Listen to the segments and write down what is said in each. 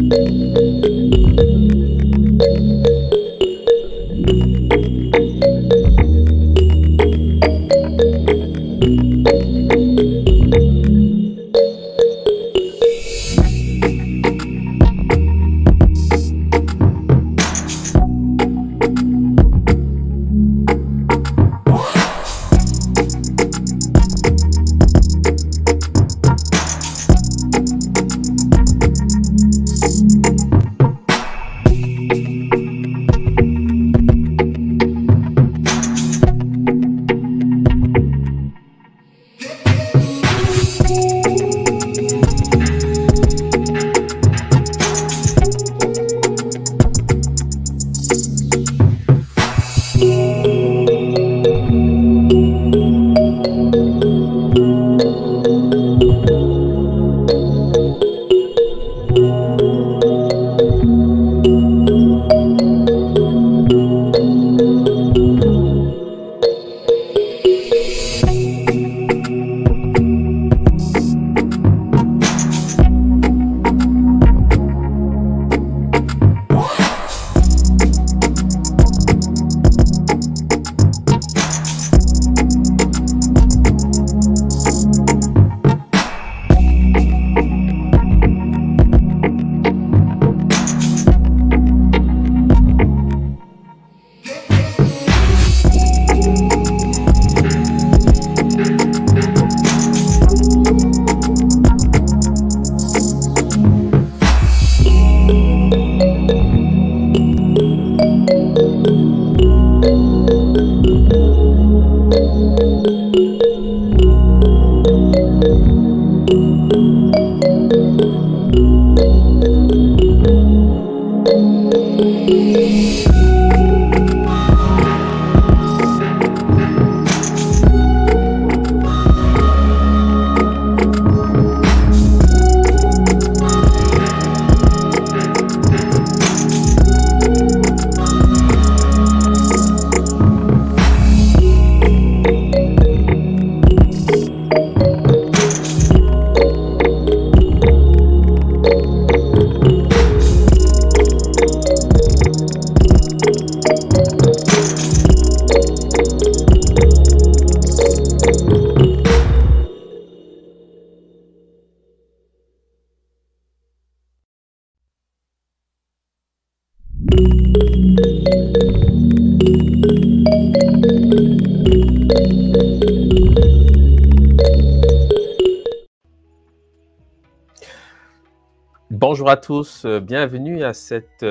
Bonjour à tous, bienvenue à cette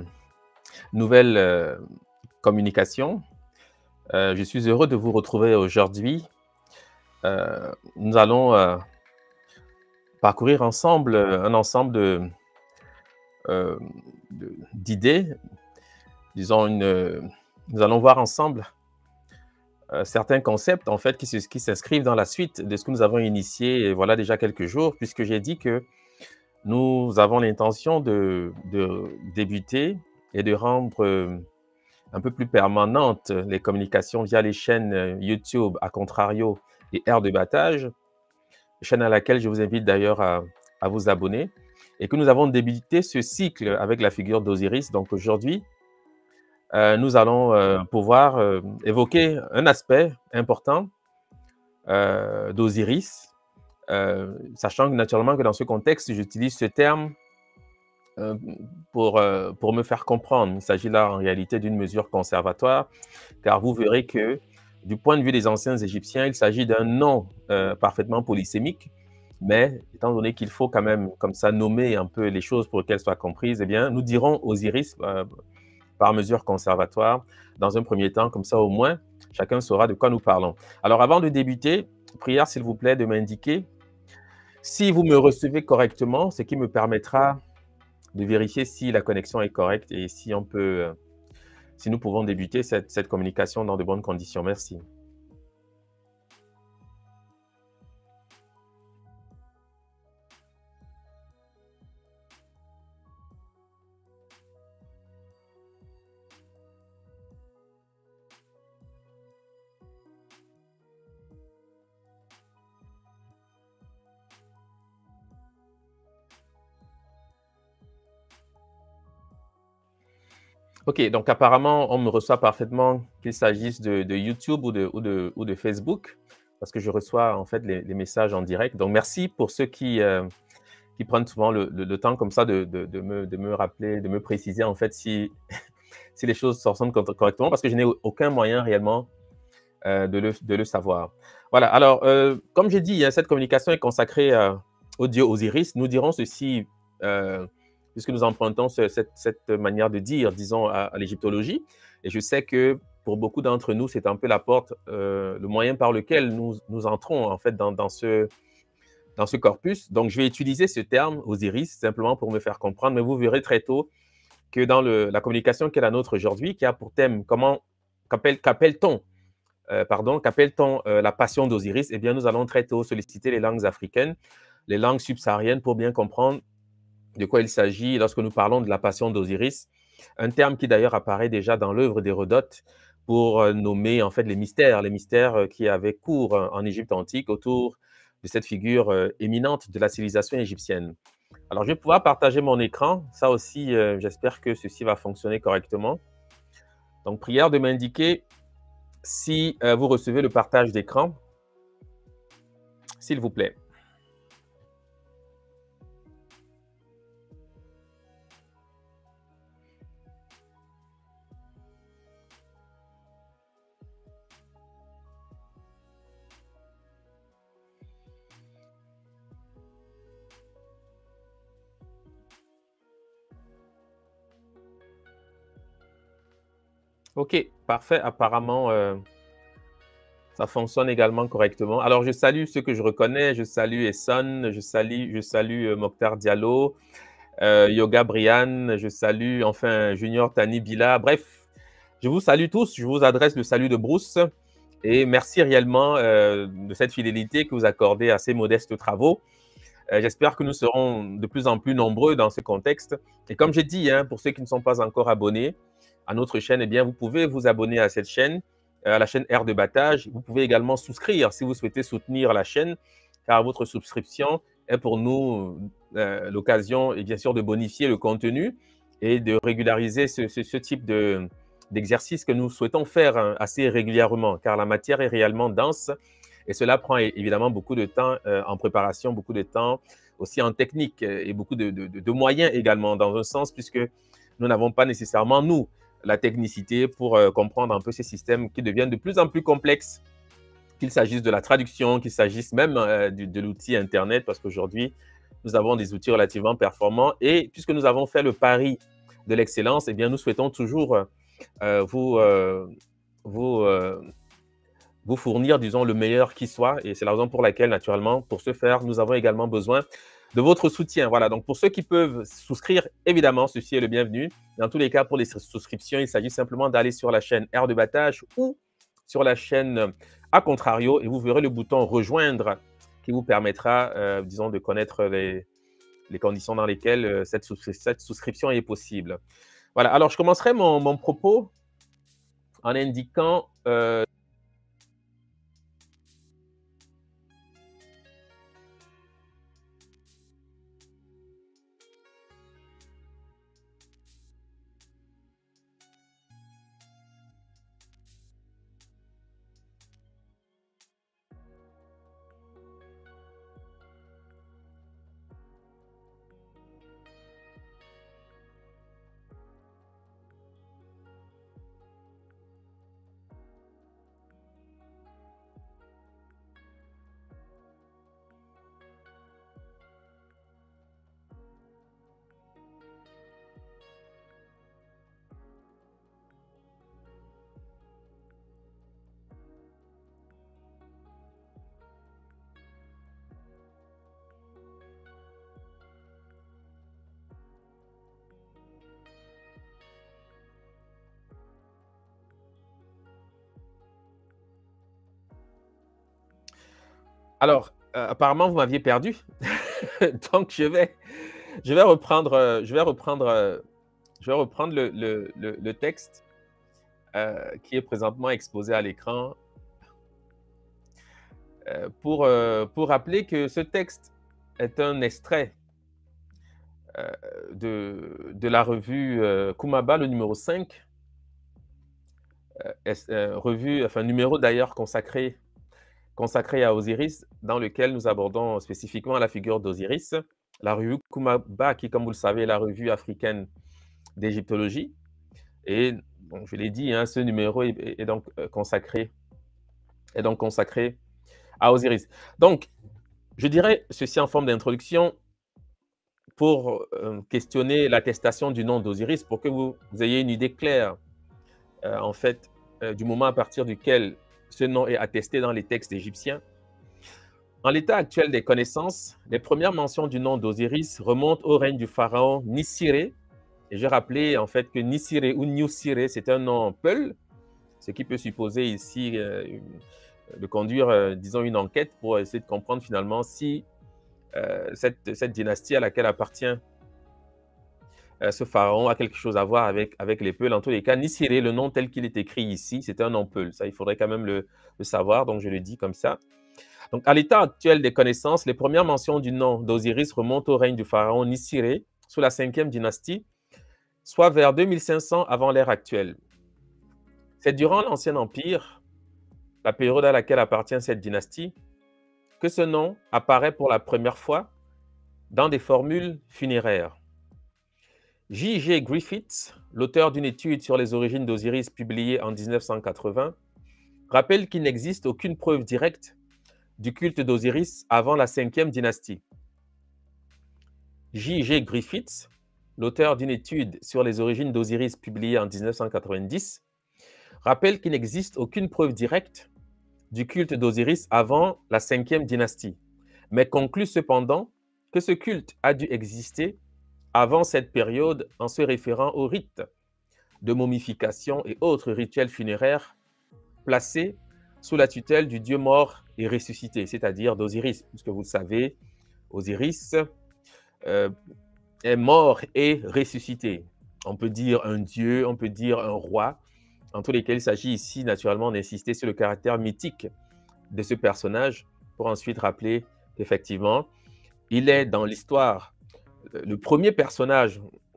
nouvelle communication. Je suis heureux de vous retrouver aujourd'hui. Nous allons parcourir ensemble un ensemble d'idées. Disons, nous allons voir ensemble certains concepts en fait qui s'inscrivent dans la suite de ce que nous avons initié voilà déjà quelques jours, puisque j'ai dit que nous avons l'intention de débuter et de rendre un peu plus permanentes les communications via les chaînes YouTube à Contrario et Air de Battage, chaîne à laquelle je vous invite d'ailleurs à vous abonner, et que nous avons débuté ce cycle avec la figure d'Osiris. Donc aujourd'hui, nous allons pouvoir évoquer un aspect important d'Osiris, sachant que naturellement que dans ce contexte, j'utilise ce terme pour me faire comprendre. Il s'agit là en réalité d'une mesure conservatoire, car vous verrez que du point de vue des anciens Égyptiens, il s'agit d'un nom parfaitement polysémique, mais étant donné qu'il faut quand même comme ça nommer un peu les choses pour qu'elles soient comprises, eh bien, nous dirons Osiris par mesure conservatoire dans un premier temps, comme ça au moins chacun saura de quoi nous parlons. Alors avant de débuter, prière s'il vous plaît de m'indiquer si vous me recevez correctement, ce qui me permettra de vérifier si la connexion est correcte et si on peut, si nous pouvons débuter cette communication dans de bonnes conditions. Merci. OK, donc apparemment, on me reçoit parfaitement, qu'il s'agisse de YouTube ou de Facebook, parce que je reçois en fait les messages en direct. Donc merci pour ceux qui prennent souvent le temps comme ça de me rappeler, de me préciser en fait si les choses se ressemblent correctement, parce que je n'ai aucun moyen réellement de le savoir. Voilà, alors, comme j'ai dit, hein, cette communication est consacrée au dieu Osiris. Nous dirons ceci, euh, puisque nous empruntons cette manière de dire, disons, à l'égyptologie. Et je sais que pour beaucoup d'entre nous, c'est un peu la porte, le moyen par lequel nous entrons en fait dans ce corpus. Donc, je vais utiliser ce terme, Osiris, simplement pour me faire comprendre, mais vous verrez très tôt que dans la communication qui est la nôtre aujourd'hui, qui a pour thème qu'appelle-t-on la passion d'Osiris? Eh bien, nous allons très tôt solliciter les langues africaines, les langues subsahariennes pour bien comprendre de quoi il s'agit lorsque nous parlons de la passion d'Osiris. Un terme qui d'ailleurs apparaît déjà dans l'œuvre d'Hérodote pour nommer en fait les mystères qui avaient cours en Égypte antique autour de cette figure éminente de la civilisation égyptienne. Alors, je vais pouvoir partager mon écran. Ça aussi, j'espère que ceci va fonctionner correctement. Donc, prière de m'indiquer si vous recevez le partage d'écran, s'il vous plaît. OK, parfait. Apparemment, ça fonctionne également correctement. Alors, je salue ceux que je reconnais. Je salue Esson, je salue Mokhtar Diallo, Yoga Brian, je salue enfin Junior Tani Bila. Bref, je vous salue tous. Je vous adresse le salut de Bruce et merci réellement de cette fidélité que vous accordez à ces modestes travaux. J'espère que nous serons de plus en plus nombreux dans ce contexte. Et comme j'ai dit, hein, pour ceux qui ne sont pas encore abonnés à notre chaîne, eh bien, vous pouvez vous abonner à cette chaîne, à la chaîne Air de Battage. Vous pouvez également souscrire si vous souhaitez soutenir la chaîne, car votre souscription est pour nous l'occasion, et bien sûr, de bonifier le contenu et de régulariser ce type d'exercice que nous souhaitons faire hein, assez régulièrement, car la matière est réellement dense et cela prend évidemment beaucoup de temps en préparation, beaucoup de temps aussi en technique et beaucoup de moyens également, dans un sens, puisque nous n'avons pas nécessairement, nous, la technicité pour comprendre un peu ces systèmes qui deviennent de plus en plus complexes, qu'il s'agisse de la traduction, qu'il s'agisse même de l'outil Internet, parce qu'aujourd'hui, nous avons des outils relativement performants. Et puisque nous avons fait le pari de l'excellence, eh bien, nous souhaitons toujours vous, vous, vous fournir, disons, le meilleur qui soit. Et c'est la raison pour laquelle, naturellement, pour ce faire, nous avons également besoin de votre soutien. Voilà, donc pour ceux qui peuvent souscrire, évidemment, ceci est le bienvenu. Dans tous les cas, pour les souscriptions, il s'agit simplement d'aller sur la chaîne Air de Battage ou sur la chaîne A Contrario et vous verrez le bouton rejoindre qui vous permettra, disons, de connaître les conditions dans lesquelles cette souscription est possible. Voilà, alors je commencerai mon propos en indiquant alors, apparemment, vous m'aviez perdu. Donc, je vais reprendre, le texte qui est présentement exposé à l'écran pour rappeler que ce texte est un extrait de la revue Kumaba, le numéro 5, revue, enfin numéro d'ailleurs consacré à Osiris, dans lequel nous abordons spécifiquement la figure d'Osiris. La revue Kumaba, qui, comme vous le savez, est la revue africaine d'égyptologie. Et bon, je l'ai dit, hein, ce numéro est donc consacré à Osiris. Donc, je dirais ceci en forme d'introduction pour questionner l'attestation du nom d'Osiris, pour que vous ayez une idée claire, en fait, du moment à partir duquel ce nom est attesté dans les textes égyptiens. En l'état actuel des connaissances, les premières mentions du nom d'Osiris remontent au règne du pharaon Nisiré. Et j'ai rappelé en fait que Nisiré ou Niusiré, c'est un nom peul, ce qui peut supposer ici de conduire, disons, une enquête pour essayer de comprendre finalement si cette dynastie à laquelle appartient ce pharaon a quelque chose à voir avec les Peuls. En tous les cas, Nisiré, le nom tel qu'il est écrit ici, c'est un nom peul. Ça, il faudrait quand même le savoir, donc je le dis comme ça. Donc, à l'état actuel des connaissances, les premières mentions du nom d'Osiris remontent au règne du pharaon Nisiré, sous la 5e dynastie, soit vers 2500 avant l'ère actuelle. C'est durant l'Ancien Empire, la période à laquelle appartient cette dynastie, que ce nom apparaît pour la première fois dans des formules funéraires. J.G. Griffiths, l'auteur d'une étude sur les origines d'Osiris publiée en 1980, rappelle qu'il n'existe aucune preuve directe du culte d'Osiris avant la 5e dynastie. J.G. Griffiths, l'auteur d'une étude sur les origines d'Osiris publiée en 1990, rappelle qu'il n'existe aucune preuve directe du culte d'Osiris avant la 5e dynastie, mais conclut cependant que ce culte a dû exister avant cette période en se référant aux rites de momification et autres rituels funéraires placés sous la tutelle du dieu mort et ressuscité, c'est-à-dire d'Osiris, puisque vous le savez, Osiris est mort et ressuscité. On peut dire un dieu, on peut dire un roi. En tous les cas, il s'agit ici naturellement d'insister sur le caractère mythique de ce personnage pour ensuite rappeler qu'effectivement, il est dans l'histoire le premier personnage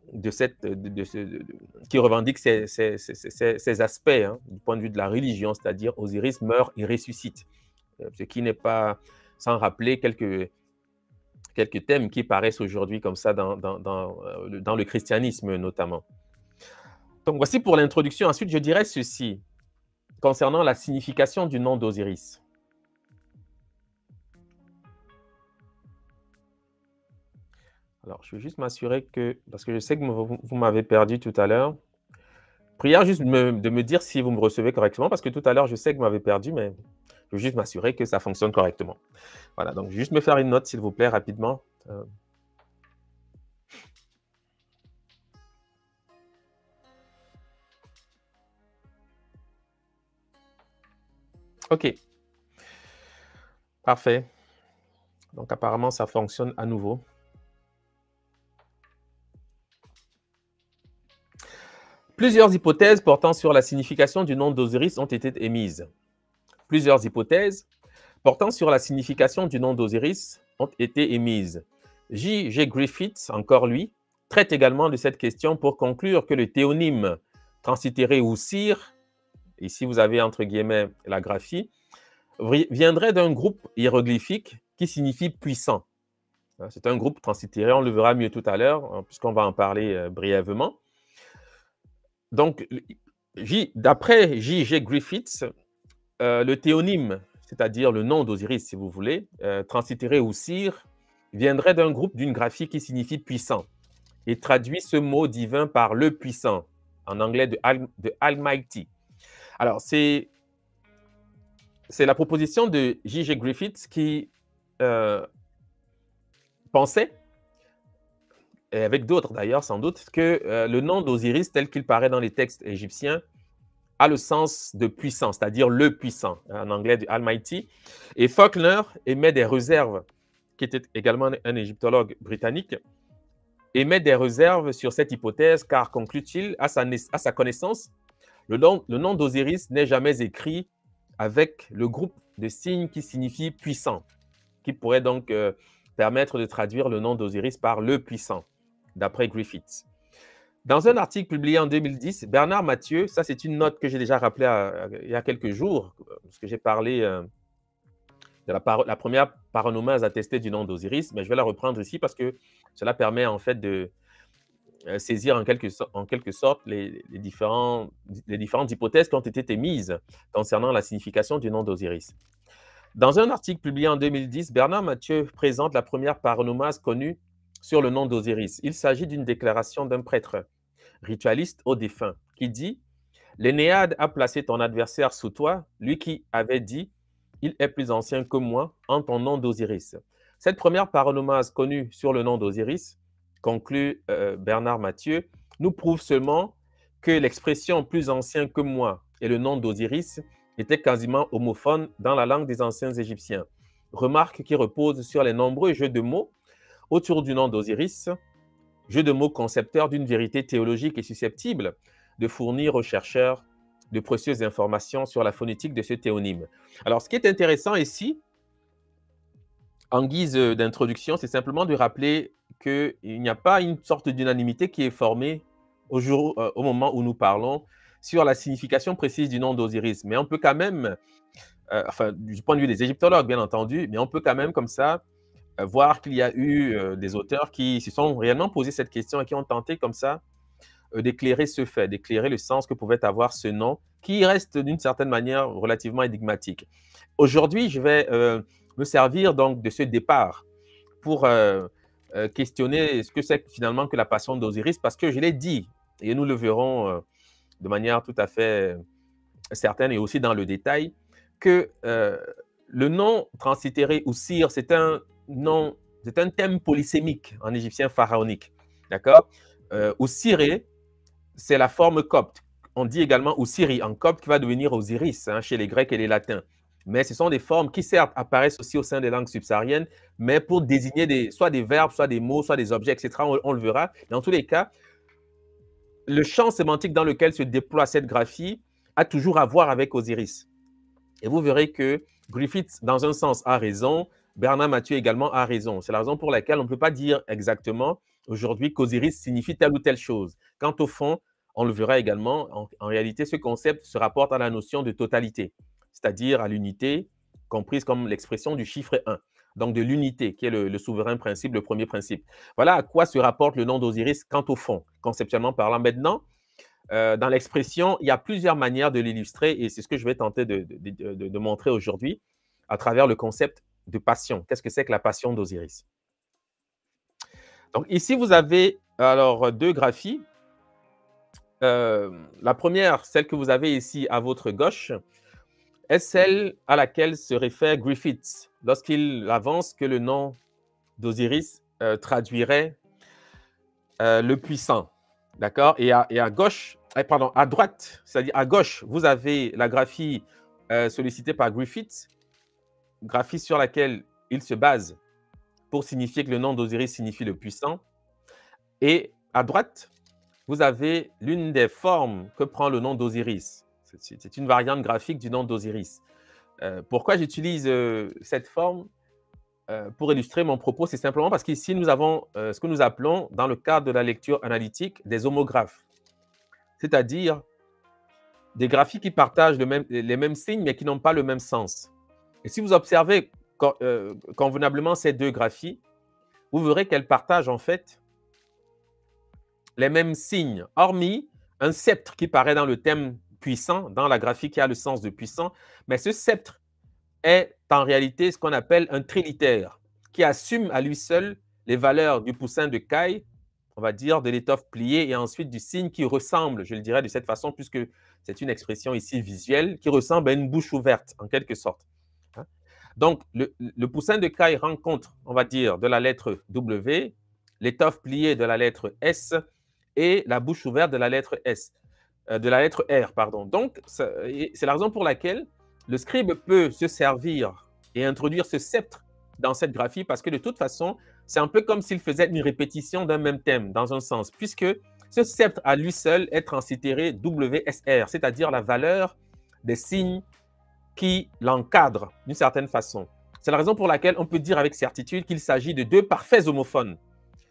qui revendique ces aspects hein, du point de vue de la religion, c'est-à-dire Osiris meurt et ressuscite. Ce qui n'est pas sans rappeler quelques thèmes qui paraissent aujourd'hui comme ça dans le christianisme notamment. Donc voici pour l'introduction. Ensuite, je dirais ceci concernant la signification du nom d'Osiris. Alors, je vais juste m'assurer que, parce que je sais que vous m'avez perdu tout à l'heure. Prière juste de me dire si vous me recevez correctement, parce que tout à l'heure, je sais que vous m'avez perdu, mais je veux juste m'assurer que ça fonctionne correctement. Voilà, donc juste me faire une note, s'il vous plaît, rapidement. OK. Parfait. Donc, apparemment, ça fonctionne à nouveau. Plusieurs hypothèses portant sur la signification du nom d'Osiris ont été émises. Plusieurs hypothèses portant sur la signification du nom d'Osiris ont été émises. J.G. Griffiths, encore lui, traite également de cette question pour conclure que le théonyme translitéré ou sire, ici vous avez entre guillemets la graphie, viendrait d'un groupe hiéroglyphique qui signifie puissant. C'est un groupe translittéré, on le verra mieux tout à l'heure, puisqu'on va en parler brièvement. Donc, d'après J.G. Griffiths, le théonyme, c'est-à-dire le nom d'Osiris, si vous voulez, translittéré ou sire, viendrait d'un groupe d'une graphie qui signifie puissant et traduit ce mot divin par le puissant, en anglais de Almighty. Alors, c'est la proposition de J.G. Griffiths qui pensait, et avec d'autres d'ailleurs sans doute, que le nom d'Osiris tel qu'il paraît dans les textes égyptiens a le sens de puissant, c'est-à-dire le puissant, en anglais du Almighty. Et Faulkner émet des réserves, qui était également un égyptologue britannique, émet des réserves sur cette hypothèse, car, conclut-il, à sa connaissance, le nom d'Osiris n'est jamais écrit avec le groupe de signes qui signifie puissant, qui pourrait donc permettre de traduire le nom d'Osiris par le puissant. d'après Griffiths. Dans un article publié en 2010, Bernard Mathieu, ça c'est une note que j'ai déjà rappelée il y a quelques jours, parce que j'ai parlé de la première paronomase attestée du nom d'Osiris, mais je vais la reprendre ici parce que cela permet en fait de saisir en quelque sorte les différentes hypothèses qui ont été émises concernant la signification du nom d'Osiris. Dans un article publié en 2010, Bernard Mathieu présente la première paronomase connue sur le nom d'Osiris. Il s'agit d'une déclaration d'un prêtre ritualiste au défunt qui dit « L'Énéade a placé ton adversaire sous toi, lui qui avait dit « Il est plus ancien que moi en ton nom d'Osiris ». Cette première paronomase connue sur le nom d'Osiris, conclut Bernard Mathieu, nous prouve seulement que l'expression « plus ancien que moi » et le nom d'Osiris était quasiment homophone dans la langue des anciens Égyptiens. Remarque qui repose sur les nombreux jeux de mots autour du nom d'Osiris, jeux de mots concepteurs d'une vérité théologique et susceptible de fournir aux chercheurs de précieuses informations sur la phonétique de ce théonyme. Alors, ce qui est intéressant ici, en guise d'introduction, c'est simplement de rappeler qu'il n'y a pas une sorte d'unanimité qui est formée au moment où nous parlons sur la signification précise du nom d'Osiris. Mais on peut quand même, enfin, du point de vue des égyptologues, bien entendu, mais on peut quand même comme ça voir qu'il y a eu des auteurs qui se sont réellement posé cette question et qui ont tenté comme ça d'éclairer ce fait, d'éclairer le sens que pouvait avoir ce nom, qui reste d'une certaine manière relativement énigmatique. Aujourd'hui, je vais me servir donc de ce départ pour questionner ce que c'est finalement que la passion d'Osiris, parce que je l'ai dit, et nous le verrons de manière tout à fait certaine et aussi dans le détail, que le nom translittéré ou Sir, c'est un thème polysémique en égyptien pharaonique. D'accord? Osiré, c'est la forme copte. On dit également Osiri en copte qui va devenir Osiris chez les Grecs et les Latins. Mais ce sont des formes qui, certes, apparaissent aussi au sein des langues subsahariennes, mais pour désigner soit des verbes, soit des mots, soit des objets, etc. On le verra. Dans tous les cas, le champ sémantique dans lequel se déploie cette graphie a toujours à voir avec Osiris. Et vous verrez que Griffiths, dans un sens, a raison. Bernard Mathieu également a raison. C'est la raison pour laquelle on ne peut pas dire exactement aujourd'hui qu'Osiris signifie telle ou telle chose. Quant au fond, on le verra également, en réalité, ce concept se rapporte à la notion de totalité, c'est-à-dire à l'unité, comprise comme l'expression du chiffre 1. Donc de l'unité, qui est le souverain principe, le premier principe. Voilà à quoi se rapporte le nom d'Osiris quant au fond, conceptuellement parlant. Maintenant, dans l'expression, il y a plusieurs manières de l'illustrer et c'est ce que je vais tenter de montrer aujourd'hui à travers le concept de passion. Qu'est-ce que c'est que la passion d'Osiris? Donc ici, vous avez alors deux graphies. La première, celle que vous avez ici à votre gauche, est celle à laquelle se réfère Griffiths lorsqu'il avance que le nom d'Osiris traduirait le puissant. D'accord? Et à gauche, pardon, à droite, c'est-à-dire à gauche, vous avez la graphie sollicitée par Griffiths, graphie sur laquelle il se base pour signifier que le nom d'Osiris signifie le puissant. Et à droite, vous avez l'une des formes que prend le nom d'Osiris. C'est une variante graphique du nom d'Osiris. Pourquoi j'utilise cette forme pour illustrer mon propos? C'est simplement parce qu'ici, nous avons ce que nous appelons, dans le cadre de la lecture analytique, des homographes. C'est-à-dire des graphies qui partagent les mêmes signes, mais qui n'ont pas le même sens. Et si vous observez convenablement ces deux graphies, vous verrez qu'elles partagent en fait les mêmes signes, hormis un sceptre qui paraît dans le thème puissant, dans la graphie qui a le sens de puissant, mais ce sceptre est en réalité ce qu'on appelle un trilitère, qui assume à lui seul les valeurs du poussin de caille, on va dire, de l'étoffe pliée, et ensuite du signe qui ressemble, je le dirais de cette façon, puisque c'est une expression ici visuelle, qui ressemble à une bouche ouverte, en quelque sorte. Donc, le poussin de caille rencontre, on va dire, de la lettre W, l'étoffe pliée de la lettre S, et la bouche ouverte de la lettre S, de la lettre R, pardon. Donc, c'est la raison pour laquelle le scribe peut se servir et introduire ce sceptre dans cette graphie, parce que de toute façon, c'est un peu comme s'il faisait une répétition d'un même thème, dans un sens, puisque ce sceptre à lui seul est translittéré WSR, c'est-à-dire la valeur des signes qui l'encadrent d'une certaine façon. C'est la raison pour laquelle on peut dire avec certitude qu'il s'agit de deux parfaits homophones.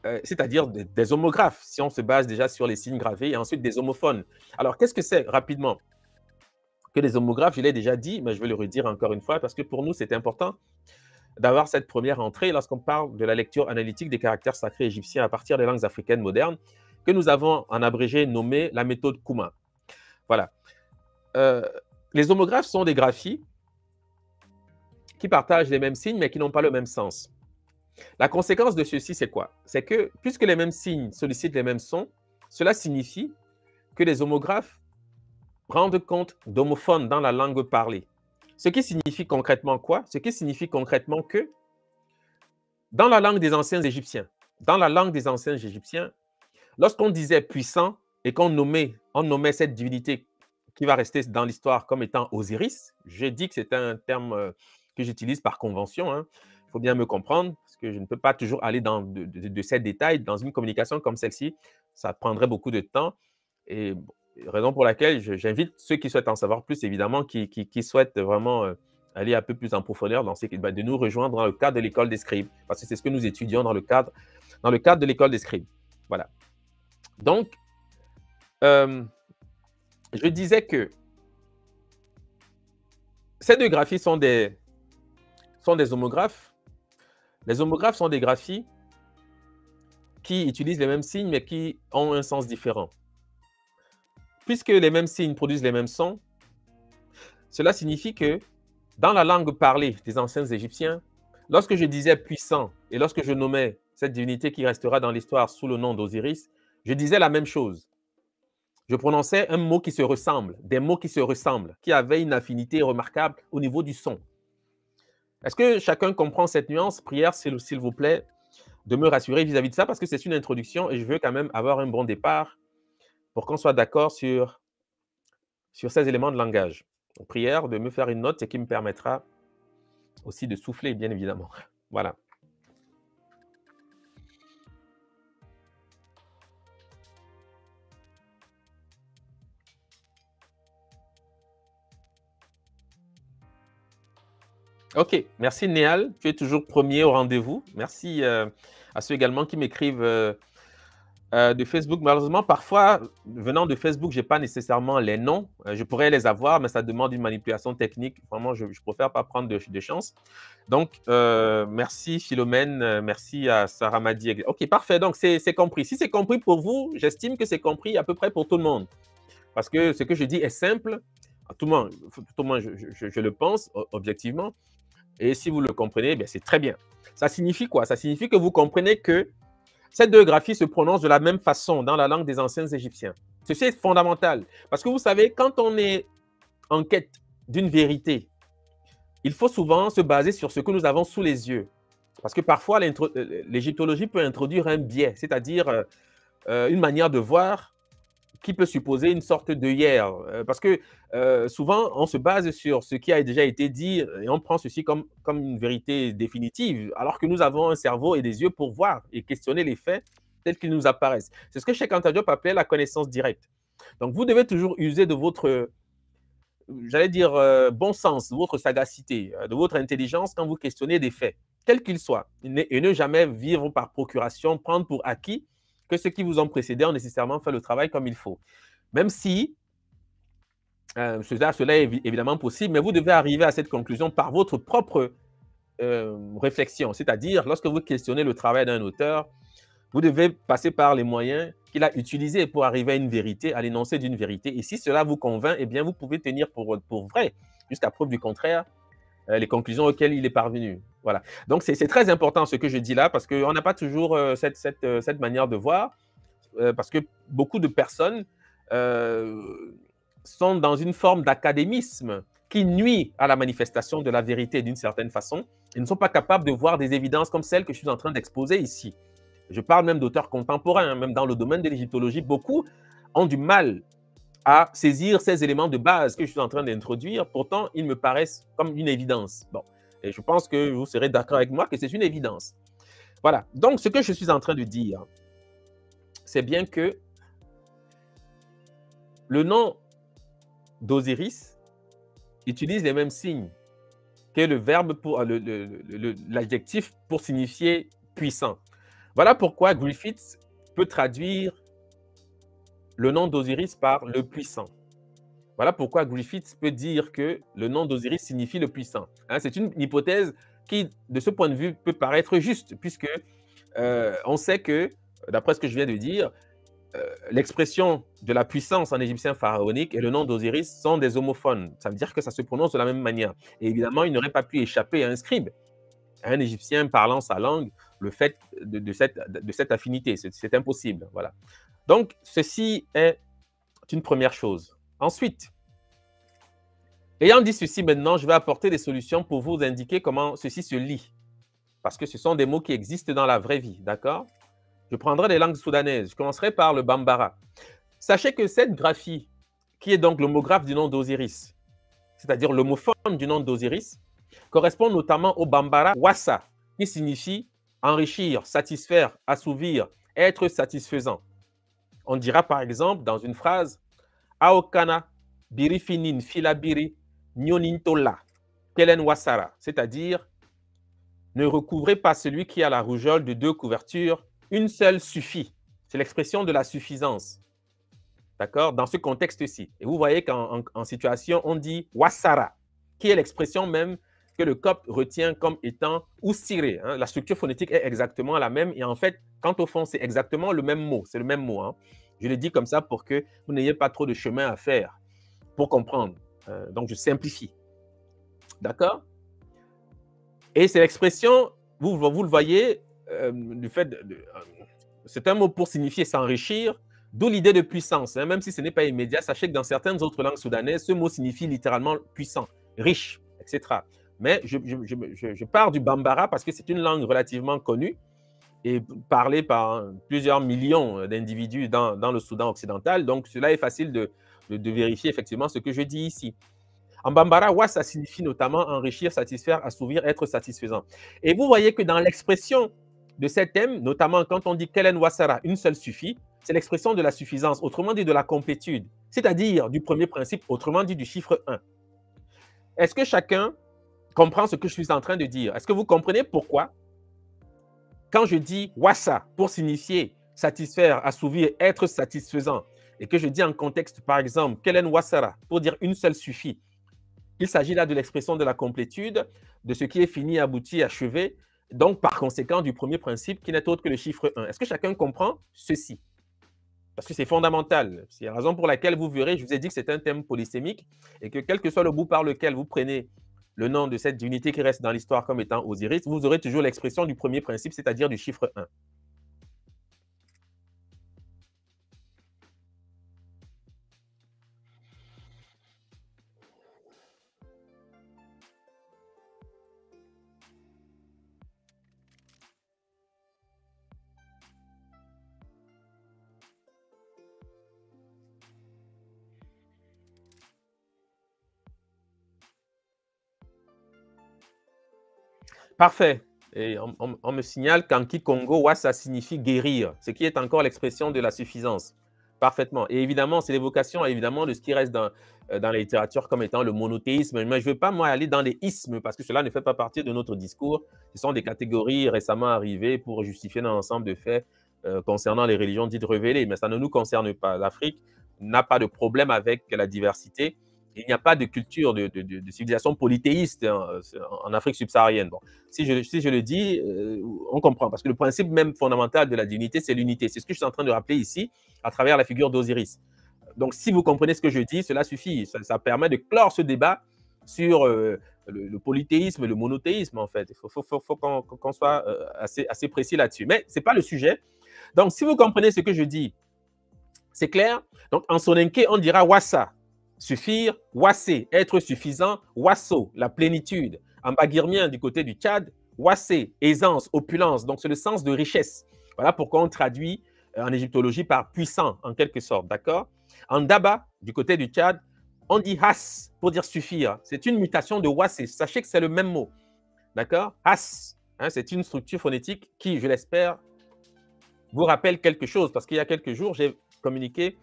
c'est-à-dire des homographes, si on se base déjà sur les signes gravés, et ensuite des homophones. Alors, qu'est-ce que c'est rapidement que les homographes? Je l'ai déjà dit, mais je vais le redire encore une fois, parce que pour nous, c'est important d'avoir cette première entrée lorsqu'on parle de la lecture analytique des caractères sacrés égyptiens à partir des langues africaines modernes, que nous avons en abrégé nommé la méthode Kuma. Voilà. Euh, les homographes sont des graphies qui partagent les mêmes signes, mais qui n'ont pas le même sens. La conséquence de ceci, c'est quoi? C'est que, puisque les mêmes signes sollicitent les mêmes sons, cela signifie que les homographes rendent compte d'homophones dans la langue parlée. Ce qui signifie concrètement quoi? Ce qui signifie concrètement que, dans la langue des anciens Égyptiens, lorsqu'on disait puissant et on nommait cette divinité qui va rester dans l'histoire comme étant Osiris, j'ai dit que c'est un terme que j'utilise par convention, hein. Il faut bien me comprendre, parce que je ne peux pas toujours aller dans de ces détails. Dans une communication comme celle-ci, ça prendrait beaucoup de temps. Et raison pour laquelle j'invite ceux qui souhaitent en savoir plus, évidemment, qui souhaitent vraiment aller un peu plus en profondeur de nous rejoindre dans le cadre de l'école des scribes, parce que c'est ce que nous étudions dans le cadre de l'école des scribes. Voilà. Donc, je disais que ces deux graphies sont des homographes. Les homographes sont des graphies qui utilisent les mêmes signes, mais qui ont un sens différent. Puisque les mêmes signes produisent les mêmes sons, cela signifie que dans la langue parlée des anciens Égyptiens, lorsque je disais puissant et lorsque je nommais cette divinité qui restera dans l'histoire sous le nom d'Osiris, je disais la même chose. Je prononçais un mot qui se ressemble, des mots qui se ressemblent, qui avaient une affinité remarquable au niveau du son. Est-ce que chacun comprend cette nuance? Prière, s'il vous plaît, de me rassurer vis-à-vis de ça, parce que c'est une introduction et je veux quand même avoir un bon départ pour qu'on soit d'accord sur ces éléments de langage. Donc, prière de me faire une note, ce qui me permettra aussi de souffler, bien évidemment. Voilà. OK, merci Néal, tu es toujours premier au rendez-vous. Merci à ceux également qui m'écrivent de Facebook. Malheureusement, parfois, venant de Facebook, je n'ai pas nécessairement les noms. Je pourrais les avoir, mais ça demande une manipulation technique. Vraiment, je préfère pas prendre de chance. Donc, merci Philomène, merci à Sarah Madi. OK, parfait, donc c'est compris. Si c'est compris pour vous, j'estime que c'est compris à peu près pour tout le monde. Parce que ce que je dis est simple, tout le monde je le pense objectivement. Et si vous le comprenez, bien, c'est très bien. Ça signifie quoi? Ça signifie que vous comprenez que ces deux graphies se prononcent de la même façon dans la langue des anciens Égyptiens. Ceci est fondamental. Parce que vous savez, quand on est en quête d'une vérité, il faut souvent se baser sur ce que nous avons sous les yeux. Parce que parfois, l'égyptologie peut introduire un biais, c'est-à-dire une manière de voir qui peut supposer une sorte d'œillère. Parce que souvent, on se base sur ce qui a déjà été dit et on prend ceci comme une vérité définitive, alors que nous avons un cerveau et des yeux pour voir et questionner les faits tels qu'ils nous apparaissent. C'est ce que Cheikh Anta Diop appelait la connaissance directe. Donc, vous devez toujours user de votre, j'allais dire, bon sens, de votre sagacité, de votre intelligence quand vous questionnez des faits, quels qu'ils soient, et ne jamais vivre par procuration, prendre pour acquis que ceux qui vous ont précédé ont nécessairement fait le travail comme il faut. Même si cela est évidemment possible, mais vous devez arriver à cette conclusion par votre propre réflexion. C'est-à-dire, lorsque vous questionnez le travail d'un auteur, vous devez passer par les moyens qu'il a utilisés pour arriver à une vérité, à l'énoncé d'une vérité. Et si cela vous convainc, eh bien, vous pouvez tenir pour vrai, jusqu'à preuve du contraire, les conclusions auxquelles il est parvenu. Voilà. Donc, c'est très important ce que je dis là, parce qu'on n'a pas toujours cette manière de voir, parce que beaucoup de personnes sont dans une forme d'académisme qui nuit à la manifestation de la vérité d'une certaine façon. Ils ne sont pas capables de voir des évidences comme celles que je suis en train d'exposer ici. Je parle même d'auteurs contemporains, hein, même dans le domaine de l'égyptologie, beaucoup ont du mal à saisir ces éléments de base que je suis en train d'introduire. Pourtant, ils me paraissent comme une évidence. Bon, et je pense que vous serez d'accord avec moi que c'est une évidence. Voilà. Donc, ce que je suis en train de dire, c'est bien que le nom d'Osiris utilise les mêmes signes que le verbe pour l'adjectif pour signifier puissant. Voilà pourquoi Griffiths peut traduire le nom d'Osiris par le puissant. Voilà pourquoi Griffiths peut dire que le nom d'Osiris signifie le puissant. Hein, c'est une hypothèse qui, de ce point de vue, peut paraître juste, puisque on sait que, d'après ce que je viens de dire, l'expression de la puissance en égyptien pharaonique et le nom d'Osiris sont des homophones. Ça veut dire que ça se prononce de la même manière. Et évidemment, il n'aurait pas pu échapper à un scribe, à un Égyptien parlant sa langue, le fait de cette affinité. C'est impossible. Voilà. Donc, ceci est une première chose. Ensuite, ayant dit ceci, maintenant, je vais apporter des solutions pour vous indiquer comment ceci se lit. Parce que ce sont des mots qui existent dans la vraie vie, d'accord? Je prendrai les langues soudanaises. Je commencerai par le Bambara. Sachez que cette graphie, qui est donc l'homographe du nom d'Osiris, c'est-à-dire l'homophone du nom d'Osiris, correspond notamment au Bambara Wassa, qui signifie enrichir, satisfaire, assouvir, être satisfaisant. On dira par exemple dans une phrase Aokana birifinin filabiri nyonintola kelen wasara, c'est-à-dire ne recouvrez pas celui qui a la rougeole de 2 couvertures, une seule suffit. C'est l'expression de la suffisance. D'accord? Dans ce contexte-ci. Et vous voyez qu'en situation, on dit wasara, qui est l'expression même que le copte retient comme étant oussiré. Hein? La structure phonétique est exactement la même. Et en fait, quant au fond, c'est exactement le même mot. C'est le même mot. Hein? Je le dis comme ça pour que vous n'ayez pas trop de chemin à faire pour comprendre. Donc, je simplifie. D'accord? Et c'est l'expression, vous le voyez, du fait c'est un mot pour signifier s'enrichir, d'où l'idée de puissance. Hein, même si ce n'est pas immédiat, sachez que dans certaines autres langues soudanaises, ce mot signifie littéralement puissant, riche, etc. Mais je pars du Bambara parce que c'est une langue relativement connue et parlée par plusieurs millions d'individus dans le Soudan occidental. Donc, cela est facile de vérifier effectivement ce que je dis ici. En Bambara, wa, ça signifie notamment enrichir, satisfaire, assouvir, être satisfaisant. Et vous voyez que dans l'expression de cet thème, notamment quand on dit Kelen Wasara, une seule suffit, c'est l'expression de la suffisance, autrement dit de la complétude, c'est-à-dire du premier principe, autrement dit du chiffre 1. Est-ce que chacun comprend ce que je suis en train de dire? Est-ce que vous comprenez pourquoi, quand je dis Wasa pour signifier satisfaire, assouvir, être satisfaisant, et que je dis en contexte, par exemple, Kelen Wasara pour dire une seule suffit, il s'agit là de l'expression de la complétude, de ce qui est fini, abouti, achevé, donc par conséquent du premier principe qui n'est autre que le chiffre 1. Est-ce que chacun comprend ceci? Parce que c'est fondamental. C'est la raison pour laquelle vous verrez, je vous ai dit que c'est un thème polysémique et que quel que soit le bout par lequel vous prenez le nom de cette divinité qui reste dans l'histoire comme étant Osiris, vous aurez toujours l'expression du premier principe, c'est-à-dire du chiffre 1. Parfait. Et on me signale qu'en Kikongo, wa, ça signifie guérir, ce qui est encore l'expression de la suffisance. Parfaitement. Et évidemment, c'est l'évocation évidemment de ce qui reste dans la littérature comme étant le monothéisme. Mais je ne veux pas, moi, aller dans les ismes parce que cela ne fait pas partie de notre discours. Ce sont des catégories récemment arrivées pour justifier un ensemble de faits concernant les religions dites révélées. Mais ça ne nous concerne pas. L'Afrique n'a pas de problème avec la diversité. Il n'y a pas de culture de civilisation polythéiste en Afrique subsaharienne. Bon, si je le dis, on comprend. Parce que le principe même fondamental de la divinité, c'est l'unité. C'est ce que je suis en train de rappeler ici à travers la figure d'Osiris. Donc, si vous comprenez ce que je dis, cela suffit. Ça permet de clore ce débat sur le polythéisme, le monothéisme, en fait. Il faut qu'on soit assez précis là-dessus. Mais ce n'est pas le sujet. Donc, si vous comprenez ce que je dis, c'est clair. Donc, en soninké, on dira wassa, suffire, wassé, être suffisant, wasso, la plénitude. En bagirmien, du côté du Tchad, wassé, aisance, opulence. Donc, c'est le sens de richesse. Voilà pourquoi on traduit en égyptologie par puissant, en quelque sorte, d'accord? En Daba, du côté du Tchad, on dit has pour dire suffire. C'est une mutation de wassé. Sachez que c'est le même mot, d'accord? Has, hein, c'est une structure phonétique qui, je l'espère, vous rappelle quelque chose, parce qu'il y a quelques jours, j'ai communiqué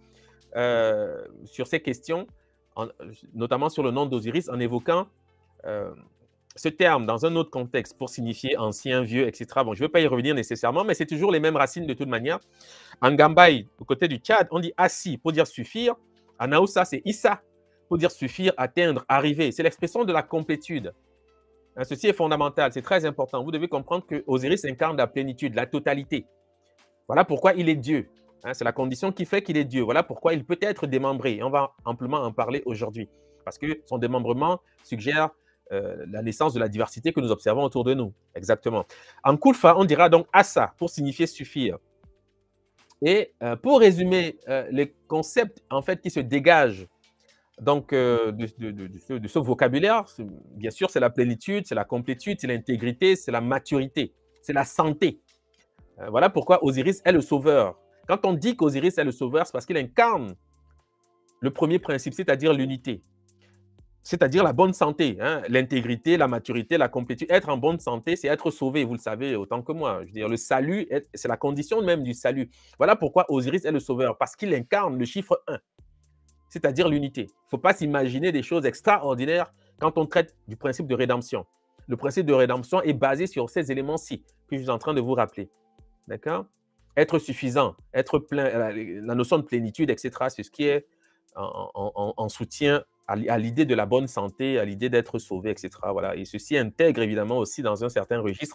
sur ces questions, notamment sur le nom d'Osiris, en évoquant ce terme dans un autre contexte pour signifier ancien, vieux, etc. Bon, je ne veux pas y revenir nécessairement, mais c'est toujours les mêmes racines de toute manière. En Gambaï, au côté du Tchad, on dit assis pour dire suffire. En Aoussa, c'est Issa pour dire suffire, atteindre, arriver. C'est l'expression de la complétude. Ceci est fondamental, c'est très important. Vous devez comprendre que Osiris incarne la plénitude, la totalité. Voilà pourquoi il est Dieu. C'est la condition qui fait qu'il est Dieu. Voilà pourquoi il peut être démembré. Et on va amplement en parler aujourd'hui. Parce que son démembrement suggère la naissance de la diversité que nous observons autour de nous. Exactement. En Kulfa, on dira donc Assa pour signifier suffire. Et pour résumer les concepts en fait, qui se dégagent donc, de ce vocabulaire, bien sûr, c'est la plénitude, c'est la complétude, c'est l'intégrité, c'est la maturité, c'est la santé. Voilà pourquoi Osiris est le sauveur. Quand on dit qu'Osiris est le sauveur, c'est parce qu'il incarne le premier principe, c'est-à-dire l'unité, c'est-à-dire la bonne santé, l'intégrité, la maturité, la complétude. Être en bonne santé, c'est être sauvé, vous le savez autant que moi. Je veux dire, le salut, c'est la condition même du salut. Voilà pourquoi Osiris est le sauveur, parce qu'il incarne le chiffre 1. C'est-à-dire l'unité. Il ne faut pas s'imaginer des choses extraordinaires quand on traite du principe de rédemption. Le principe de rédemption est basé sur ces éléments-ci que je suis en train de vous rappeler. D'accord? Être suffisant, être plein, la notion de plénitude, etc., c'est ce qui est en soutien à l'idée de la bonne santé, à l'idée d'être sauvé, etc. Voilà. Et ceci intègre évidemment aussi dans un certain registre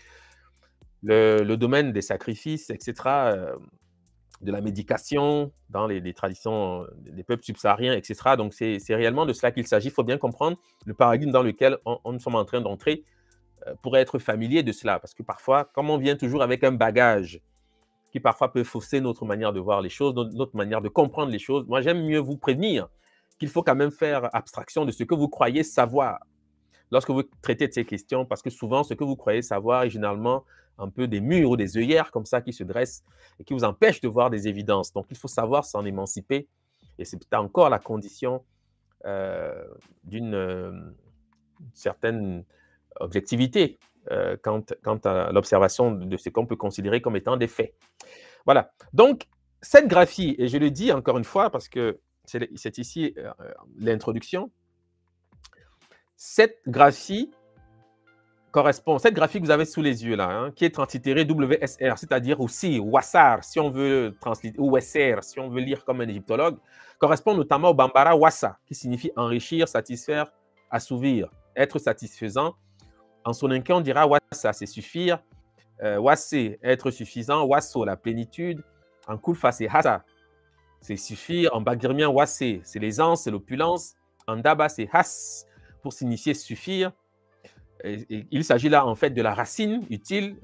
le domaine des sacrifices, etc., de la médication dans les traditions des peuples subsahariens, etc. Donc, c'est réellement de cela qu'il s'agit. Il faut bien comprendre le paradigme dans lequel nous sommes en train d'entrer pour être familier de cela. Parce que parfois, comme on vient toujours avec un bagage qui parfois peut fausser notre manière de voir les choses, notre manière de comprendre les choses, moi, j'aime mieux vous prévenir qu'il faut quand même faire abstraction de ce que vous croyez savoir lorsque vous traitez de ces questions, parce que souvent, ce que vous croyez savoir est généralement un peu des murs ou des œillères comme ça qui se dressent et qui vous empêchent de voir des évidences. Donc, il faut savoir s'en émanciper. Et c'est encore la condition d'une certaine objectivité quant à l'observation de ce qu'on peut considérer comme étant des faits. Voilà. Donc, cette graphie, et je le dis encore une fois parce que c'est ici l'introduction, cette graphie correspond, cette graphie que vous avez sous les yeux là, qui est translitérée WSR, c'est-à-dire aussi Wassar, si on veut transliter, ou Wesser, si on veut lire comme un égyptologue, correspond notamment au Bambara Wassa, qui signifie enrichir, satisfaire, assouvir, être satisfaisant. En soninké, on dira Wassa, c'est suffire. Wassé, être suffisant. Wasso, la plénitude. En Kulfa, c'est Hassa, c'est suffire. En bagirmien, Wassé, c'est l'aisance, c'est l'opulence. En Daba, c'est Has, pour signifier suffire. Et il s'agit là, en fait, de la racine utile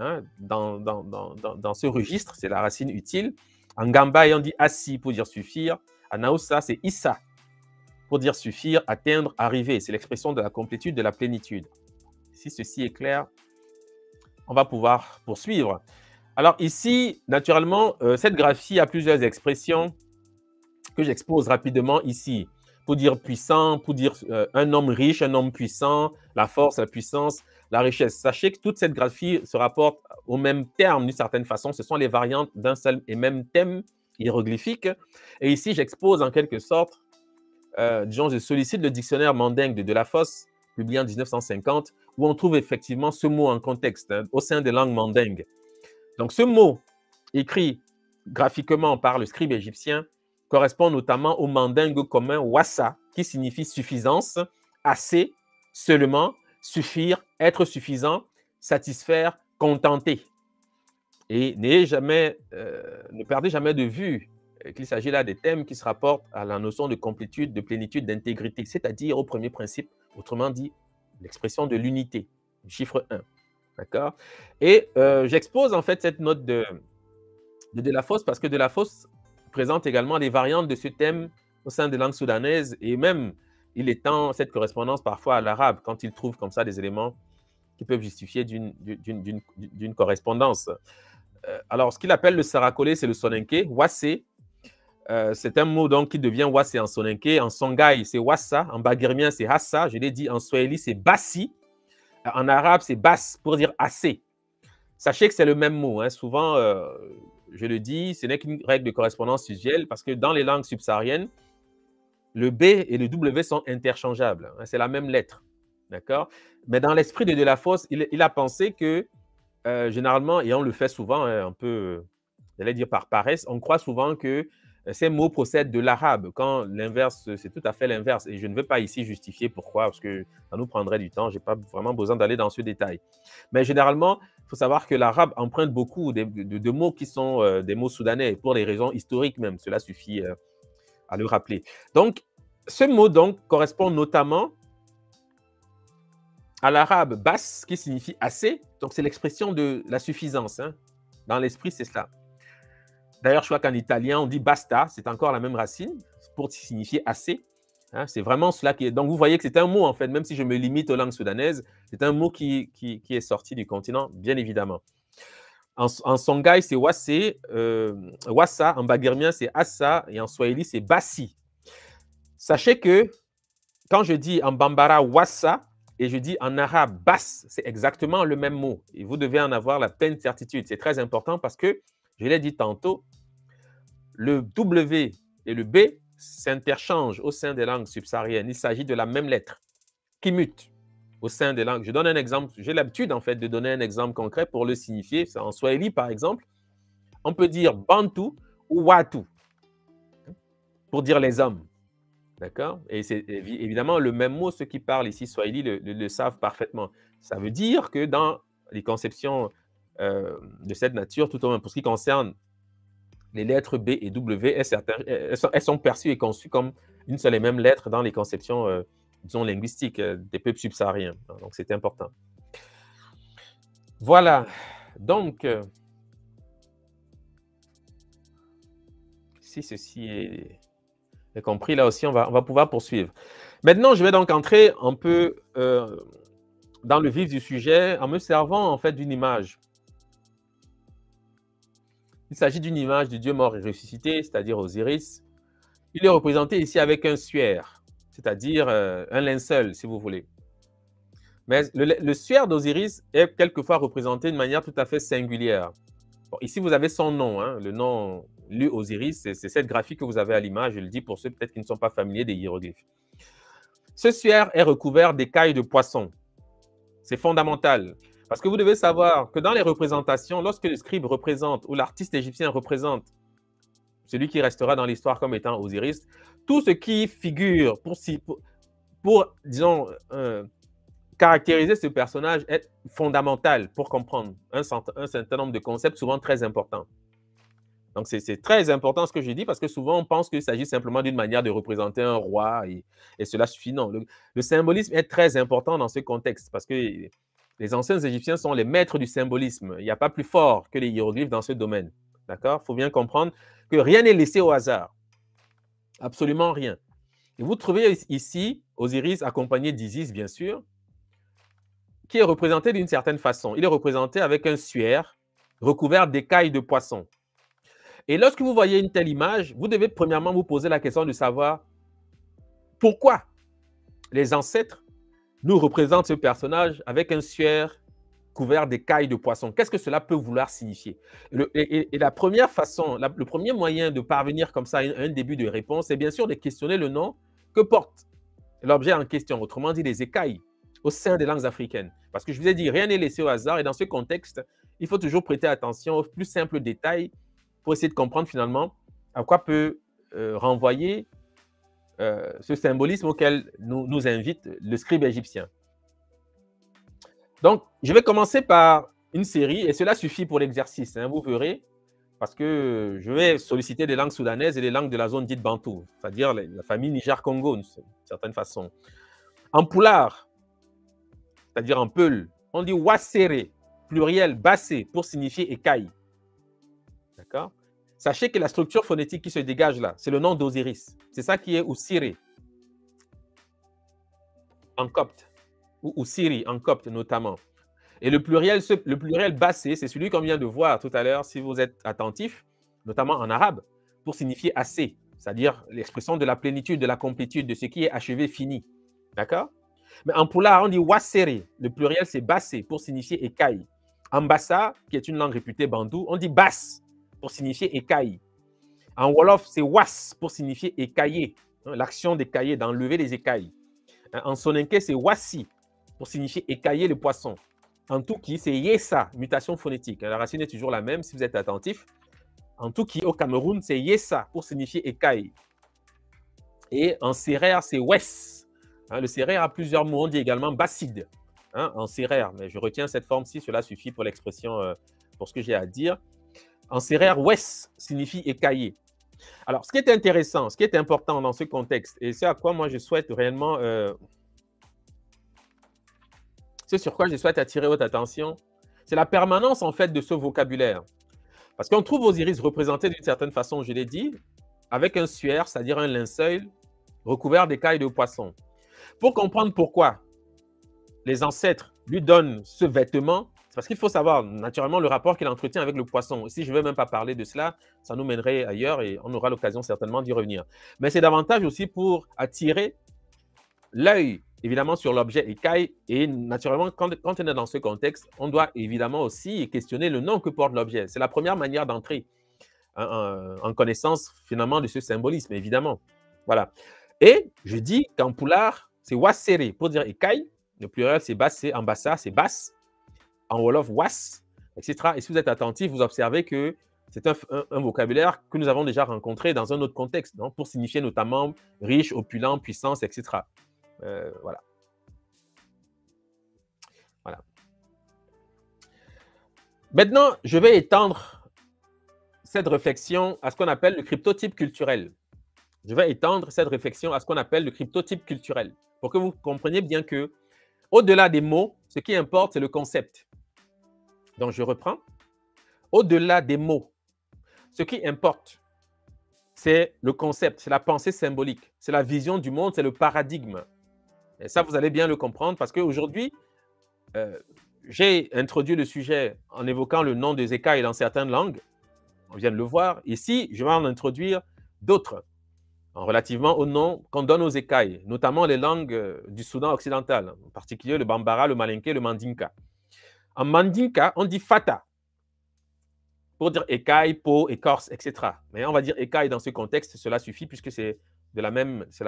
dans ce registre, c'est la racine utile. En Gamba, on dit assis pour dire suffire. En Aoussa, c'est Issa pour dire suffire, atteindre, arriver. C'est l'expression de la complétude, de la plénitude. Si ceci est clair, on va pouvoir poursuivre. Alors ici, naturellement, cette graphie a plusieurs expressions que j'expose rapidement ici. Pour dire puissant, pour dire un homme riche, un homme puissant, la force, la puissance, la richesse. Sachez que toute cette graphie se rapporte au même terme d'une certaine façon. Ce sont les variantes d'un seul et même thème hiéroglyphique. Et ici, j'expose en quelque sorte, disons, je sollicite le dictionnaire mandingue de Delafosse, publié en 1950, où on trouve effectivement ce mot en contexte, au sein des langues mandingues. Donc ce mot, écrit graphiquement par le scribe égyptien, correspond notamment au mandingue commun wassa, qui signifie suffisance, assez, seulement, suffire, être suffisant, satisfaire, contenter. Et ne perdez jamais de vue qu'il s'agit là des thèmes qui se rapportent à la notion de complétude, de plénitude, d'intégrité, c'est-à-dire au premier principe, autrement dit, l'expression de l'unité, du chiffre 1. D'accord? Et j'expose en fait cette note de Delafosse parce que Delafosse présente également des variantes de ce thème au sein des langues soudanaises et même il étend cette correspondance parfois à l'arabe quand il trouve comme ça des éléments qui peuvent justifier d'une correspondance. Alors, ce qu'il appelle le sarakolé, c'est le soninké. Wassé, c'est un mot donc qui devient wassé en soninké. En songhai, c'est wassa. En bagirmien, c'est hassa. Je l'ai dit, en swahili, c'est bassi. En arabe, c'est basse pour dire assez. Sachez que c'est le même mot. Souvent, je le dis, ce n'est qu'une règle de correspondance usuelle parce que dans les langues subsahariennes, le B et le W sont interchangeables. C'est la même lettre. D'accord? Mais dans l'esprit de Delafosse, il a pensé que, généralement, et on le fait souvent, hein, un peu, j'allais dire par paresse, on croit souvent que ces mots procèdent de l'arabe, quand l'inverse, c'est tout à fait l'inverse. Et je ne veux pas ici justifier pourquoi, parce que ça nous prendrait du temps. Je n'ai pas vraiment besoin d'aller dans ce détail. Mais généralement, il faut savoir que l'arabe emprunte beaucoup de mots qui sont des mots soudanais, pour des raisons historiques même. Cela suffit à le rappeler. Donc, ce mot donc correspond notamment à l'arabe bas, qui signifie assez. Donc, c'est l'expression de la suffisance. Hein. Dans l'esprit, c'est cela. D'ailleurs, je crois qu'en italien, on dit basta, c'est encore la même racine pour signifier assez. Hein, c'est vraiment cela qui est. Donc, vous voyez que c'est un mot, en fait, même si je me limite aux langues soudanaises, c'est un mot qui est sorti du continent, bien évidemment. En Songhai, c'est wassé, wassa, en bagirmien, c'est assa, et en swahili, c'est bassi. Sachez que quand je dis en bambara wassa et je dis en arabe basse, c'est exactement le même mot. Et vous devez en avoir la pleine certitude. C'est très important parce que, je l'ai dit tantôt, le W et le B s'interchangent au sein des langues subsahariennes. Il s'agit de la même lettre qui mute au sein des langues. Je donne un exemple. J'ai l'habitude, en fait, de donner un exemple concret pour le signifier. En swahili, par exemple, on peut dire bantu ou watu pour dire les hommes. D'accord? Et c'est évidemment le même mot, ceux qui parlent ici swahili le savent parfaitement. Ça veut dire que dans les conceptions de cette nature, tout au moins pour ce qui concerne les lettres B et W, elles sont perçues et conçues comme une seule et même lettre dans les conceptions, disons, linguistiques des peuples subsahariens. Donc, c'est important. Voilà. Donc, si ceci est compris, là aussi, on va pouvoir poursuivre. Maintenant, je vais donc entrer un peu dans le vif du sujet en me servant en fait d'une image. Il s'agit d'une image du dieu mort et ressuscité, c'est-à-dire Osiris. Il est représenté ici avec un suaire, c'est-à-dire un linceul, si vous voulez. Mais le suaire d'Osiris est quelquefois représenté de manière tout à fait singulière. Bon, ici, vous avez son nom, hein, le nom lu Osiris, c'est cette graphique que vous avez à l'image, je le dis pour ceux peut-être qui ne sont pas familiers des hiéroglyphes. Ce suaire est recouvert d'écailles de poisson. C'est fondamental. Parce que vous devez savoir que dans les représentations, lorsque le scribe représente ou l'artiste égyptien représente celui qui restera dans l'histoire comme étant Osiris, tout ce qui figure pour disons, caractériser ce personnage est fondamental pour comprendre un certain nombre de concepts souvent très importants. Donc, c'est très important ce que je dis parce que souvent, on pense qu'il s'agit simplement d'une manière de représenter un roi et cela suffit. Non, le symbolisme est très important dans ce contexte parce que les anciens Égyptiens sont les maîtres du symbolisme. Il n'y a pas plus fort que les hiéroglyphes dans ce domaine. D'accord? Il faut bien comprendre que rien n'est laissé au hasard. Absolument rien. Et vous trouvez ici Osiris accompagné d'Isis, bien sûr, qui est représenté d'une certaine façon. Il est représenté avec un suaire recouvert d'écailles de poisson. Et lorsque vous voyez une telle image, vous devez premièrement vous poser la question de savoir pourquoi les ancêtres nous représentent ce personnage avec un suaire couvert d'écailles de poisson. Qu'est-ce que cela peut vouloir signifier? Et la première façon, le premier moyen de parvenir comme ça à un début de réponse, c'est bien sûr de questionner le nom que porte l'objet en question, autrement dit les écailles, au sein des langues africaines. Parce que je vous ai dit, rien n'est laissé au hasard et dans ce contexte, il faut toujours prêter attention aux plus simples détails pour essayer de comprendre finalement à quoi peut renvoyer ce symbolisme auquel nous invite le scribe égyptien. Donc, je vais commencer par une série, et cela suffit pour l'exercice, hein, vous verrez, parce que je vais solliciter des langues soudanaises et des langues de la zone dite bantou, c'est-à-dire la famille Niger-Congo, d'une certaine façon. En poulard, c'est-à-dire en peul, on dit wassere, pluriel, bassé, pour signifier écaille. D'accord? Sachez que la structure phonétique qui se dégage là, c'est le nom d'Osiris. C'est ça qui est Oussiré, en copte, ou Oussiri, en copte notamment. Et le pluriel bassé, c'est celui qu'on vient de voir tout à l'heure, si vous êtes attentif, notamment en arabe, pour signifier assez, c'est-à-dire l'expression de la plénitude, de la complétude, de ce qui est achevé, fini. D'accord? Mais en poulard, on dit wassere. Le pluriel, c'est bassé, pour signifier écaille. En bassa, qui est une langue réputée bandou, on dit basse, pour signifier écaille. En wolof, c'est was, pour signifier écaillé. L'action d'écailler, d'enlever les écailles. En soninké, c'est wassi, pour signifier écailler le poisson. Antouki, c'est yessa, mutation phonétique. La racine est toujours la même si vous êtes attentif. Antouki, au Cameroun, c'est yessa pour signifier écaille. Et en sérère, c'est wes. Le sérère a plusieurs mots. On dit également bacide en sérère. Mais je retiens cette forme-ci. Cela suffit pour l'expression, pour ce que j'ai à dire. En sérère, wes signifie écailler. Alors, ce qui est intéressant, ce qui est important dans ce contexte, et c'est à quoi moi je souhaite réellement, c'est sur quoi je souhaite attirer votre attention, c'est la permanence en fait de ce vocabulaire. Parce qu'on trouve Osiris représenté d'une certaine façon, je l'ai dit, avec un suaire, c'est-à-dire un linceul recouvert d'écailles de poisson. Pour comprendre pourquoi les ancêtres lui donnent ce vêtement, c'est parce qu'il faut savoir naturellement le rapport qu'il entretient avec le poisson. Si je ne veux même pas parler de cela, ça nous mènerait ailleurs et on aura l'occasion certainement d'y revenir. Mais c'est davantage aussi pour attirer l'œil, évidemment, sur l'objet écaille. Et naturellement, quand on est dans ce contexte, on doit évidemment aussi questionner le nom que porte l'objet. C'est la première manière d'entrer en connaissance finalement de ce symbolisme, évidemment. Voilà. Et je dis qu'en poulard, c'est wasseré pour dire écaille. Le pluriel, c'est basse, en bassa, c'est basse. En wolof, was, etc. Et si vous êtes attentif, vous observez que c'est un vocabulaire que nous avons déjà rencontré dans un autre contexte, non, pour signifier notamment riche, opulent, puissance, etc. Voilà. Voilà. Maintenant, je vais étendre cette réflexion à ce qu'on appelle le cryptotype culturel. Je vais étendre cette réflexion à ce qu'on appelle le cryptotype culturel, pour que vous compreniez bien que, au-delà des mots, ce qui importe, c'est le concept. Donc, je reprends. Au-delà des mots, ce qui importe, c'est le concept, c'est la pensée symbolique, c'est la vision du monde, c'est le paradigme. Et ça, vous allez bien le comprendre parce qu'aujourd'hui, j'ai introduit le sujet en évoquant le nom des écailles dans certaines langues. On vient de le voir. Ici, je vais en introduire d'autres relativement au nom qu'on donne aux écailles, notamment les langues du Soudan occidental, en particulier le Bambara, le Malinké, le Mandinka. En Mandinka, on dit fata pour dire écaille, peau, écorce, etc. Mais on va dire écaille dans ce contexte, cela suffit puisque c'est de la même, c'est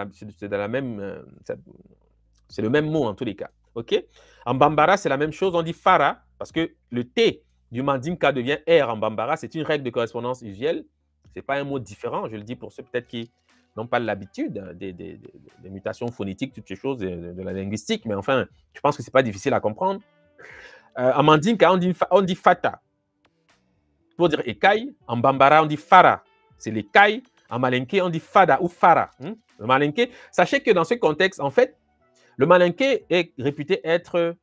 le même mot en tous les cas. Ok? En Bambara, c'est la même chose. On dit fara parce que le T du Mandinka devient R en Bambara. C'est une règle de correspondance usuelle. Ce n'est pas un mot différent. Je le dis pour ceux peut-être qui n'ont pas l'habitude des mutations phonétiques, toutes ces choses de la linguistique. Mais enfin, je pense que ce n'est pas difficile à comprendre. En Mandinka, on dit fata pour dire écaille. En Bambara, on dit fara. C'est l'écaille. En Malinké, on dit fada ou fara. Le Malinké, sachez que dans ce contexte, en fait, le Malinké est réputé être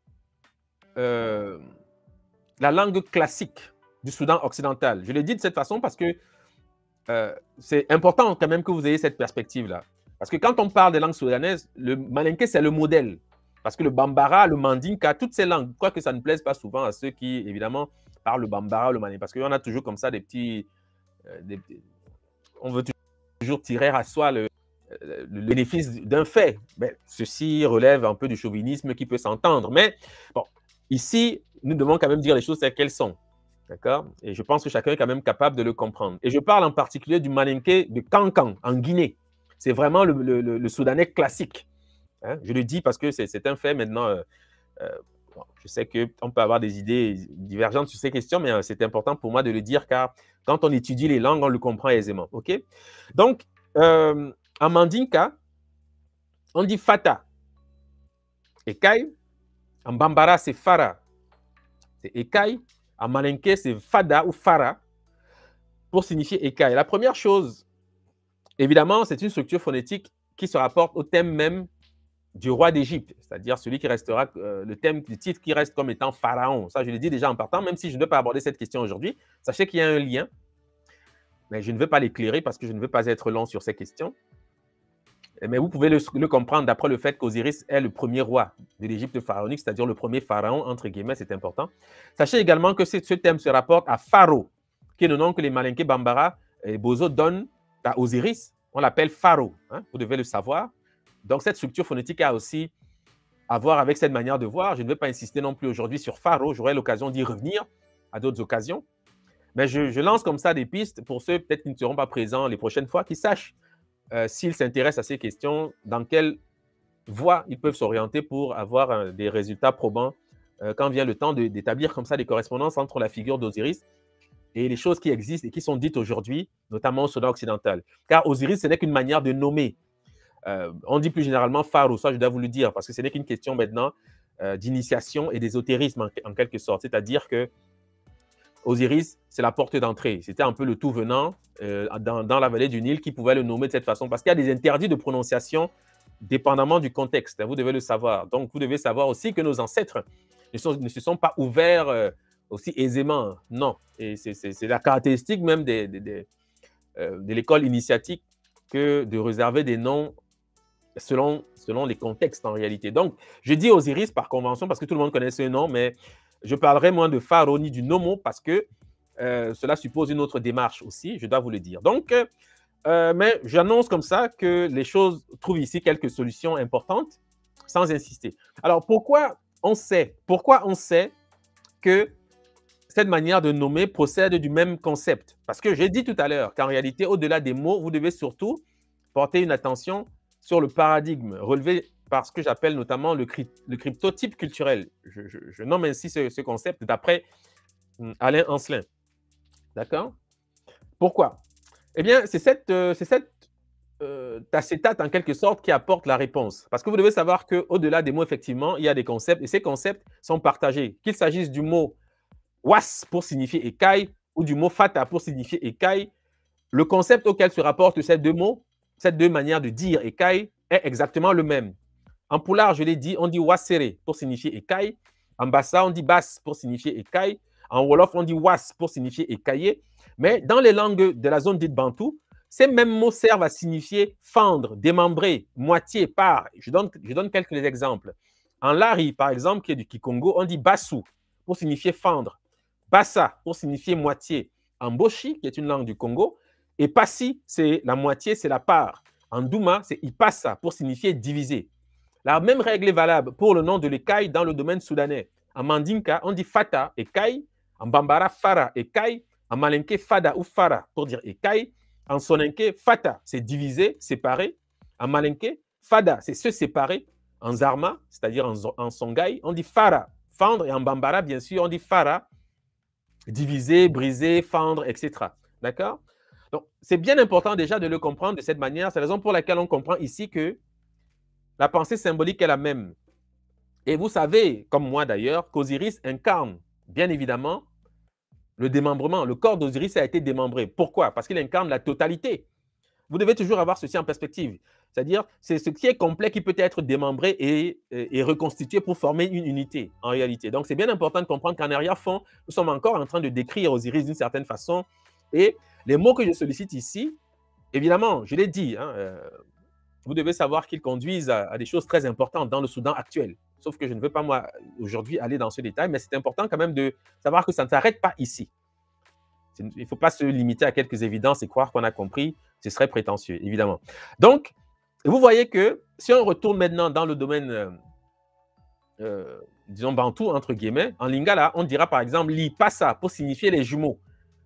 la langue classique du Soudan occidental. Je l'ai dit de cette façon parce que c'est important quand même que vous ayez cette perspective-là. Parce que quand on parle des langues soudanaises, le Malinké, c'est le modèle. Parce que le Bambara, le Mandinka, toutes ces langues, quoique ça ne plaise pas souvent à ceux qui, évidemment, parlent le Bambara, le Mandinka. Parce qu'on a toujours comme ça des petits... on veut toujours tirer à soi le bénéfice d'un fait. Mais ceci relève un peu du chauvinisme qui peut s'entendre. Mais bon, ici, nous devons quand même dire les choses telles qu'elles sont. D'accord? Et je pense que chacun est quand même capable de le comprendre. Et je parle en particulier du Malinké de Kankan, en Guinée. C'est vraiment le Soudanais classique. Hein? Je le dis parce que c'est un fait maintenant. Je sais qu'on peut avoir des idées divergentes sur ces questions, mais c'est important pour moi de le dire car quand on étudie les langues, on le comprend aisément. OK? Donc, en Mandinka, on dit fata. Écaille. En Bambara, c'est fara. C'est écaille. En Malinké, c'est fada ou fara pour signifier écaille. La première chose, évidemment, c'est une structure phonétique qui se rapporte au thème même du roi d'Égypte, c'est-à-dire celui qui restera, le titre qui reste comme étant pharaon. Ça, je l'ai dit déjà en partant, même si je ne veux pas aborder cette question aujourd'hui. Sachez qu'il y a un lien, mais je ne veux pas l'éclairer parce que je ne veux pas être long sur ces questions. Mais vous pouvez le comprendre d'après le fait qu'Osiris est le premier roi de l'Égypte pharaonique, c'est-à-dire le premier pharaon, entre guillemets, c'est important. Sachez également que ce thème se rapporte à Pharaon, qui est le nom que les Malinké, Bambara et Bozo donnent à Osiris. On l'appelle Pharaon, hein, vous devez le savoir. Donc, cette structure phonétique a aussi à voir avec cette manière de voir. Je ne vais pas insister non plus aujourd'hui sur Pharaon, j'aurai l'occasion d'y revenir à d'autres occasions. Mais je lance comme ça des pistes pour ceux peut-être qui ne seront pas présents les prochaines fois, qui sachent s'ils s'intéressent à ces questions, dans quelle voient, ils peuvent s'orienter pour avoir des résultats probants quand vient le temps d'établir comme ça des correspondances entre la figure d'Osiris et les choses qui existent et qui sont dites aujourd'hui, notamment au Soudan occidental. Car Osiris, ce n'est qu'une manière de nommer. On dit plus généralement pharaon, ça je dois vous le dire, parce que ce n'est qu'une question maintenant d'initiation et d'ésotérisme en quelque sorte. C'est-à-dire que Osiris, c'est la porte d'entrée. C'était un peu le tout venant dans la vallée du Nil qui pouvait le nommer de cette façon, parce qu'il y a des interdits de prononciation dépendamment du contexte. Vous devez le savoir. Donc, vous devez savoir aussi que nos ancêtres ne se sont pas ouverts aussi aisément. Non. Et c'est la caractéristique même de l'école initiatique que de réserver des noms selon les contextes en réalité. Donc, je dis Osiris par convention parce que tout le monde connaît ce nom, mais je parlerai moins de pharaon ni du nomo parce que cela suppose une autre démarche aussi, je dois vous le dire. Donc, mais j'annonce comme ça que les choses trouvent ici quelques solutions importantes sans insister. Alors, pourquoi on sait que cette manière de nommer procède du même concept? Parce que j'ai dit tout à l'heure qu'en réalité, au-delà des mots, vous devez surtout porter une attention sur le paradigme relevé par ce que j'appelle notamment le cryptotype culturel. Je nomme ainsi ce concept d'après Alain Ancelin. D'accord? Pourquoi? Eh bien, c'est cette tacétate, en quelque sorte, qui apporte la réponse. Parce que vous devez savoir qu'au-delà des mots, effectivement, il y a des concepts, et ces concepts sont partagés. Qu'il s'agisse du mot was pour signifier écaille, ou du mot fata pour signifier écaille, le concept auquel se rapportent ces deux mots, ces deux manières de dire écaille, est exactement le même. En poulard, je l'ai dit, on dit wasere pour signifier écaille. En bassa, on dit basse pour signifier écaille. En wolof, on dit was pour signifier écaillé. Mais dans les langues de la zone dite bantou, ces mêmes mots servent à signifier fendre, démembrer, moitié, part. Je donne quelques exemples. En lari, par exemple, qui est du Kikongo, on dit bassou pour signifier fendre. Bassa pour signifier moitié. En boshi, qui est une langue du Congo, et passi, c'est la moitié, c'est la part. En douma, c'est ipassa pour signifier diviser. La même règle est valable pour le nom de l'écaille dans le domaine soudanais. En mandinka, on dit fata, écaille. En bambara, fara, écaille. En malinké, fada ou fara pour dire écaille. En soninké, fata, c'est diviser, séparer. En malinké, fada, c'est se séparer. En zarma, c'est-à-dire en songhai, on dit fara, fendre. Et en bambara, bien sûr, on dit fara, diviser, briser, fendre, etc. D'accord? Donc, c'est bien important déjà de le comprendre de cette manière. C'est la raison pour laquelle on comprend ici que la pensée symbolique est la même. Et vous savez, comme moi d'ailleurs, qu'Osiris incarne, bien évidemment, le démembrement. Le corps d'Osiris a été démembré. Pourquoi? Parce qu'il incarne la totalité. Vous devez toujours avoir ceci en perspective. C'est-à-dire, c'est ce qui est complet qui peut être démembré et reconstitué pour former une unité, en réalité. Donc, c'est bien important de comprendre qu'en arrière-fond, nous sommes encore en train de décrire Osiris d'une certaine façon. Et les mots que je sollicite ici, évidemment, je l'ai dit, hein, vous devez savoir qu'ils conduisent à des choses très importantes dans le Soudan actuel. Sauf que je ne veux pas, moi, aujourd'hui, aller dans ce détail, mais c'est important quand même de savoir que ça ne s'arrête pas ici. Il ne faut pas se limiter à quelques évidences et croire qu'on a compris. Ce serait prétentieux, évidemment. Donc, vous voyez que si on retourne maintenant dans le domaine, disons, bantou, entre guillemets, en lingala, on dira par exemple l'ipasa pour signifier les jumeaux.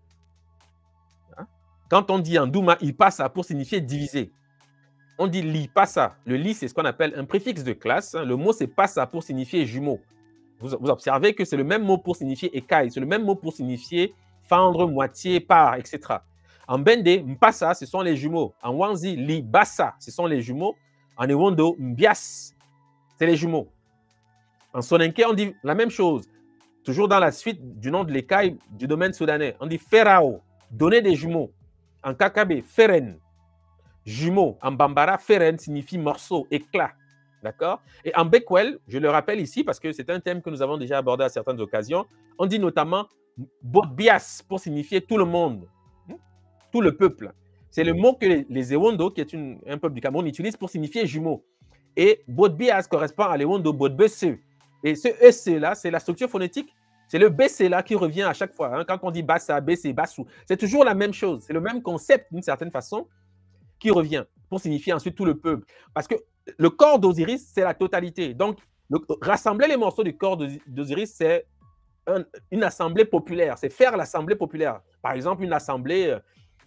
Quand on dit en douma, ipasa pour signifier diviser. On dit li passa. Le li, c'est ce qu'on appelle un préfixe de classe. Le mot, c'est passa pour signifier jumeau. Vous observez que c'est le même mot pour signifier écaille. C'est le même mot pour signifier fendre, moitié, part, etc. En bende, mpassa, ce sont les jumeaux. En wanzi, li bassa, ce sont les jumeaux. En ewondo, mbias, c'est les jumeaux. En sonenke, on dit la même chose. Toujours dans la suite du nom de l'écaille du domaine soudanais. On dit ferao, donner des jumeaux. En kakabe, feren, jumeaux. En bambara, feren signifie morceau, éclat. D'accord? Et en bekwel, je le rappelle ici parce que c'est un thème que nous avons déjà abordé à certaines occasions, on dit notamment Bodbias pour signifier tout le monde, tout le peuple. C'est le mot que les Ewondo, qui est un peuple du Cameroun, utilisent pour signifier jumeaux. Et Bodbias correspond à l'Ewondo Bodbese. Et ce EC là, c'est la structure phonétique. C'est le BC là qui revient à chaque fois. Hein. Quand on dit Bassa, BC, Bassou, c'est toujours la même chose. C'est le même concept d'une certaine façon qui revient pour signifier ensuite tout le peuple. Parce que le corps d'Osiris, c'est la totalité. Donc, rassembler les morceaux du corps d'Osiris, c'est une assemblée populaire. C'est faire l'assemblée populaire. Par exemple, une assemblée,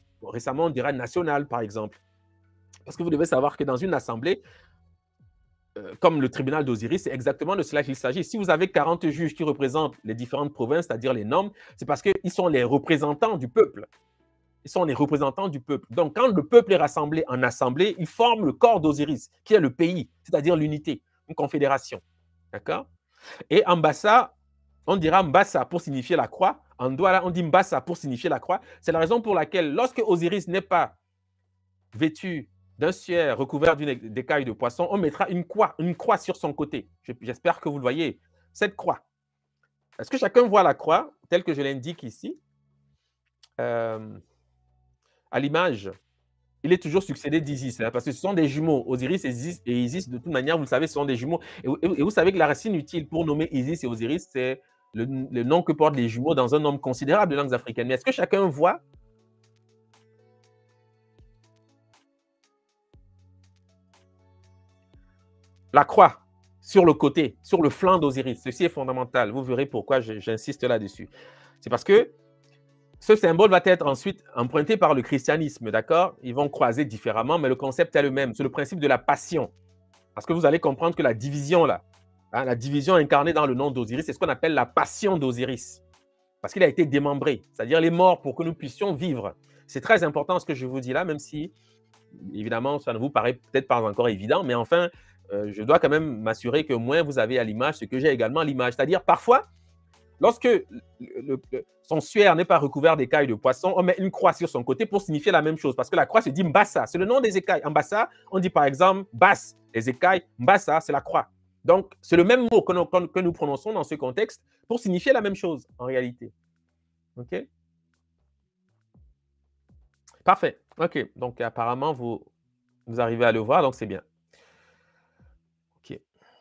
récemment, on dirait nationale, par exemple. Parce que vous devez savoir que dans une assemblée, comme le tribunal d'Osiris, c'est exactement de cela qu'il s'agit. Si vous avez 40 juges qui représentent les différentes provinces, c'est-à-dire les noms, c'est parce qu'ils sont les représentants du peuple. Ils sont les représentants du peuple. Donc, quand le peuple est rassemblé en assemblée, ils forment le corps d'Osiris, qui est le pays, c'est-à-dire l'unité, une confédération. D'accord? Et en Bassa, on dira Mbassa pour signifier la croix. En Douala, on dit Mbassa pour signifier la croix. C'est la raison pour laquelle, lorsque Osiris n'est pas vêtu d'un suaire recouvert d'une écaille de poisson, on mettra une croix sur son côté. J'espère que vous le voyez, cette croix. Est-ce que chacun voit la croix, telle que je l'indique ici? À l'image, il est toujours succédé d'Isis, hein, parce que ce sont des jumeaux. Osiris et Isis, de toute manière, vous le savez, ce sont des jumeaux. Et vous savez que la racine utile pour nommer Isis et Osiris, c'est le nom que portent les jumeaux dans un nombre considérable de langues africaines. Mais est-ce que chacun voit la croix sur le côté, sur le flanc d'Osiris? Ceci est fondamental. Vous verrez pourquoi j'insiste là-dessus. C'est parce que ce symbole va être ensuite emprunté par le christianisme, d'accord? Ils vont croiser différemment, mais le concept est le même. C'est le principe de la passion. Parce que vous allez comprendre que la division, là, hein, la division incarnée dans le nom d'Osiris, c'est ce qu'on appelle la passion d'Osiris. Parce qu'il a été démembré, c'est-à-dire les morts pour que nous puissions vivre. C'est très important ce que je vous dis là, même si, évidemment, ça ne vous paraît peut-être pas encore évident, mais enfin, je dois quand même m'assurer que moins vous avez à l'image ce que j'ai également à l'image. C'est-à-dire, parfois, lorsque son suaire n'est pas recouvert d'écailles de poisson, on met une croix sur son côté pour signifier la même chose. Parce que la croix se dit Mbassa, c'est le nom des écailles. En Bassa, on dit par exemple Basse, les écailles. Mbassa, c'est la croix. Donc, c'est le même mot que nous prononçons dans ce contexte pour signifier la même chose en réalité. OK? Parfait. OK. Donc, apparemment, vous arrivez à le voir, donc c'est bien. OK.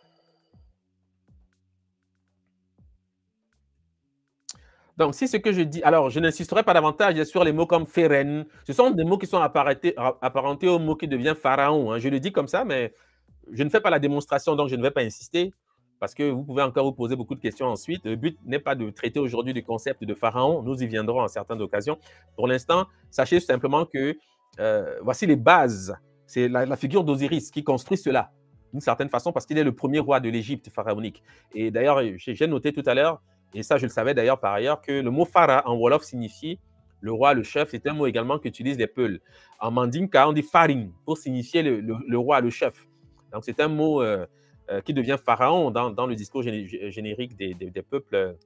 Donc, si ce que je dis, alors je n'insisterai pas davantage sur les mots comme Feren. Ce sont des mots qui sont apparentés au mot qui devient pharaon, hein. Je le dis comme ça, mais je ne fais pas la démonstration, donc je ne vais pas insister, parce que vous pouvez encore vous poser beaucoup de questions ensuite. Le but n'est pas de traiter aujourd'hui du concept de pharaon, nous y viendrons en certaines occasions. Pour l'instant, sachez simplement que voici les bases. C'est la figure d'Osiris qui construit cela, d'une certaine façon, parce qu'il est le premier roi de l'Égypte pharaonique. Et d'ailleurs, j'ai noté tout à l'heure, et ça je le savais d'ailleurs par ailleurs, que le mot Phara en Wolof signifie le roi, le chef. C'est un mot également qu'utilisent les Peuls. En Mandinka, on dit Faring pour signifier le roi, le chef. Donc c'est un mot qui devient pharaon dans le discours générique des peuples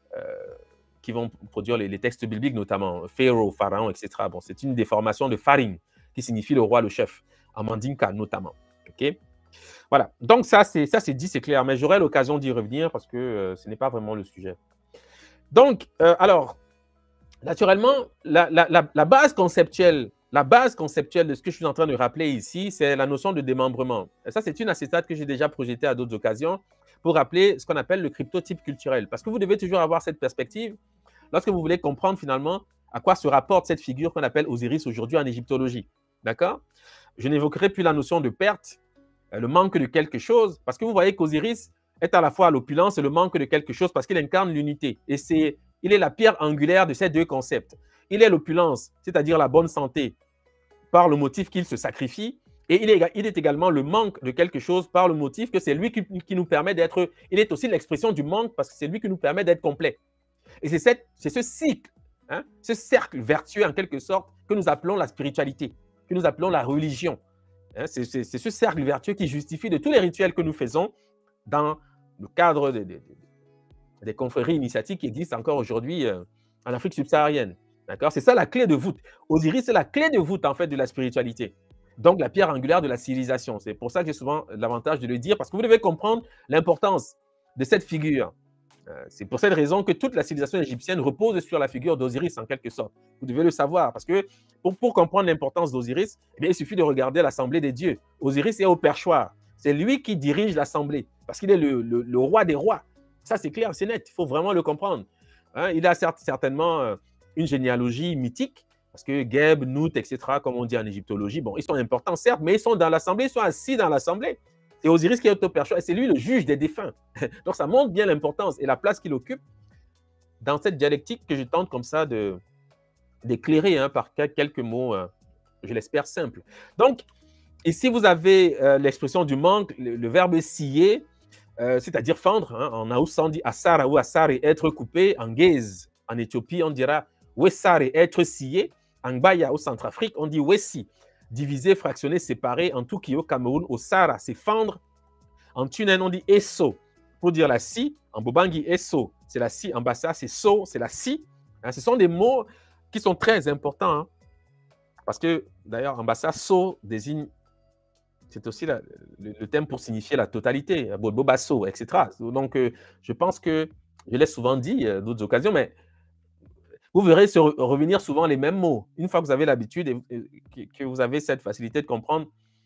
qui vont produire les textes bibliques, notamment Pharaon, pharaon, etc. Bon, c'est une déformation de Faring qui signifie le roi, le chef, en Mandinka notamment. OK? Voilà, donc ça c'est dit, c'est clair, mais j'aurai l'occasion d'y revenir parce que ce n'est pas vraiment le sujet. Donc, alors, naturellement, la base conceptuelle de ce que je suis en train de rappeler ici, c'est la notion de démembrement. Et ça, c'est une acétate que j'ai déjà projetée à d'autres occasions pour rappeler ce qu'on appelle le cryptotype culturel. Parce que vous devez toujours avoir cette perspective lorsque vous voulez comprendre finalement à quoi se rapporte cette figure qu'on appelle Osiris aujourd'hui en égyptologie. D'accord? Je n'évoquerai plus la notion de perte, le manque de quelque chose, parce que vous voyez qu'Osiris est à la fois l'opulence et le manque de quelque chose parce qu'il incarne l'unité. Et il est la pierre angulaire de ces deux concepts. Il est l'opulence, c'est-à-dire la bonne santé, par le motif qu'il se sacrifie, et il est également le manque de quelque chose par le motif que c'est lui qui nous permet d'être... Il est aussi l'expression du manque parce que c'est lui qui nous permet d'être complet. Et c'est ce cycle, hein, ce cercle vertueux en quelque sorte que nous appelons la spiritualité, que nous appelons la religion. Hein, c'est ce cercle vertueux qui justifie de tous les rituels que nous faisons dans le cadre des confréries initiatiques qui existent encore aujourd'hui en Afrique subsaharienne. C'est ça la clé de voûte. Osiris, c'est la clé de voûte en fait de la spiritualité. Donc la pierre angulaire de la civilisation. C'est pour ça que j'ai souvent l'avantage de le dire, parce que vous devez comprendre l'importance de cette figure. C'est pour cette raison que toute la civilisation égyptienne repose sur la figure d'Osiris en quelque sorte. Vous devez le savoir, parce que pour comprendre l'importance d'Osiris, eh il suffit de regarder l'assemblée des dieux. Osiris est au perchoir. C'est lui qui dirige l'assemblée, parce qu'il est le roi des rois. Ça, c'est clair, c'est net, il faut vraiment le comprendre. Hein, il a certainement une généalogie mythique, parce que Geb, Nout, etc., comme on dit en égyptologie, bon, ils sont importants, certes, mais ils sont dans l'assemblée, ils sont assis dans l'assemblée. C'est Osiris qui est au perchoir, et c'est lui le juge des défunts. Donc, ça montre bien l'importance et la place qu'il occupe dans cette dialectique que je tente comme ça d'éclairer par quelques mots, je l'espère, simples. Donc, Ici, vous avez l'expression du manque, le verbe scier, c'est-à-dire fendre. Hein. En Aoussa, on dit asara ou asare, être coupé. En Guèze, en Éthiopie, on dira wessare, être scié. En Gbaya, au Centrafrique, on dit wessi, diviser, fractionner, séparer. En Tuki, au Cameroun, au Sara, c'est fendre. En Tunen, on dit eso, pour dire la scie. En Bobangi, eso, c'est la scie. En Bassa, c'est so, c'est la scie. Hein, ce sont des mots qui sont très importants. Hein, parce que, d'ailleurs, en Bassa, so désigne, c'est aussi le terme pour signifier la totalité, bobasso, etc. Donc, je pense que, je l'ai souvent dit d'autres occasions, mais vous verrez revenir souvent les mêmes mots. Une fois que vous avez l'habitude et que vous avez cette facilité de comprendre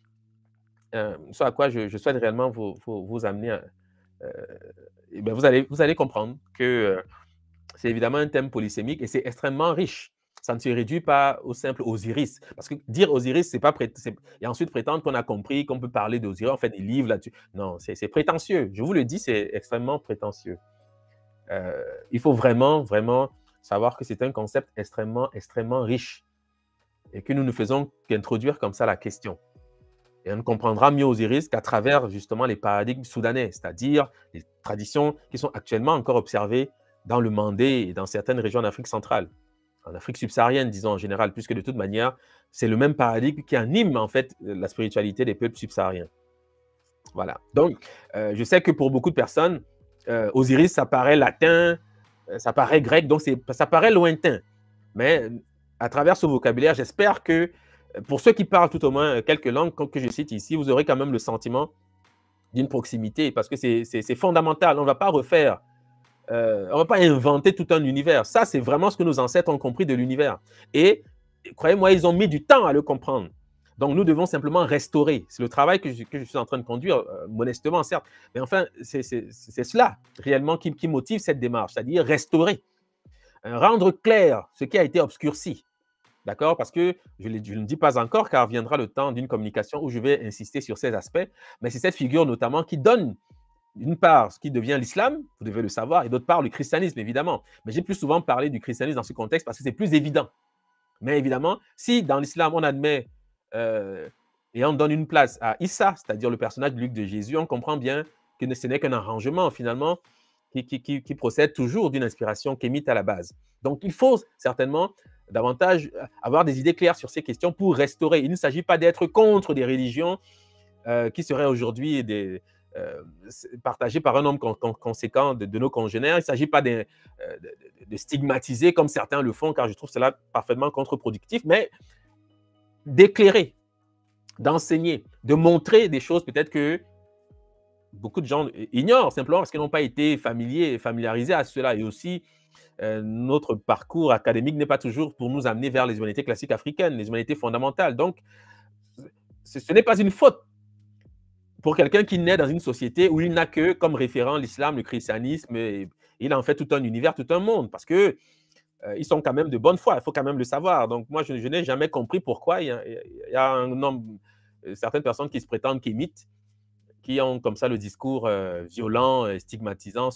ce à quoi je souhaite réellement vous amener, et bien vous allez comprendre que c'est évidemment un thème polysémique et c'est extrêmement riche. Ça ne se réduit pas au simple Osiris. Parce que dire Osiris, c'est pas et ensuite prétendre qu'on a compris, qu'on peut parler d'Osiris, on fait des livres là-dessus. Non, c'est prétentieux. Je vous le dis, c'est extrêmement prétentieux. Il faut vraiment, vraiment savoir que c'est un concept extrêmement, extrêmement riche et que nous ne faisons qu'introduire comme ça la question. Et on ne comprendra mieux Osiris qu'à travers justement les paradigmes soudanais, c'est-à-dire les traditions qui sont actuellement encore observées dans le Mandé et dans certaines régions d'Afrique centrale, en Afrique subsaharienne, disons en général, puisque de toute manière, c'est le même paradigme qui anime en fait la spiritualité des peuples subsahariens. Voilà. Donc, je sais que pour beaucoup de personnes, Osiris, ça paraît latin, ça paraît grec, donc ça paraît lointain. Mais à travers ce vocabulaire, j'espère que pour ceux qui parlent tout au moins quelques langues que je cite ici, vous aurez quand même le sentiment d'une proximité, parce que c'est fondamental. On ne va pas refaire, on ne va pas inventer tout un univers. Ça, c'est vraiment ce que nos ancêtres ont compris de l'univers. Et croyez-moi, ils ont mis du temps à le comprendre. Donc, nous devons simplement restaurer. C'est le travail que je suis en train de conduire, modestement, certes. Mais enfin, c'est cela réellement qui motive cette démarche, c'est-à-dire restaurer, rendre clair ce qui a été obscurci. D'accord? Parce que je ne dis pas encore, car viendra le temps d'une communication où je vais insister sur ces aspects. Mais c'est cette figure notamment qui donne, d'une part, ce qui devient l'islam, vous devez le savoir, et d'autre part, le christianisme, évidemment. Mais j'ai plus souvent parlé du christianisme dans ce contexte parce que c'est plus évident. Mais évidemment, si dans l'islam, on admet et on donne une place à Issa, c'est-à-dire le personnage biblique de Jésus, on comprend bien que ce n'est qu'un arrangement, finalement, qui procède toujours d'une inspiration kémite à la base. Donc, il faut certainement davantage avoir des idées claires sur ces questions pour restaurer. Il ne s'agit pas d'être contre des religions qui seraient aujourd'hui partagées par un nombre conséquent de nos congénères. Il ne s'agit pas de stigmatiser comme certains le font, car je trouve cela parfaitement contre-productif, mais d'éclairer, d'enseigner, de montrer des choses peut-être que beaucoup de gens ignorent simplement parce qu'ils n'ont pas été familiarisés à cela. Et aussi, notre parcours académique n'est pas toujours pour nous amener vers les humanités classiques africaines, les humanités fondamentales. Donc, ce n'est pas une faute pour quelqu'un qui naît dans une société où il n'a que comme référent l'islam, le christianisme, et il en fait tout un univers, tout un monde, parce que ils sont quand même de bonne foi, il faut quand même le savoir. Donc, moi, je n'ai jamais compris pourquoi il y a un nombre, certaines personnes qui se prétendent kémites, qui ont comme ça le discours violent, stigmatisant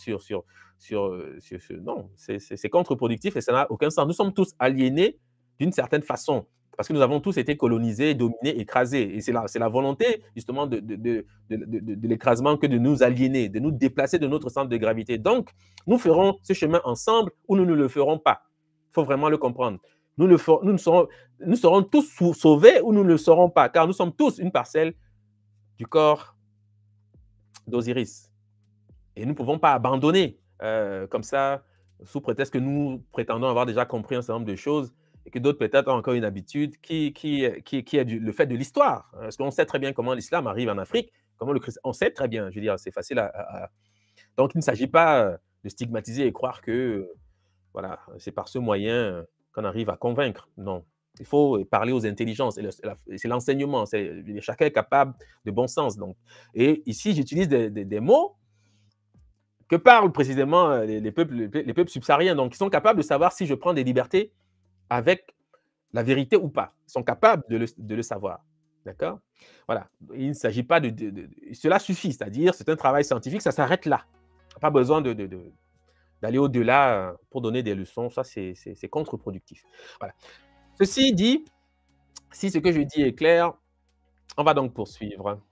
non, c'est contre-productif et ça n'a aucun sens. Nous sommes tous aliénés d'une certaine façon parce que nous avons tous été colonisés, dominés, écrasés. Et c'est la volonté justement de l'écrasement que de nous aliéner, de nous déplacer de notre centre de gravité. Donc, nous ferons ce chemin ensemble ou nous ne le ferons pas. Il faut vraiment le comprendre. Nous serons tous sauvés ou nous ne le serons pas, car nous sommes tous une parcelle du corps d'Osiris. Et nous ne pouvons pas abandonner comme ça, sous prétexte que nous prétendons avoir déjà compris un certain nombre de choses et que d'autres peut-être ont encore une habitude qui est le fait de l'histoire. Parce qu'on sait très bien comment l'islam arrive en Afrique, comment le christianisme, on sait très bien, je veux dire, c'est facile Donc, il ne s'agit pas de stigmatiser et croire que voilà, c'est par ce moyen qu'on arrive à convaincre. Non. Il faut parler aux intelligences. C'est l'enseignement. Chacun est capable de bon sens. Donc. Et ici, j'utilise des mots que parlent précisément les peuples subsahariens. Donc, ils sont capables de savoir si je prends des libertés avec la vérité ou pas. Ils sont capables de le savoir. D'accord? Voilà. Il ne s'agit pas cela suffit. C'est-à-dire, c'est un travail scientifique, ça s'arrête là. Pas besoin d'aller au-delà pour donner des leçons. Ça, c'est contre-productif. Voilà. Ceci dit, si ce que je dis est clair, On va donc poursuivre.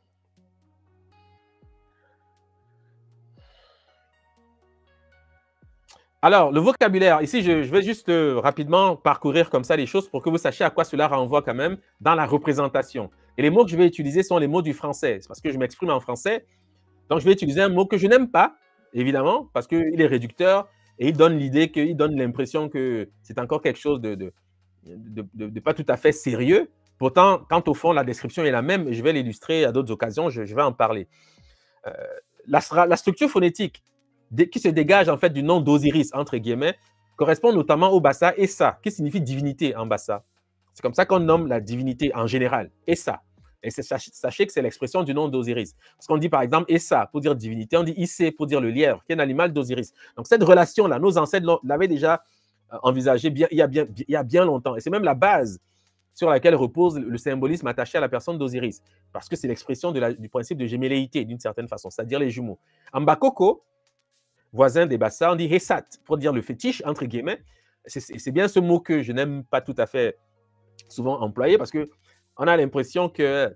Alors, le vocabulaire, ici, je vais juste rapidement parcourir comme ça les choses pour que vous sachiez à quoi cela renvoie quand même dans la représentation. Et les mots que je vais utiliser sont les mots du français. C'est parce que je m'exprime en français. Donc, je vais utiliser un mot que je n'aime pas, évidemment, parce qu'il est réducteur et il donne l'idée, il donne l'impression que c'est encore quelque chose de pas tout à fait sérieux. Pourtant, quand au fond, la description est la même, et je vais l'illustrer à d'autres occasions, je vais en parler. Euh, la structure phonétique qui se dégage en fait du nom d'Osiris, entre guillemets, correspond notamment au bassa Essa, qui signifie divinité en bassa. C'est comme ça qu'on nomme la divinité en général, Essa. Et sachez que c'est l'expression du nom d'Osiris. Parce qu'on dit par exemple Essa pour dire divinité, on dit Issé pour dire le lièvre, qui est un animal d'Osiris. Donc cette relation-là, nos ancêtres l'avaient déjà envisagée il y a bien longtemps. Et c'est même la base sur laquelle repose le symbolisme attaché à la personne d'Osiris. Parce que c'est l'expression du principe de gémelléité, d'une certaine façon, c'est-à-dire les jumeaux. En Bakoko, voisin des Bassa, on dit Hessat pour dire le fétiche, entre guillemets. C'est bien ce mot que je n'aime pas tout à fait souvent employer parce qu'on a l'impression que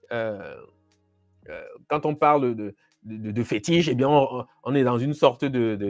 quand on parle de fétiche, eh bien, on est dans une sorte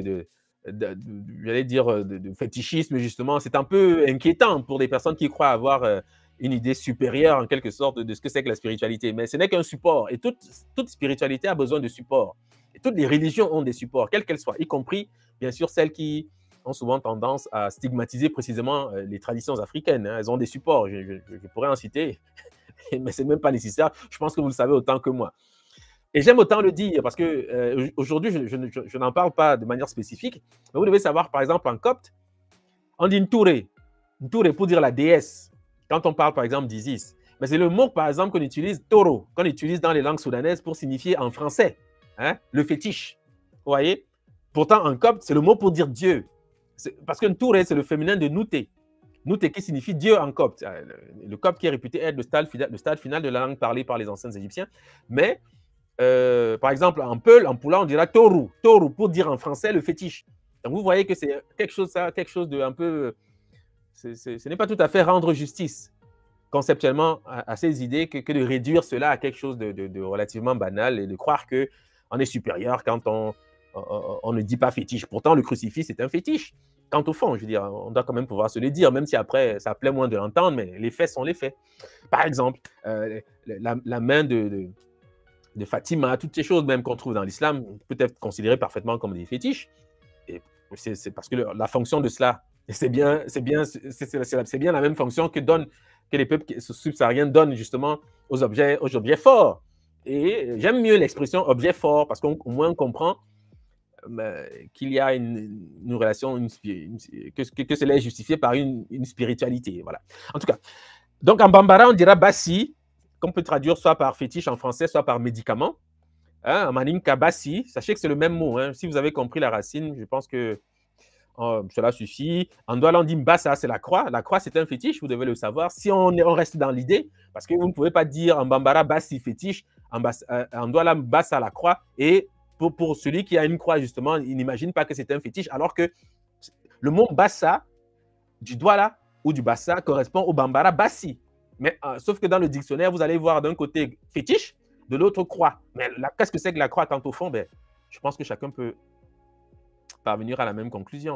j'allais dire, de fétichisme, justement. C'est un peu inquiétant pour des personnes qui croient avoir une idée supérieure, en quelque sorte, de ce que c'est que la spiritualité. Mais ce n'est qu'un support. Et toute spiritualité a besoin de support. Et toutes les religions ont des supports, quelles qu'elles soient, y compris, bien sûr, celles qui ont souvent tendance à stigmatiser précisément les traditions africaines. Hein. Elles ont des supports, je pourrais en citer, mais ce n'est même pas nécessaire. Je pense que vous le savez autant que moi. Et j'aime autant le dire parce qu'aujourd'hui, je n'en parle pas de manière spécifique, mais vous devez savoir, par exemple, en copte, on dit Ntouré. Ntouré pour dire la déesse, quand on parle, par exemple, d'Isis. Mais c'est le mot, par exemple, qu'on utilise, taureau, qu'on utilise dans les langues soudanaises pour signifier en français, hein, le fétiche. Vous voyez? Pourtant, en copte, c'est le mot pour dire Dieu. Parce que Ntouré, c'est le féminin de Nouté. Nouté qui signifie Dieu en copte. Le copte qui est réputé être le stade final de la langue parlée par les anciens Égyptiens. Mais par exemple, en Peul, en Poula, on dira Toru. Toru pour dire en français le fétiche. Donc vous voyez que c'est quelque chose de un peu. Ce n'est pas tout à fait rendre justice conceptuellement à ces idées que de réduire cela à quelque chose de relativement banal et de croire qu'on est supérieur quand on ne dit pas fétiche. Pourtant, le crucifix, c'est un fétiche. Quant au fond, je veux dire, on doit quand même pouvoir se le dire, même si après, ça plaît moins de l'entendre, mais les faits sont les faits. Par exemple, la main de Fatima, toutes ces choses même qu'on trouve dans l'islam peut être considérées parfaitement comme des fétiches. Et c'est parce que la fonction de cela, c'est bien la même fonction que les peuples subsahariens donnent justement aux objets forts. Et j'aime mieux l'expression objet fort parce qu'au moins on comprend qu'il y a une relation, que cela est justifié par une spiritualité. Voilà. En tout cas, donc en bambara, on dira bassi, qu'on peut traduire soit par fétiche en français, soit par médicament. Hein, en maninka bassi, sachez que c'est le même mot. Hein. Si vous avez compris la racine, je pense que cela suffit. En douala, on dit mbassa, c'est la croix. La croix, c'est un fétiche, vous devez le savoir. Si on reste dans l'idée, parce que vous ne pouvez pas dire en bambara bassi fétiche, en douala mbassa la croix, et pour celui qui a une croix, justement, il n'imagine pas que c'est un fétiche, alors que le mot bassa, du douala ou du bassa, correspond au bambara bassi. Mais sauf que dans le dictionnaire, vous allez voir d'un côté fétiche, de l'autre croix. Mais qu'est-ce que c'est que la croix quand au fond, je pense que chacun peut parvenir à la même conclusion.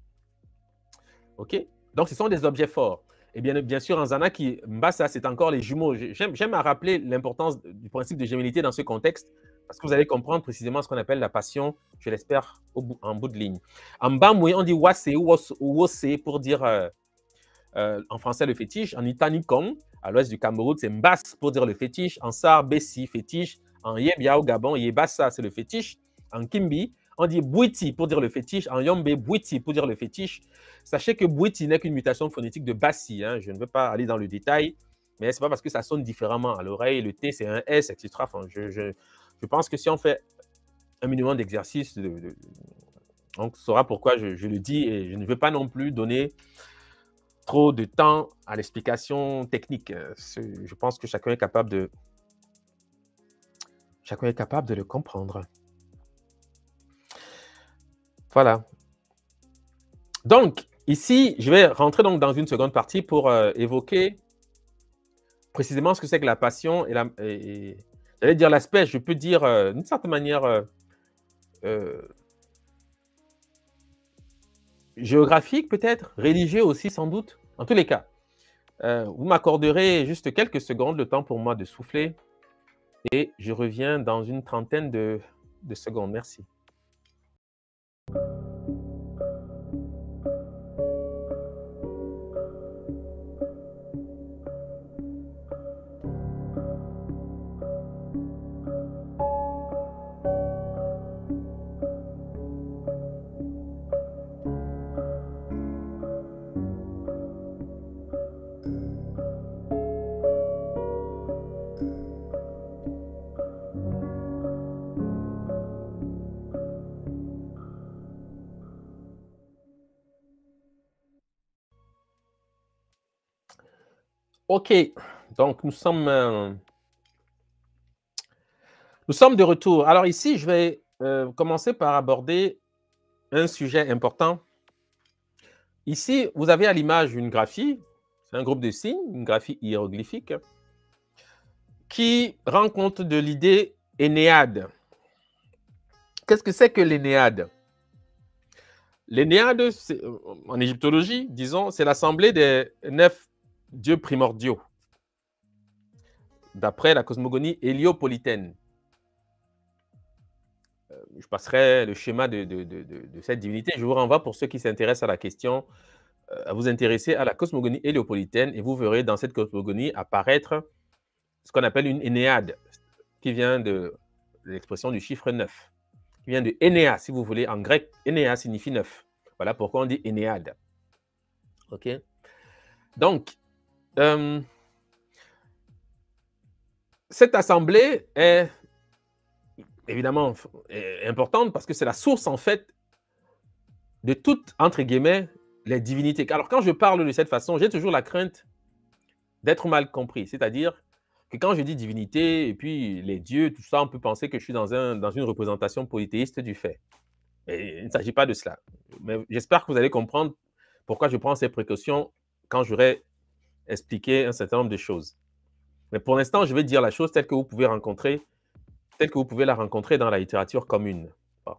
OK? Donc, ce sont des objets forts. Et bien sûr, en Zanaki, Mbassa, c'est encore les jumeaux. J'aime à rappeler l'importance du principe de gémellité dans ce contexte, parce que vous allez comprendre précisément ce qu'on appelle la passion, je l'espère, en bout de ligne. En Bamoué, on dit Wase ou Wose pour dire en français le fétiche. En Itanikong, à l'ouest du Cameroun, c'est Mbass pour dire le fétiche. En Sar, Bessi, fétiche. En Yebia au Gabon, Yebassa, c'est le fétiche. En Kimbi, on dit Bouiti pour dire le fétiche. En Yombe, Bouiti pour dire le fétiche. Sachez que Bouiti n'est qu'une mutation phonétique de Bassi. Hein. Je ne veux pas aller dans le détail, mais ce n'est pas parce que ça sonne différemment à l'oreille. Le T, c'est un S, etc. Enfin, je pense que si on fait un minimum d'exercice, on saura pourquoi je le dis, et je ne veux pas non plus donner trop de temps à l'explication technique. Je pense que chacun est capable de le comprendre. Voilà. Donc, ici, je vais rentrer donc dans une seconde partie pour évoquer précisément ce que c'est que la passion j'allais dire l'aspect, je peux dire d'une certaine manière géographique peut-être, religieux aussi sans doute. En tous les cas, vous m'accorderez juste quelques secondes, le temps pour moi de souffler et je reviens dans une trentaine de secondes. Merci. OK, donc nous sommes de retour. Alors ici, je vais commencer par aborder un sujet important. Ici, vous avez à l'image une graphie, c'est un groupe de signes, une graphie hiéroglyphique, qui rend compte de l'idée Énéade. Qu'est-ce que c'est que l'Énéade? L'Énéade, en égyptologie, disons, c'est l'assemblée des 9 dieux primordiaux, d'après la cosmogonie héliopolitaine. Je passerai le schéma de cette divinité. Je vous renvoie, pour ceux qui s'intéressent à la question, à vous intéresser à la cosmogonie héliopolitaine et vous verrez dans cette cosmogonie apparaître ce qu'on appelle une Énéade, qui vient de l'expression du chiffre 9, qui vient de Énéa, si vous voulez. En grec, Énéa signifie 9. Voilà pourquoi on dit Énéade. OK? Donc, cette assemblée est évidemment importante parce que c'est la source, en fait, de toutes, entre guillemets, les divinités. Alors, quand je parle de cette façon, j'ai toujours la crainte d'être mal compris. C'est-à-dire que quand je dis divinité et puis les dieux, tout ça, on peut penser que je suis dans une représentation polythéiste du fait. Mais il ne s'agit pas de cela. Mais j'espère que vous allez comprendre pourquoi je prends ces précautions quand j'aurai expliqué un certain nombre de choses. Mais pour l'instant, je vais dire la chose telle que vous pouvez la rencontrer dans la littérature commune. Bon.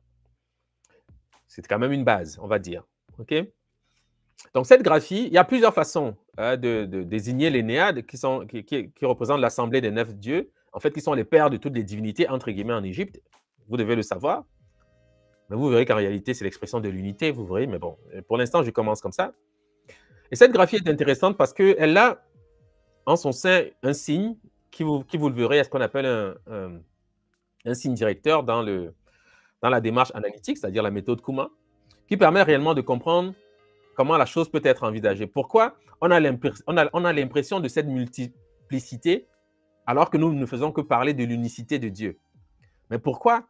C'est quand même une base, on va dire. OK? Donc, cette graphie, il y a plusieurs façons de désigner les Néades qui représentent l'assemblée des 9 dieux, en fait, qui sont les pères de toutes les divinités, entre guillemets, en Égypte. Vous devez le savoir. Mais vous verrez qu'en réalité, c'est l'expression de l'unité, vous verrez. Mais bon, pour l'instant, je commence comme ça. Et cette graphie est intéressante parce qu'elle a en son sein un signe qui, vous le verrez, est ce qu'on appelle un signe directeur dans la démarche analytique, c'est-à-dire la méthode Kuma, qui permet réellement de comprendre comment la chose peut être envisagée. Pourquoi on a l'impression de cette multiplicité alors que nous ne faisons que parler de l'unicité de Dieu? Mais pourquoi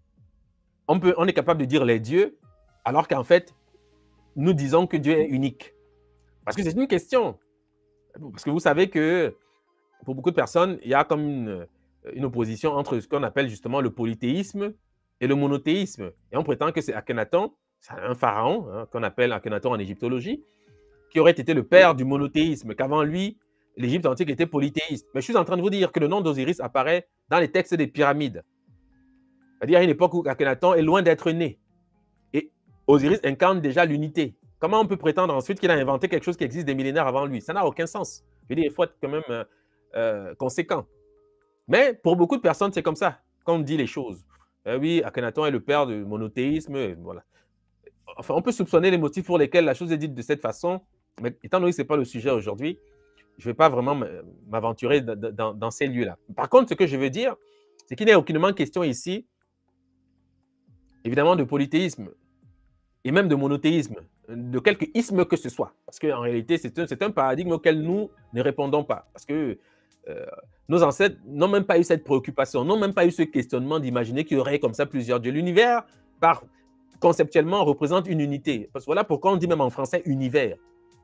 on est capable de dire les dieux alors qu'en fait, nous disons que Dieu est unique? Parce que c'est une question. Parce que vous savez que pour beaucoup de personnes, il y a comme une opposition entre ce qu'on appelle justement le polythéisme et le monothéisme. Et on prétend que c'est Akhenaton, c'est un pharaon, hein, qu'on appelle Akhenaton en égyptologie, qui aurait été le père du monothéisme, qu'avant lui, l'Égypte antique était polythéiste. Mais je suis en train de vous dire que le nom d'Osiris apparaît dans les textes des pyramides. C'est-à-dire à une époque où Akhenaton est loin d'être né. Et Osiris incarne déjà l'unité. Comment on peut prétendre ensuite qu'il a inventé quelque chose qui existe des millénaires avant lui? Ça n'a aucun sens. Je veux dire, il faut être quand même conséquent. Mais pour beaucoup de personnes, c'est comme ça qu'on dit les choses. Oui, Akhenaton est le père du monothéisme. Voilà. Enfin, on peut soupçonner les motifs pour lesquels la chose est dite de cette façon, mais étant donné que ce n'est pas le sujet aujourd'hui, je ne vais pas vraiment m'aventurer dans ces lieux-là. Par contre, ce que je veux dire, c'est qu'il n'est aucunement question ici, évidemment, de polythéisme et même de monothéisme, de quelque isme que ce soit. Parce qu'en réalité, c'est un paradigme auquel nous ne répondons pas. Parce que nos ancêtres n'ont même pas eu cette préoccupation, n'ont même pas eu ce questionnement d'imaginer qu'il y aurait comme ça plusieurs dieux. L'univers, conceptuellement, représente une unité. Parce que voilà pourquoi on dit même en français univers.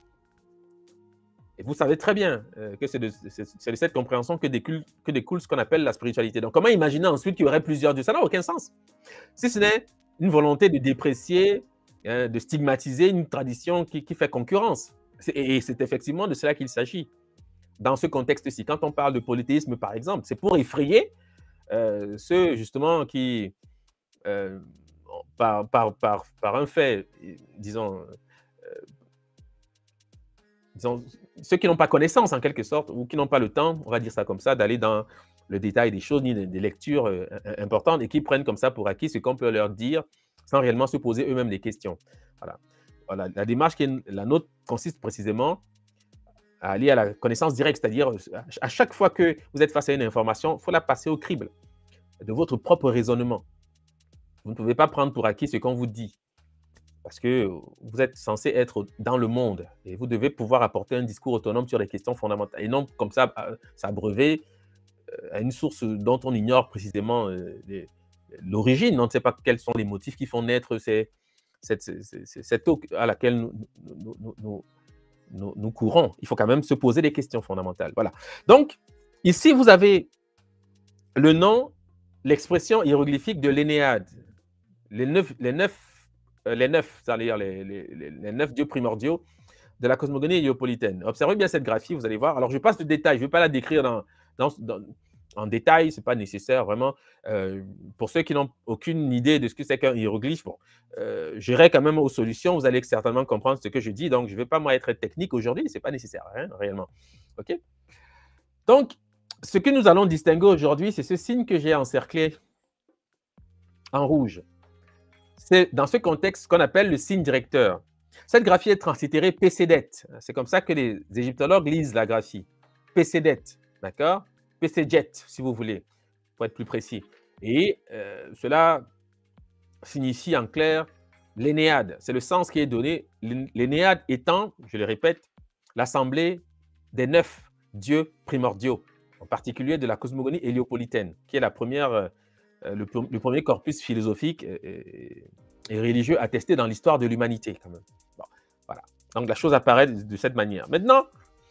Et vous savez très bien que c'est de cette compréhension que découle ce qu'on appelle la spiritualité. Donc, comment imaginer ensuite qu'il y aurait plusieurs dieux? Ça n'a aucun sens. Si ce n'est une volonté de déprécier, de stigmatiser une tradition qui fait concurrence. Et c'est effectivement de cela qu'il s'agit. dans ce contexte-ci. Quand on parle de polythéisme, par exemple, c'est pour effrayer ceux, justement, qui, euh, par un fait, disons, disons, ceux qui n'ont pas connaissance, en quelque sorte, ou qui n'ont pas le temps, on va dire ça comme ça, d'aller dans le détail des choses, ni des lectures importantes, et qui prennent comme ça pour acquis ce qu'on peut leur dire, sans réellement se poser eux-mêmes des questions. Voilà. Voilà. La démarche qui est la nôtre consiste précisément à aller à la connaissance directe, c'est-à-dire à chaque fois que vous êtes face à une information, il faut la passer au crible de votre propre raisonnement. Vous ne pouvez pas prendre pour acquis ce qu'on vous dit, parce que vous êtes censé être dans le monde et vous devez pouvoir apporter un discours autonome sur les questions fondamentales et non comme ça s'abreuver à une source dont on ignore précisément l'origine. On ne sait pas quels sont les motifs qui font naître cette eau à laquelle nous courons. Il faut quand même se poser des questions fondamentales. Voilà. Donc, ici, vous avez le nom, l'expression hiéroglyphique de l'Énéade. Les neuf, c'est-à-dire les 9 dieux primordiaux de la cosmogonie héliopolitaine. Observez bien cette graphie, vous allez voir. Alors, je passe le détail, je ne vais pas la décrire en détail, ce n'est pas nécessaire, vraiment. Pour ceux qui n'ont aucune idée de ce que c'est qu'un hiéroglyphe, bon, j'irai quand même aux solutions, vous allez certainement comprendre ce que je dis, donc je ne vais pas, moi, être technique aujourd'hui, ce n'est pas nécessaire, hein, réellement. OK? Donc, ce que nous allons distinguer aujourd'hui, c'est ce signe que j'ai encerclé en rouge. C'est dans ce contexte ce qu'on appelle le signe directeur. Cette graphie est translitérée PCDET. C'est comme ça que les égyptologues lisent la graphie. PCDET, d'accord? PCJET, si vous voulez, pour être plus précis. Et cela signifie en clair l'Énéade. C'est le sens qui est donné. L'Énéade étant, je le répète, l'assemblée des 9 dieux primordiaux, en particulier de la cosmogonie héliopolitaine, qui est la première, le premier corpus philosophique et religieux attesté dans l'histoire de l'humanité, quand même. Bon, voilà. Donc la chose apparaît de cette manière. Maintenant,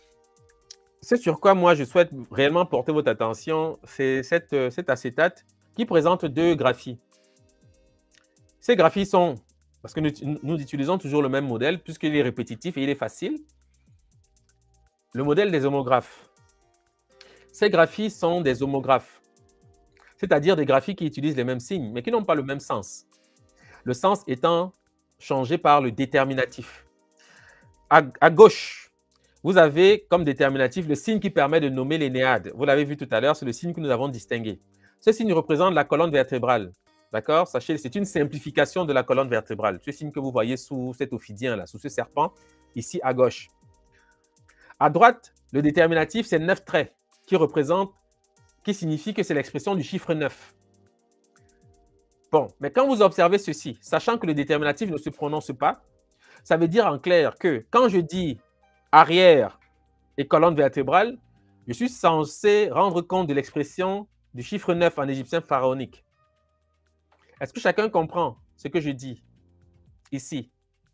ce sur quoi moi je souhaite réellement porter votre attention, c'est cet acétate qui présente 2 graphies. Ces graphies sont, parce que nous utilisons toujours le même modèle, puisqu'il est répétitif et il est facile, le modèle des homographes. Ces graphies sont des homographes, c'est-à-dire des graphies qui utilisent les mêmes signes, mais qui n'ont pas le même sens. Le sens étant changé par le déterminatif. À gauche, vous avez comme déterminatif le signe qui permet de nommer l'Énéade. Vous l'avez vu tout à l'heure, c'est le signe que nous avons distingué. Ce signe représente la colonne vertébrale. D'accord? Sachez, c'est une simplification de la colonne vertébrale. Ce signe que vous voyez sous cet ophidien, là, sous ce serpent, ici à gauche. À droite, le déterminatif, c'est 9 traits qui signifie que c'est l'expression du chiffre 9. Bon, mais quand vous observez ceci, sachant que le déterminatif ne se prononce pas, ça veut dire en clair que quand je dis arrière et colonne vertébrale, je suis censé rendre compte de l'expression du chiffre 9 en égyptien pharaonique. Est-ce que chacun comprend ce que je dis ici?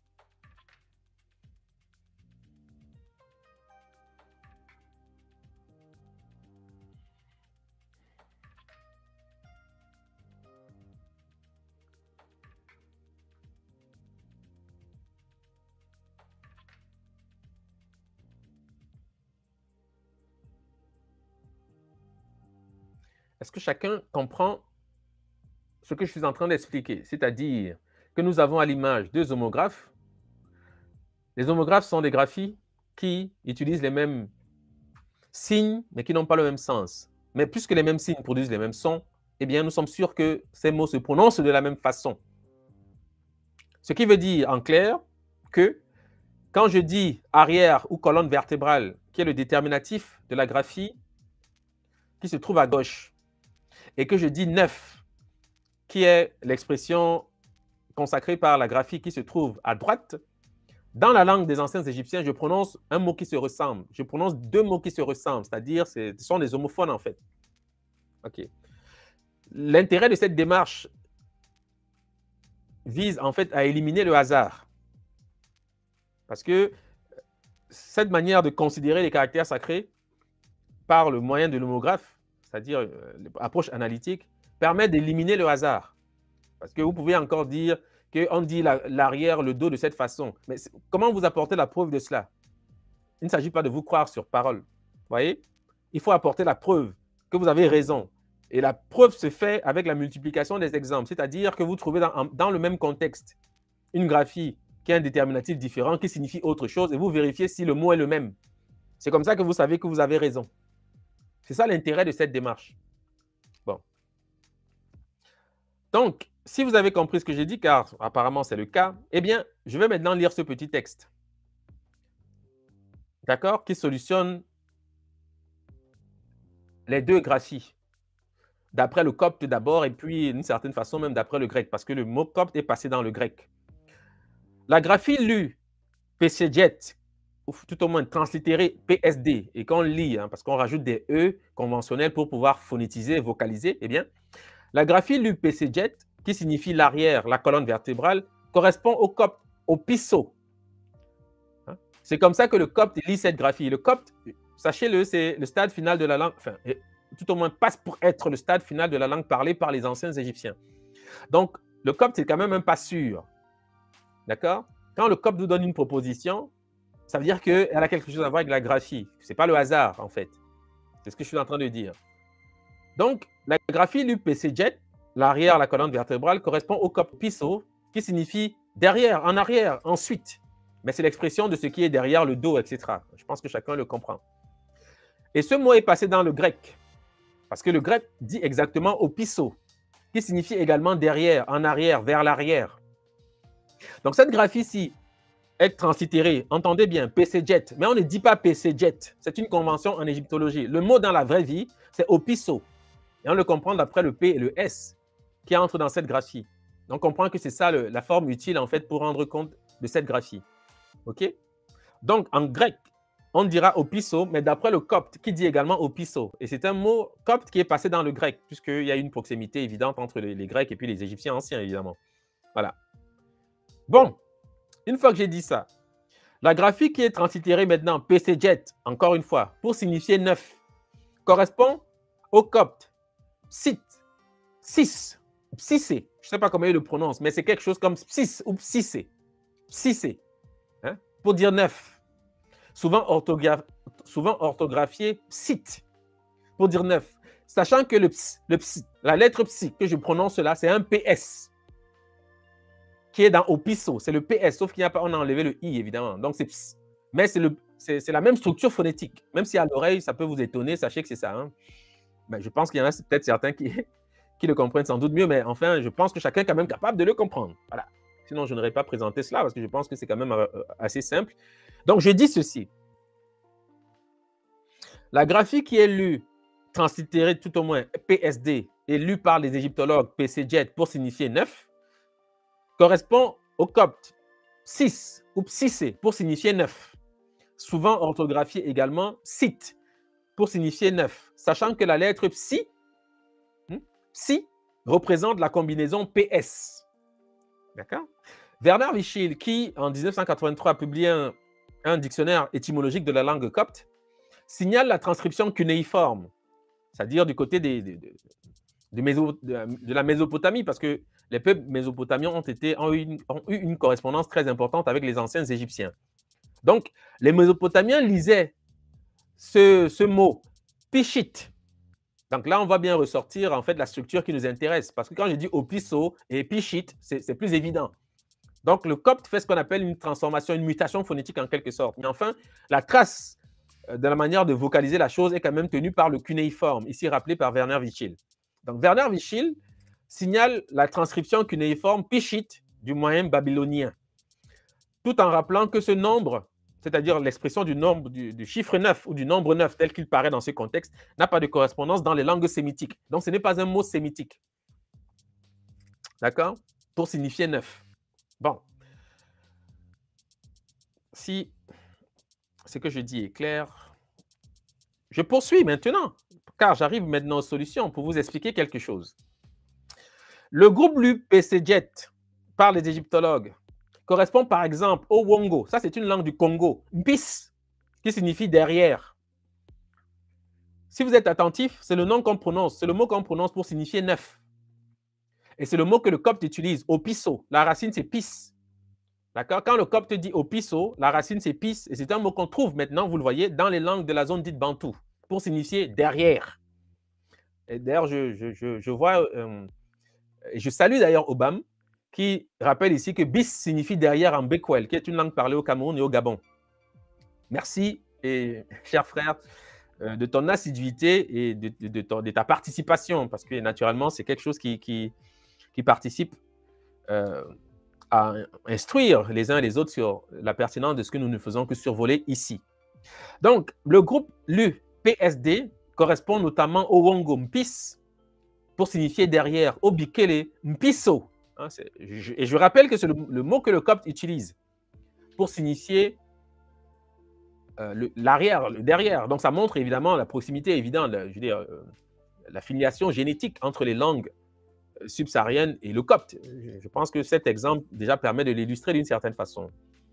Est-ce que chacun comprend ce que je suis en train d'expliquer? C'est-à-dire que nous avons à l'image 2 homographes. Les homographes sont des graphies qui utilisent les mêmes signes, mais qui n'ont pas le même sens. Mais puisque les mêmes signes produisent les mêmes sons, eh bien, nous sommes sûrs que ces mots se prononcent de la même façon. Ce qui veut dire en clair que quand je dis arrière ou colonne vertébrale, qui est le déterminatif de la graphie qui se trouve à gauche, et que je dis 9, qui est l'expression consacrée par la graphie qui se trouve à droite, dans la langue des anciens Égyptiens, je prononce un mot qui se ressemble. Je prononce 2 mots qui se ressemblent, c'est-à-dire ce sont des homophones en fait. OK. L'intérêt de cette démarche vise en fait à éliminer le hasard. Parce que cette manière de considérer les caractères sacrés par le moyen de l'homographe, c'est-à-dire l'approche analytique, permet d'éliminer le hasard. Parce que vous pouvez encore dire qu'on dit l'arrière, le dos de cette façon. Mais comment vous apportez la preuve de cela? Il ne s'agit pas de vous croire sur parole. voyez? Il faut apporter la preuve que vous avez raison. Et la preuve se fait avec la multiplication des exemples, c'est-à-dire que vous trouvez dans le même contexte une graphie qui a un déterminatif différent, qui signifie autre chose, et vous vérifiez si le mot est le même. C'est comme ça que vous savez que vous avez raison. C'est ça l'intérêt de cette démarche. Bon. Donc, si vous avez compris ce que j'ai dit, car apparemment c'est le cas, eh bien, je vais maintenant lire ce petit texte. D'accord? Qui solutionne les deux graphies. D'après le copte d'abord, et puis d'une certaine façon même d'après le grec, parce que le mot copte est passé dans le grec. La graphie lue PCJet, ou tout au moins translittérée PSD, et qu'on lit, parce qu'on rajoute des E conventionnels pour pouvoir phonétiser, vocaliser, eh bien, la graphie lue PCJet, qui signifie l'arrière, la colonne vertébrale, correspond au copte, au pisseau. C'est comme ça que le copte lit cette graphie. Le copte, sachez-le, c'est le stade final de la langue, enfin, tout au moins passe pour être le stade final de la langue parlée par les anciens Égyptiens. Donc, le copte, c'est quand même un pas sûr. D'accord? Quand le copte nous donne une proposition, ça veut dire qu'elle a quelque chose à voir avec la graphie. Ce n'est pas le hasard, en fait. C'est ce que je suis en train de dire. Donc, la graphie l'UPCJet, l'arrière, la colonne vertébrale, correspond au copte pisso, qui signifie derrière, en arrière, ensuite. Mais c'est l'expression de ce qui est derrière le dos, etc. Je pense que chacun le comprend. Et ce mot est passé dans le grec, parce que le grec dit exactement au pisso, qui signifie également derrière, en arrière, vers l'arrière. Donc cette graphie-ci est translittérée, entendez bien, PCJet, mais on ne dit pas PCJet, c'est une convention en égyptologie. Le mot dans la vraie vie, c'est au pisso, et on le comprend d'après le P et le S qui entrent dans cette graphie. Donc on comprend que c'est ça la forme utile en fait pour rendre compte de cette graphie. OK? Donc en grec, on dira opisso, mais d'après le copte qui dit également opisso. Et c'est un mot copte qui est passé dans le grec, puisqu'il y a une proximité évidente entre les Grecs et puis les Égyptiens anciens, évidemment. Voilà. Bon, une fois que j'ai dit ça, la graphie qui est translittérée maintenant, PCJet, encore une fois, pour signifier neuf, correspond au copte psit, psis, psissé. Je ne sais pas comment il le prononce, mais c'est quelque chose comme psis ou psissé. Psissé, hein, pour dire neuf. Souvent orthographié psit, pour dire neuf. Sachant que la lettre psi que je prononce là, c'est un PS qui est dans opisso. C'est le PS, sauf qu'on a enlevé le I, évidemment. Donc, c'est ps. Mais c'est la même structure phonétique. Même si à l'oreille, ça peut vous étonner, sachez que c'est ça. Hein. Ben, je pense qu'il y en a peut-être certains qui le comprennent sans doute mieux, mais enfin, je pense que chacun est quand même capable de le comprendre. Voilà. Sinon, je n'aurais pas présenté cela parce que je pense que c'est quand même assez simple. Donc, je dis ceci. La graphie qui est lue, translittérée tout au moins PSD, et lue par les égyptologues PCJet pour signifier neuf, correspond au copte psis ou psissé pour signifier neuf. Souvent orthographié également psit pour signifier neuf, sachant que la lettre psi, psi représente la combinaison PS. D'accord? Werner Wichil, qui en 1983 a publié un dictionnaire étymologique de la langue copte, signale la transcription cunéiforme, c'est-à-dire du côté de la Mésopotamie, parce que les peuples mésopotamiens ont eu une correspondance très importante avec les anciens Égyptiens. Donc, les Mésopotamiens lisaient ce mot, pichit. Donc là, on va bien ressortir en fait la structure qui nous intéresse, parce que quand je dis opisso et pichit, c'est plus évident. Donc, le copte fait ce qu'on appelle une transformation, une mutation phonétique en quelque sorte. Mais enfin, la trace de la manière de vocaliser la chose est quand même tenue par le cunéiforme, ici rappelé par Werner Wichil. Donc, Werner Wichil signale la transcription cunéiforme pichit du moyen babylonien, tout en rappelant que ce nombre, c'est-à-dire l'expression du nombre du chiffre 9 ou du nombre 9 tel qu'il paraît dans ce contexte, n'a pas de correspondance dans les langues sémitiques. Donc, ce n'est pas un mot sémitique. D'accord? Pour signifier 9. Bon. Si ce que je dis est clair, je poursuis maintenant, car j'arrive maintenant aux solutions pour vous expliquer quelque chose. Le groupe LU-PCJet par les égyptologues correspond par exemple au Wongo. Ça, c'est une langue du Congo. Mpis, qui signifie derrière. Si vous êtes attentif, c'est le nom qu'on prononce, c'est le mot qu'on prononce pour signifier neuf. Et c'est le mot que le copte utilise, opisso. La racine, c'est pis. D'accord? Quand le copte dit opiso, la racine c'est pis, et c'est un mot qu'on trouve maintenant, vous le voyez, dans les langues de la zone dite bantou, pour signifier derrière. Et d'ailleurs, je vois, et je salue d'ailleurs Obam, qui rappelle ici que bis signifie derrière en Bekwel, qui est une langue parlée au Cameroun et au Gabon. Merci, et cher frère, de ton assiduité et de ta participation, parce que naturellement, c'est quelque chose qui participe à instruire les uns et les autres sur la pertinence de ce que nous ne faisons que survoler ici. Donc, le groupe LUPSD correspond notamment au Wongo Mpis, pour signifier derrière, Obikele Mpiso. Hein, et je rappelle que c'est le mot que le copte utilise pour signifier l'arrière, le derrière. Donc, ça montre évidemment la proximité évidente, je veux dire, la filiation génétique entre les langues subsahariennes et le copte. Je pense que cet exemple déjà permet de l'illustrer d'une certaine façon.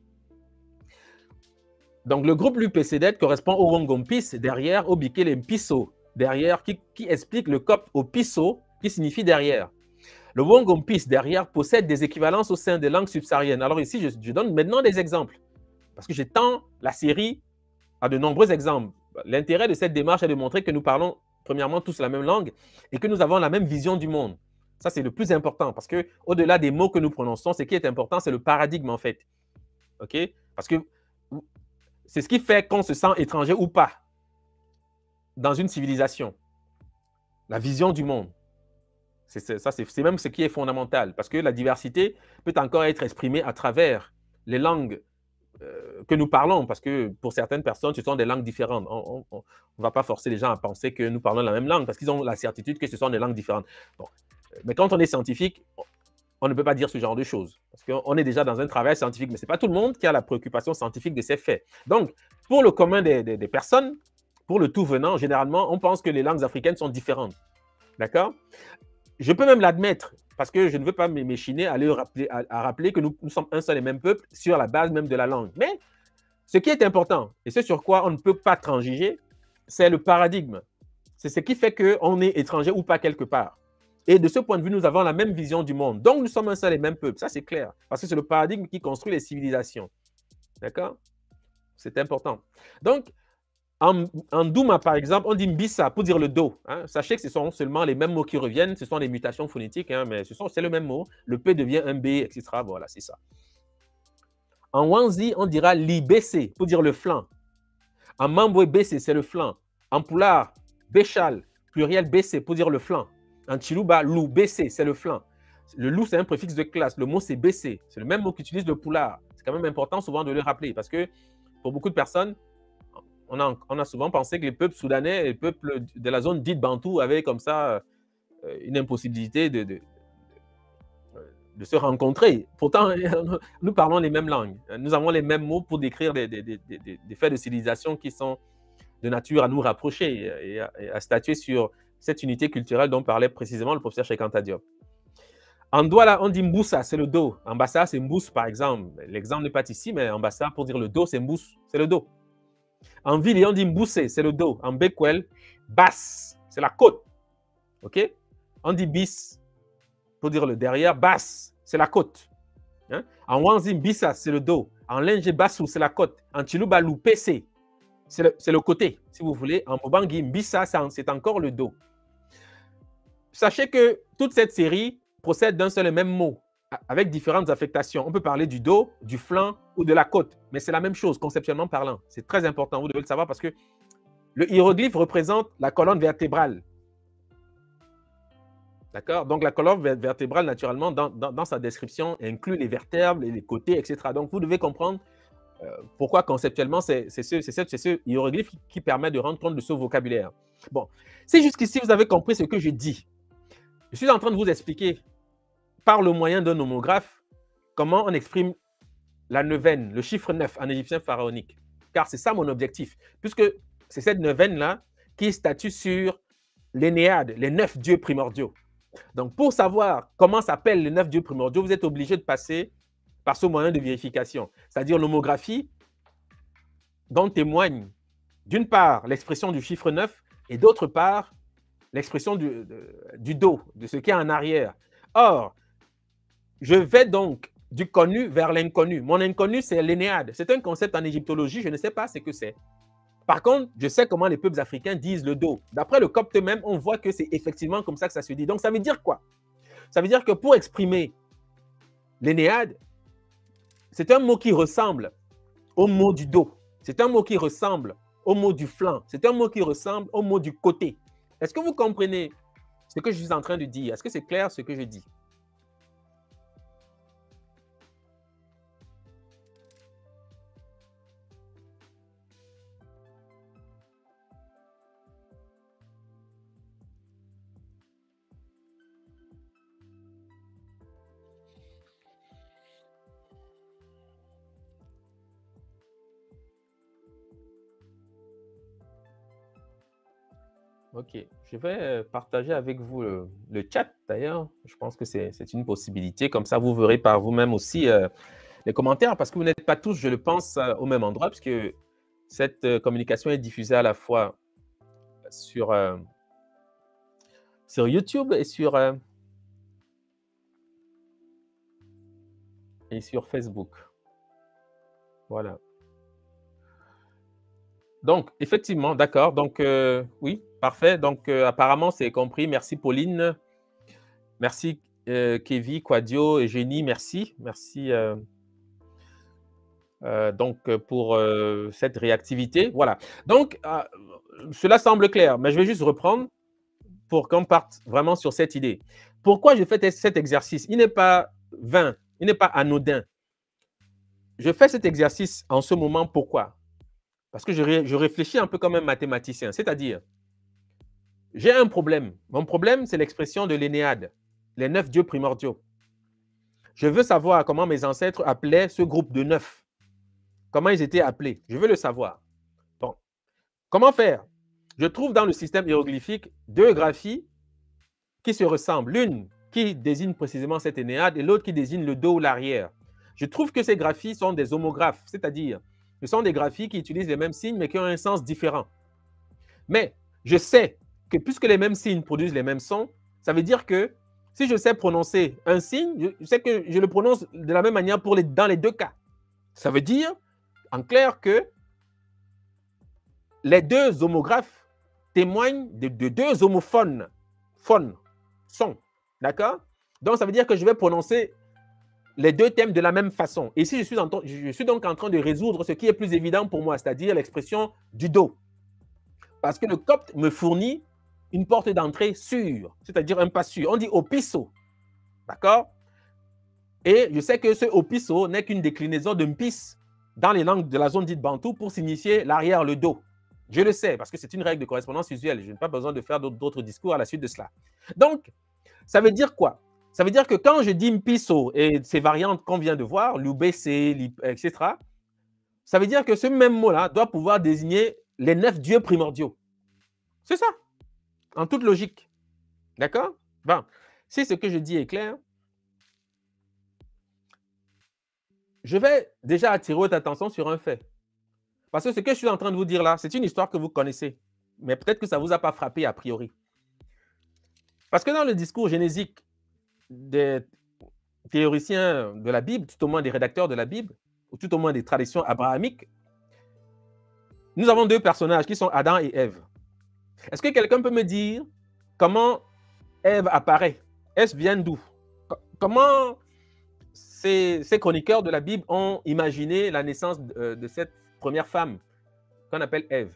Donc, le groupe LUPCD correspond au Wongompis, derrière, au Bikele Mpiso, derrière, qui explique le copte au Piso, qui signifie derrière. Le Wongompis, derrière, possède des équivalences au sein des langues subsahariennes. Alors ici, je donne maintenant des exemples, parce que j'étends la série à de nombreux exemples. L'intérêt de cette démarche est de montrer que nous parlons premièrement tous la même langue et que nous avons la même vision du monde. Ça, c'est le plus important, parce qu'au-delà des mots que nous prononçons, ce qui est important, c'est le paradigme, en fait. OK? Parce que c'est ce qui fait qu'on se sent étranger ou pas dans une civilisation. La vision du monde. C'est même ce qui est fondamental, parce que la diversité peut encore être exprimée à travers les langues que nous parlons, parce que pour certaines personnes, ce sont des langues différentes. On ne va pas forcer les gens à penser que nous parlons la même langue, parce qu'ils ont la certitude que ce sont des langues différentes. Bon. Mais quand on est scientifique, on ne peut pas dire ce genre de choses, parce qu'on est déjà dans un travail scientifique, mais ce n'est pas tout le monde qui a la préoccupation scientifique de ces faits. Donc, pour le commun des personnes, pour le tout venant, généralement, on pense que les langues africaines sont différentes. D'accord? Je peux même l'admettre, parce que je ne veux pas m'échiner à rappeler que nous sommes un seul et même peuple sur la base même de la langue. Mais ce qui est important, et ce sur quoi on ne peut pas transiger, c'est le paradigme. C'est ce qui fait qu'on est étranger ou pas quelque part. Et de ce point de vue, nous avons la même vision du monde. Donc, nous sommes un seul et même peuple. Ça, c'est clair. Parce que c'est le paradigme qui construit les civilisations. D'accord? C'est important. Donc, en Douma, par exemple, on dit Mbissa pour dire le dos. Hein. Sachez que ce sont seulement les mêmes mots qui reviennent. Ce sont des mutations phonétiques, hein, mais c'est le même mot. Le P devient un B, etc. Voilà, c'est ça. En Wanzi, on dira Libc pour dire le flanc. En Mambwe, BC, c'est le flanc. En Poulard, Béchal, pluriel BC pour dire le flanc. En Chiluba, Lou, BC, c'est le flanc. Le loup, c'est un préfixe de classe. Le mot, c'est BC. C'est le même mot qu'utilise le Poulard. C'est quand même important souvent de le rappeler parce que pour beaucoup de personnes, on a souvent pensé que les peuples soudanais, les peuples de la zone dite Bantou avaient comme ça une impossibilité de se rencontrer. Pourtant, nous parlons les mêmes langues. Nous avons les mêmes mots pour décrire des faits de civilisation qui sont de nature à nous rapprocher et à statuer sur cette unité culturelle dont parlait précisément le professeur Cheikh Anta Diop. En Douala, on dit Mboussa, c'est le dos. En Bassa, c'est Mbous, par exemple. L'exemple n'est pas ici, mais en Bassa, pour dire le dos, c'est Mbous, c'est le dos. En Vili, on dit Mboussé, c'est le dos. En Bekwel, Basse, c'est la côte. OK? On dit Bis, pour dire le derrière. Basse, c'est la côte. Hein? En Wanzi, Mbissa, c'est le dos. En Linge Bassou, c'est la côte. En Chilubalou, PC, c'est le côté, si vous voulez. En Mobangi, Mbissa, c'est encore le dos. Sachez que toute cette série procède d'un seul et même mot, avec différentes affectations. On peut parler du dos, du flanc ou de la côte, mais c'est la même chose, conceptuellement parlant. C'est très important, vous devez le savoir, parce que le hiéroglyphe représente la colonne vertébrale. D'accord? Donc, la colonne vertébrale, naturellement, dans sa description, inclut les vertèbres, les côtés, etc. Donc, vous devez comprendre pourquoi, conceptuellement, c'est ce hiéroglyphe qui permet de rendre compte de ce vocabulaire. Bon, si jusqu'ici, vous avez compris ce que je dis, je suis en train de vous expliquer, par le moyen d'un homographe, comment on exprime la neuvaine, le chiffre 9 en égyptien pharaonique. Car c'est ça mon objectif, puisque c'est cette neuvaine-là qui statue sur l'Énéade, les 9 dieux primordiaux. Donc, pour savoir comment s'appellent les 9 dieux primordiaux, vous êtes obligé de passer par ce moyen de vérification, c'est-à-dire l'homographie, dont témoigne d'une part l'expression du chiffre 9 et d'autre part l'expression du dos, de ce qui est en arrière. Or, je vais donc du connu vers l'inconnu. Mon inconnu, c'est l'Énéade. C'est un concept en égyptologie, je ne sais pas ce que c'est. Par contre, je sais comment les peuples africains disent le dos. D'après le copte même, on voit que c'est effectivement comme ça que ça se dit. Donc, ça veut dire quoi? Ça veut dire que pour exprimer l'Énéade, c'est un mot qui ressemble au mot du dos. C'est un mot qui ressemble au mot du flanc. C'est un mot qui ressemble au mot du côté. Est-ce que vous comprenez ce que je suis en train de dire? Est-ce que c'est clair ce que je dis? Ok, je vais partager avec vous le chat d'ailleurs. Je pense que c'est une possibilité. Comme ça, vous verrez par vous-même aussi les commentaires parce que vous n'êtes pas tous, je le pense, au même endroit puisque cette communication est diffusée à la fois sur, sur YouTube et sur Facebook. Voilà. Donc, effectivement, d'accord. Donc, oui, parfait. Donc, apparemment, c'est compris. Merci, Pauline. Merci, Kevin, Quadio, Eugénie. Merci. Merci donc, pour cette réactivité. Voilà. Donc, cela semble clair, mais je vais juste reprendre pour qu'on parte vraiment sur cette idée. Pourquoi je fais cet exercice? Il n'est pas vain, il n'est pas anodin. Je fais cet exercice en ce moment, pourquoi? Parce que je réfléchis un peu comme un mathématicien, c'est-à-dire, j'ai un problème. Mon problème, c'est l'expression de l'Énéade, les 9 dieux primordiaux. Je veux savoir comment mes ancêtres appelaient ce groupe de 9. Comment ils étaient appelés. Je veux le savoir. Bon. Comment faire? Je trouve dans le système hiéroglyphique 2 graphies qui se ressemblent. L'une qui désigne précisément cette Énéade et l'autre qui désigne le dos ou l'arrière. Je trouve que ces graphies sont des homographes, c'est-à-dire, ce sont des graphies qui utilisent les mêmes signes mais qui ont un sens différent. Mais je sais que puisque les mêmes signes produisent les mêmes sons, ça veut dire que si je sais prononcer un signe, je sais que je le prononce de la même manière dans les 2 cas. Ça veut dire, en clair, que les 2 homographes témoignent de 2 homophones, son. D'accord? Donc, ça veut dire que je vais prononcer les 2 thèmes de la même façon. Et ici, je suis donc en train de résoudre ce qui est plus évident pour moi, c'est-à-dire l'expression du do. Parce que le copte me fournit une porte d'entrée sûre, c'est-à-dire un pas sûr. On dit opiso. D'accord? Et je sais que ce opiso n'est qu'une déclinaison de mpis dans les langues de la zone dite bantou pour signifier l'arrière, le dos. Je le sais parce que c'est une règle de correspondance usuelle. Je n'ai pas besoin de faire d'autres discours à la suite de cela. Donc, ça veut dire quoi? Ça veut dire que quand je dis mpiso et ces variantes qu'on vient de voir, l'ubc, etc., ça veut dire que ce même mot-là doit pouvoir désigner les 9 dieux primordiaux. C'est ça, en toute logique. D'accord? Bon, si ce que je dis est clair, je vais déjà attirer votre attention sur un fait. Parce que ce que je suis en train de vous dire là, c'est une histoire que vous connaissez. Mais peut-être que ça ne vous a pas frappé a priori. Parce que dans le discours génésique des théoriciens de la Bible, tout au moins des rédacteurs de la Bible, ou tout au moins des traditions abrahamiques, nous avons 2 personnages qui sont Adam et Ève. Est-ce que quelqu'un peut me dire comment Ève apparaît? Est-ce vient d'où? Comment ces chroniqueurs de la Bible ont imaginé la naissance de cette première femme qu'on appelle Ève?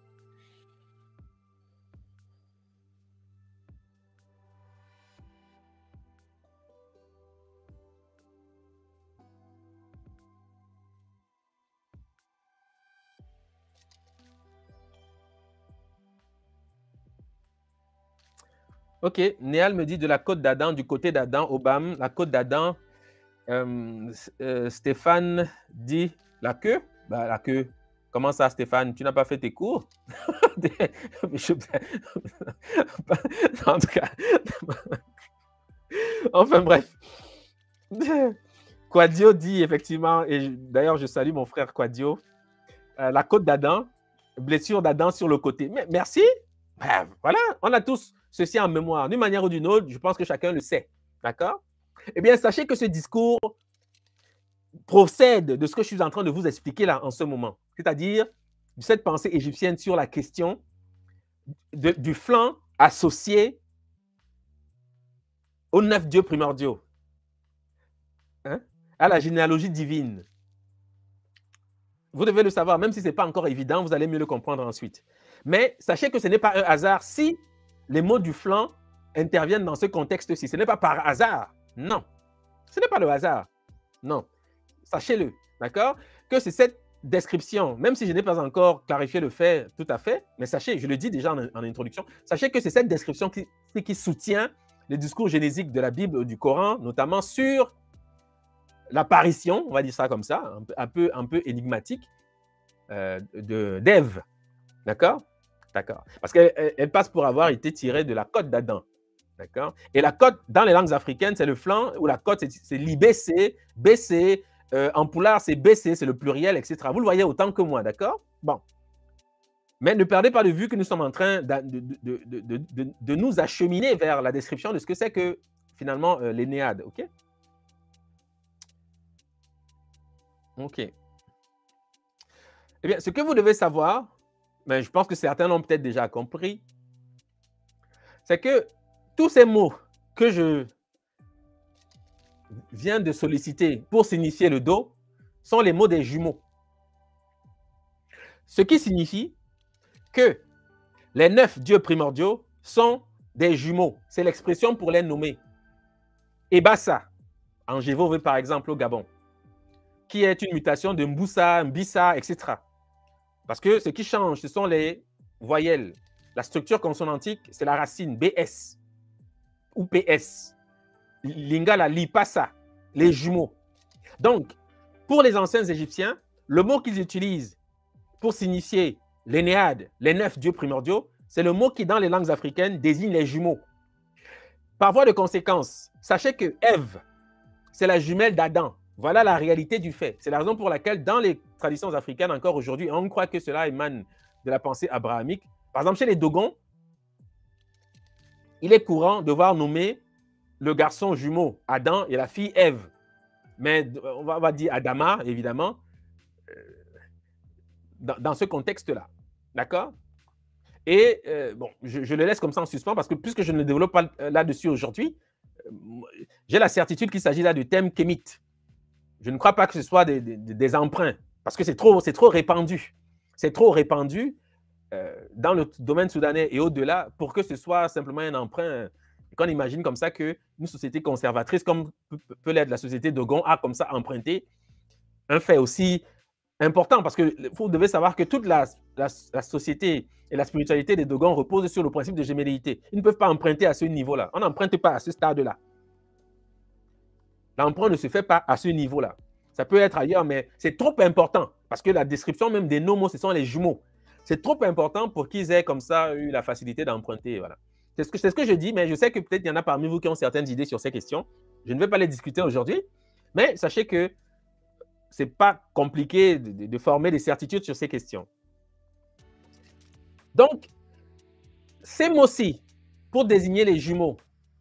Ok, Néal me dit de la côte d'Adam, du côté d'Adam, Obama, la côte d'Adam. Stéphane dit la queue. Bah, la queue. Comment ça, Stéphane? Tu n'as pas fait tes cours? En tout cas. Enfin bref. Quadio dit effectivement, et d'ailleurs je salue mon frère Quadio, la côte d'Adam, blessure d'Adam sur le côté. Mais merci. Ben, voilà, on a tous ceci en mémoire. D'une manière ou d'une autre, je pense que chacun le sait. D'accord? Eh bien, sachez que ce discours procède de ce que je suis en train de vous expliquer là en ce moment, c'est-à-dire cette pensée égyptienne sur la question du flanc associé aux 9 dieux primordiaux, hein, à la généalogie divine. Vous devez le savoir, même si ce n'est pas encore évident, vous allez mieux le comprendre ensuite. Mais sachez que ce n'est pas un hasard si les mots du flanc interviennent dans ce contexte-ci. Ce n'est pas par hasard, non. Ce n'est pas le hasard, non. Sachez-le, d'accord? Que c'est cette description, même si je n'ai pas encore clarifié le fait tout à fait, mais sachez, je le dis déjà en introduction, sachez que c'est cette description qui soutient les discours génésiques de la Bible, du Coran, notamment sur l'apparition, on va dire ça comme ça, un peu énigmatique, d'Ève. D'accord? D'accord. Parce qu'elle passe pour avoir été tirée de la côte d'Adam. D'accord? Et la côte, dans les langues africaines, c'est le flanc, ou la côte, c'est l'IBC, BC, en poulard, c'est BC, c'est le pluriel, etc. Vous le voyez autant que moi, d'accord? Bon. Mais ne perdez pas de vue que nous sommes en train de nous acheminer vers la description de ce que c'est que, finalement, l'Énéade, ok? Ok. Eh bien, ce que vous devez savoir, mais je pense que certains l'ont peut-être déjà compris, c'est que tous ces mots que je viens de solliciter pour signifier le dos sont les mots des jumeaux. Ce qui signifie que les 9 dieux primordiaux sont des jumeaux. C'est l'expression pour les nommer. Ebassa, en Gévauve par exemple au Gabon, qui est une mutation de Mboussa, Mbissa, etc. Parce que ce qui change, ce sont les voyelles. La structure consonantique, c'est la racine BS ou PS. Lingala, Lipassa, les jumeaux. Donc, pour les anciens Égyptiens, le mot qu'ils utilisent pour signifier l'Énéade, les 9 dieux primordiaux, c'est le mot qui, dans les langues africaines, désigne les jumeaux. Par voie de conséquence, sachez que Ève, c'est la jumelle d'Adam. Voilà la réalité du fait. C'est la raison pour laquelle, dans les traditions africaines, encore aujourd'hui, on croit que cela émane de la pensée abrahamique. Par exemple, chez les Dogons, il est courant de voir nommer le garçon jumeau Adam et la fille Ève. Mais on va dire Adama, évidemment, dans ce contexte-là. D'accord? Et bon, je le laisse comme ça en suspens parce que puisque je ne développe pas là-dessus aujourd'hui, j'ai la certitude qu'il s'agit là de thèmes kémites. Je ne crois pas que ce soit des emprunts parce que c'est trop répandu. C'est trop répandu dans le domaine soudanais et au-delà pour que ce soit simplement un emprunt. Qu'on imagine comme ça qu'une société conservatrice, comme peut l'être la société Dogon, a comme ça emprunté un fait aussi important parce que vous devez savoir que toute la société et la spiritualité des Dogons reposent sur le principe de gémellité. Ils ne peuvent pas emprunter à ce niveau-là. On n'emprunte pas à ce stade-là. L'emprunt ne se fait pas à ce niveau-là. Ça peut être ailleurs, mais c'est trop important parce que la description même des nomos, ce sont les jumeaux. C'est trop important pour qu'ils aient comme ça eu la facilité d'emprunter. Voilà. C'est ce que je dis, mais je sais que peut-être il y en a parmi vous qui ont certaines idées sur ces questions. Je ne vais pas les discuter aujourd'hui, mais sachez que ce n'est pas compliqué de former des certitudes sur ces questions. Donc, ces mots-ci, pour désigner les jumeaux,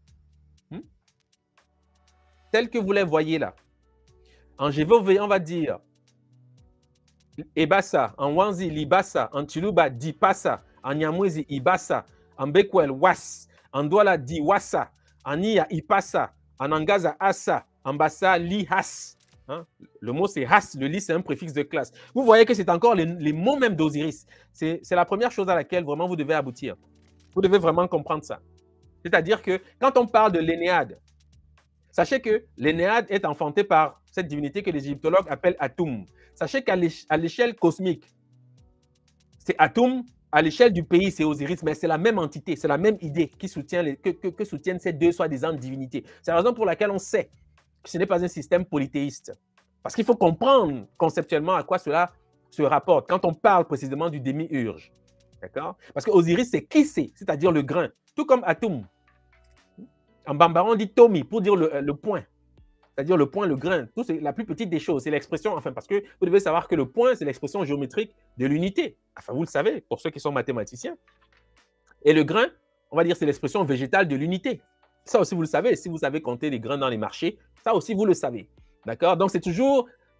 tels que vous les voyez là, en Gévauve, on va dire Ebassa, en Wanzi, Libassa, en Tuluba, Dipassa, en Nyamwezi, Ibassa, en Bekwel, Was, en Douala, Di Wassa, en Iya, Ipassa, en Angaza, Assa, en Bassa, Li, Has. Hein? Le mot c'est Has, le Li c'est un préfixe de classe. Vous voyez que c'est encore les mots même d'Osiris. C'est la première chose à laquelle vraiment vous devez aboutir. Vous devez vraiment comprendre ça. C'est-à-dire que quand on parle de l'Énéade, sachez que l'Énéade est enfantée par cette divinité que les égyptologues appellent Atum. Sachez qu'à l'échelle cosmique, c'est Atum, à l'échelle du pays, c'est Osiris, mais c'est la même entité, c'est la même idée qui soutient que soutiennent ces deux soi-disant divinités. C'est la raison pour laquelle on sait que ce n'est pas un système polythéiste. Parce qu'il faut comprendre conceptuellement à quoi cela se rapporte quand on parle précisément du démiurge. D'accord? Parce que Osiris, c'est qui c'est, c'est-à-dire le grain, tout comme Atum. En bambara, on dit Tomi pour dire le point. C'est-à-dire le point, le grain, tout c'est la plus petite des choses, c'est l'expression, enfin, parce que vous devez savoir que le point, c'est l'expression géométrique de l'unité. Enfin, vous le savez, pour ceux qui sont mathématiciens. Et le grain, on va dire, c'est l'expression végétale de l'unité. Ça aussi, vous le savez, si vous savez compter les grains dans les marchés, ça aussi, vous le savez. D'accord? Donc, c'est toujours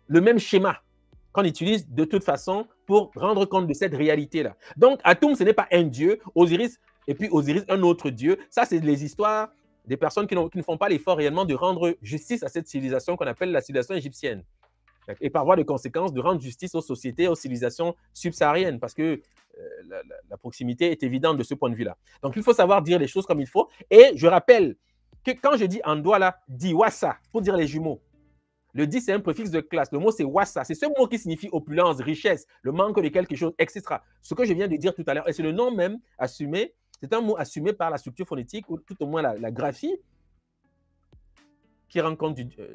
le même schéma qu'on utilise de toute façon pour rendre compte de cette réalité-là. Donc, Atum, ce n'est pas un dieu, Osiris, et puis Osiris, un autre dieu. Ça, c'est les histoires des personnes qui ne font pas l'effort réellement de rendre justice à cette civilisation qu'on appelle la civilisation égyptienne. Et par voie de conséquence, de rendre justice aux sociétés, aux civilisations subsahariennes, parce que la proximité est évidente de ce point de vue-là. Donc, il faut savoir dire les choses comme il faut. Et je rappelle que quand je dis Andouala, dit Wassa, pour dire les jumeaux. Le dit, c'est un préfixe de classe. Le mot, c'est Wassa. C'est ce mot qui signifie opulence, richesse, le manque de quelque chose, etc. Ce que je viens de dire tout à l'heure. Et c'est le nom même assumé. C'est un mot assumé par la structure phonétique, ou tout au moins la graphie, qui rend compte de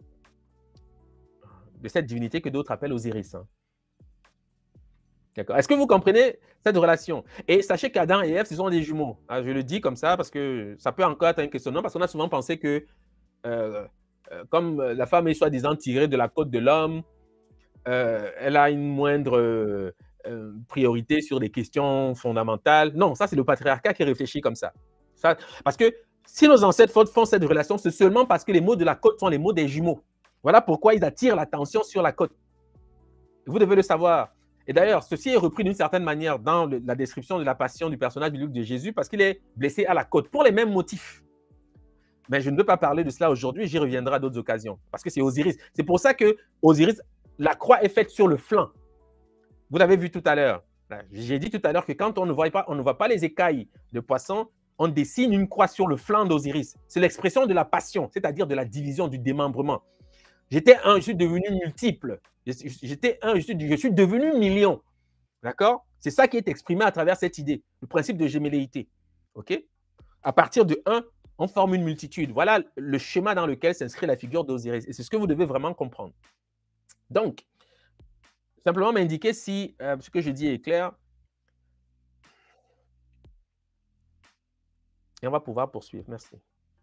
cette divinité que d'autres appellent Osiris. Hein. D'accord. Est-ce que vous comprenez cette relation? Et sachez qu'Adam et Ève, ce sont des jumeaux. Ah, je le dis comme ça parce que ça peut encore être un questionnement, parce qu'on a souvent pensé que comme la femme est soi-disant tirée de la côte de l'homme, elle a une moindre priorité sur des questions fondamentales. Non, ça, c'est le patriarcat qui réfléchit comme ça. Parce que si nos ancêtres font cette relation, c'est seulement parce que les mots de la côte sont les mots des jumeaux. Voilà pourquoi ils attirent l'attention sur la côte. Vous devez le savoir. Et d'ailleurs, ceci est repris d'une certaine manière dans la description de la passion du personnage biblique de Jésus, parce qu'il est blessé à la côte, pour les mêmes motifs. Mais je ne veux pas parler de cela aujourd'hui, j'y reviendrai à d'autres occasions, parce que c'est Osiris. C'est pour ça que Osiris, la croix est faite sur le flanc. Vous l'avez vu tout à l'heure. J'ai dit tout à l'heure que quand on ne voit pas les écailles de poisson, on dessine une croix sur le flanc d'Osiris. C'est l'expression de la passion, c'est-à-dire de la division, du démembrement. J'étais un, je suis devenu multiple. J'étais un, je suis devenu million. D'accord? C'est ça qui est exprimé à travers cette idée, le principe de gémelléité. OK? À partir de 1, on forme une multitude. Voilà le schéma dans lequel s'inscrit la figure d'Osiris. Et c'est ce que vous devez vraiment comprendre. Donc, simplement m'indiquer si ce que je dis est clair. Et on va pouvoir poursuivre. Merci.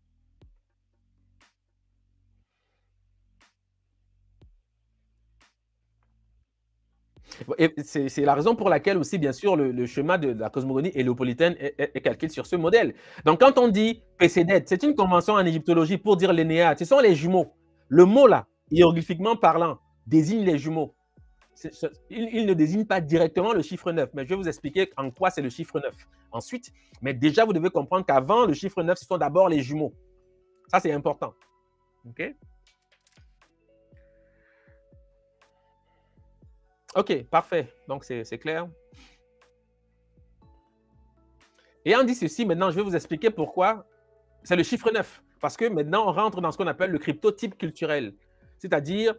C'est la raison pour laquelle aussi, bien sûr, le schéma de la cosmogonie héliopolitaine est calqué sur ce modèle. Donc, quand on dit Pécédète, c'est une convention en égyptologie pour dire l'énéade. Ce sont les jumeaux. Le mot là, hiéroglyphiquement parlant, désigne les jumeaux. Il ne désigne pas directement le chiffre 9, mais je vais vous expliquer en quoi c'est le chiffre 9 ensuite. Mais déjà, vous devez comprendre qu'avant le chiffre 9, ce sont d'abord les jumeaux. Ça, c'est important. OK? OK, parfait. Donc, c'est clair. Et on dit ceci, maintenant, je vais vous expliquer pourquoi c'est le chiffre 9. Parce que maintenant, on rentre dans ce qu'on appelle le cryptotype culturel, c'est-à-dire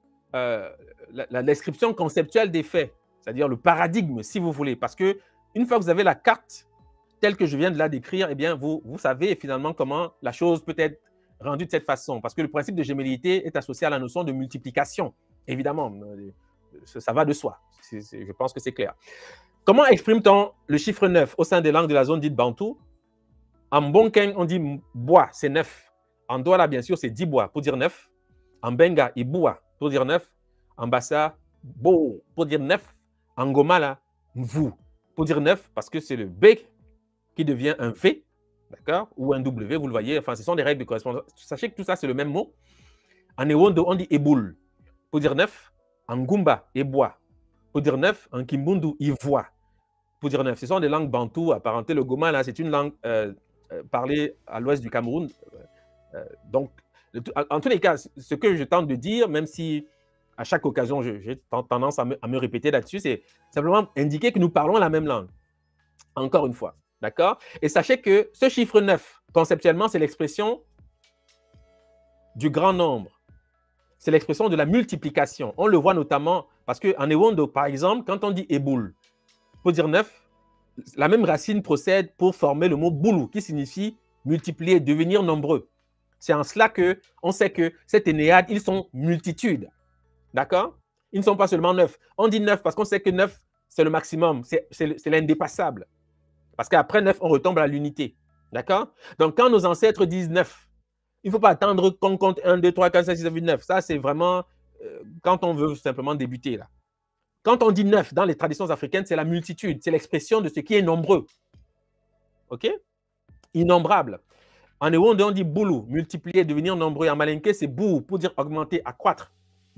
la description conceptuelle des faits, c'est-à-dire le paradigme, si vous voulez. Parce que une fois que vous avez la carte telle que je viens de la décrire, eh bien, vous savez finalement comment la chose peut être rendue de cette façon. Parce que le principe de gémellité est associé à la notion de multiplication. Évidemment, ça va de soi. Je pense que c'est clair. Comment exprime-t-on le chiffre 9 au sein des langues de la zone dite Bantou? En Bonken, on dit bois, c'est 9. En Douala, bien sûr, c'est 10 bois pour dire 9. En Benga, iboua pour dire 9. En Bassa, bo pour dire 9. En Gomala, mvou pour dire 9, parce que c'est le B qui devient un V, d'accord? Ou un W, vous le voyez. Enfin, ce sont des règles de correspondance. Sachez que tout ça, c'est le même mot. En Ewondo, on dit eboul pour dire 9. En Gumba, ebois pour dire 9. En Kimbundu, ivoie pour dire 9. Ce sont des langues bantoues apparentées. Le Goma, c'est une langue parlée à l'ouest du Cameroun. Donc, en tous les cas, ce que je tente de dire, même si à chaque occasion, j'ai tendance à me répéter là-dessus, c'est simplement indiquer que nous parlons la même langue. Encore une fois. D'accord? Et sachez que ce chiffre 9, conceptuellement, c'est l'expression du grand nombre. C'est l'expression de la multiplication. On le voit notamment parce qu'en Ewondo, par exemple, quand on dit Eboul, pour dire 9, la même racine procède pour former le mot boulou, qui signifie multiplier, devenir nombreux. C'est en cela qu'on sait que cette énéade, ils sont multitudes. D'accord? Ils ne sont pas seulement 9. On dit 9 parce qu'on sait que 9, c'est le maximum, c'est l'indépassable. Parce qu'après 9, on retombe à l'unité. D'accord? Donc, quand nos ancêtres disent 9, il ne faut pas attendre qu'on compte 1, 2, 3, 4, 5, 6, 7, 8, 9. Ça, c'est vraiment quand on veut simplement débuter là. Quand on dit 9 dans les traditions africaines, c'est la multitude, c'est l'expression de ce qui est nombreux. OK? Innombrable. En Ewondo, on dit boulou, multiplier, devenir nombreux. En malinké, c'est bou, pour dire augmenter, accroître.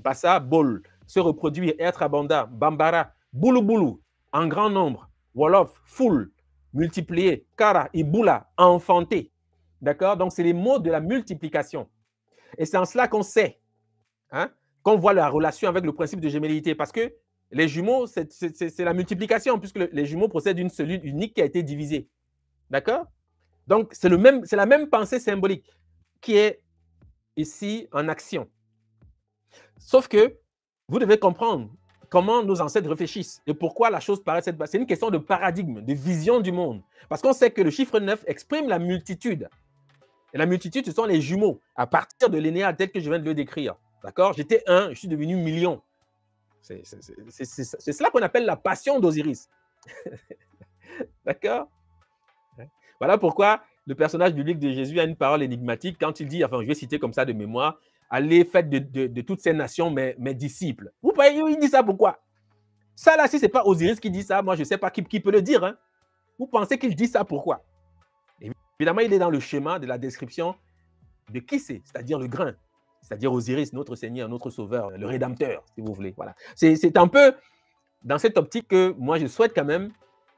Bassa, bol. Se reproduire, être abondant. Bambara, boulou boulou, en grand nombre. Wolof, foule, multiplier. Kara, ibula, enfanter. D'accord? Donc, c'est les mots de la multiplication. Et c'est en cela qu'on sait, hein, qu'on voit la relation avec le principe de gémellité. Parce que les jumeaux, c'est la multiplication, puisque les jumeaux procèdent d'une cellule unique qui a été divisée. D'accord? Donc, c'est la même pensée symbolique qui est ici en action. Sauf que vous devez comprendre comment nos ancêtres réfléchissent et pourquoi la chose paraît cette base. C'est une question de paradigme, de vision du monde. Parce qu'on sait que le chiffre 9 exprime la multitude. Et la multitude, ce sont les jumeaux, à partir de l'énéade tel que je viens de le décrire. D'accord? J'étais un, je suis devenu million. C'est cela qu'on appelle la passion d'Osiris. D'accord? Voilà pourquoi le personnage biblique de Jésus a une parole énigmatique quand il dit, enfin, je vais citer comme ça de mémoire, allez, faites de toutes ces nations mes disciples. Vous voyez, il dit ça pourquoi? Ça là, si ce n'est pas Osiris qui dit ça, moi je ne sais pas qui peut le dire. Hein. Vous pensez qu'il dit ça pourquoi? Évidemment, il est dans le schéma de la description de qui c'est-à-dire le grain, c'est-à-dire Osiris, notre Seigneur, notre Sauveur, le Rédempteur, si vous voulez. Voilà. C'est un peu dans cette optique que moi je souhaite quand même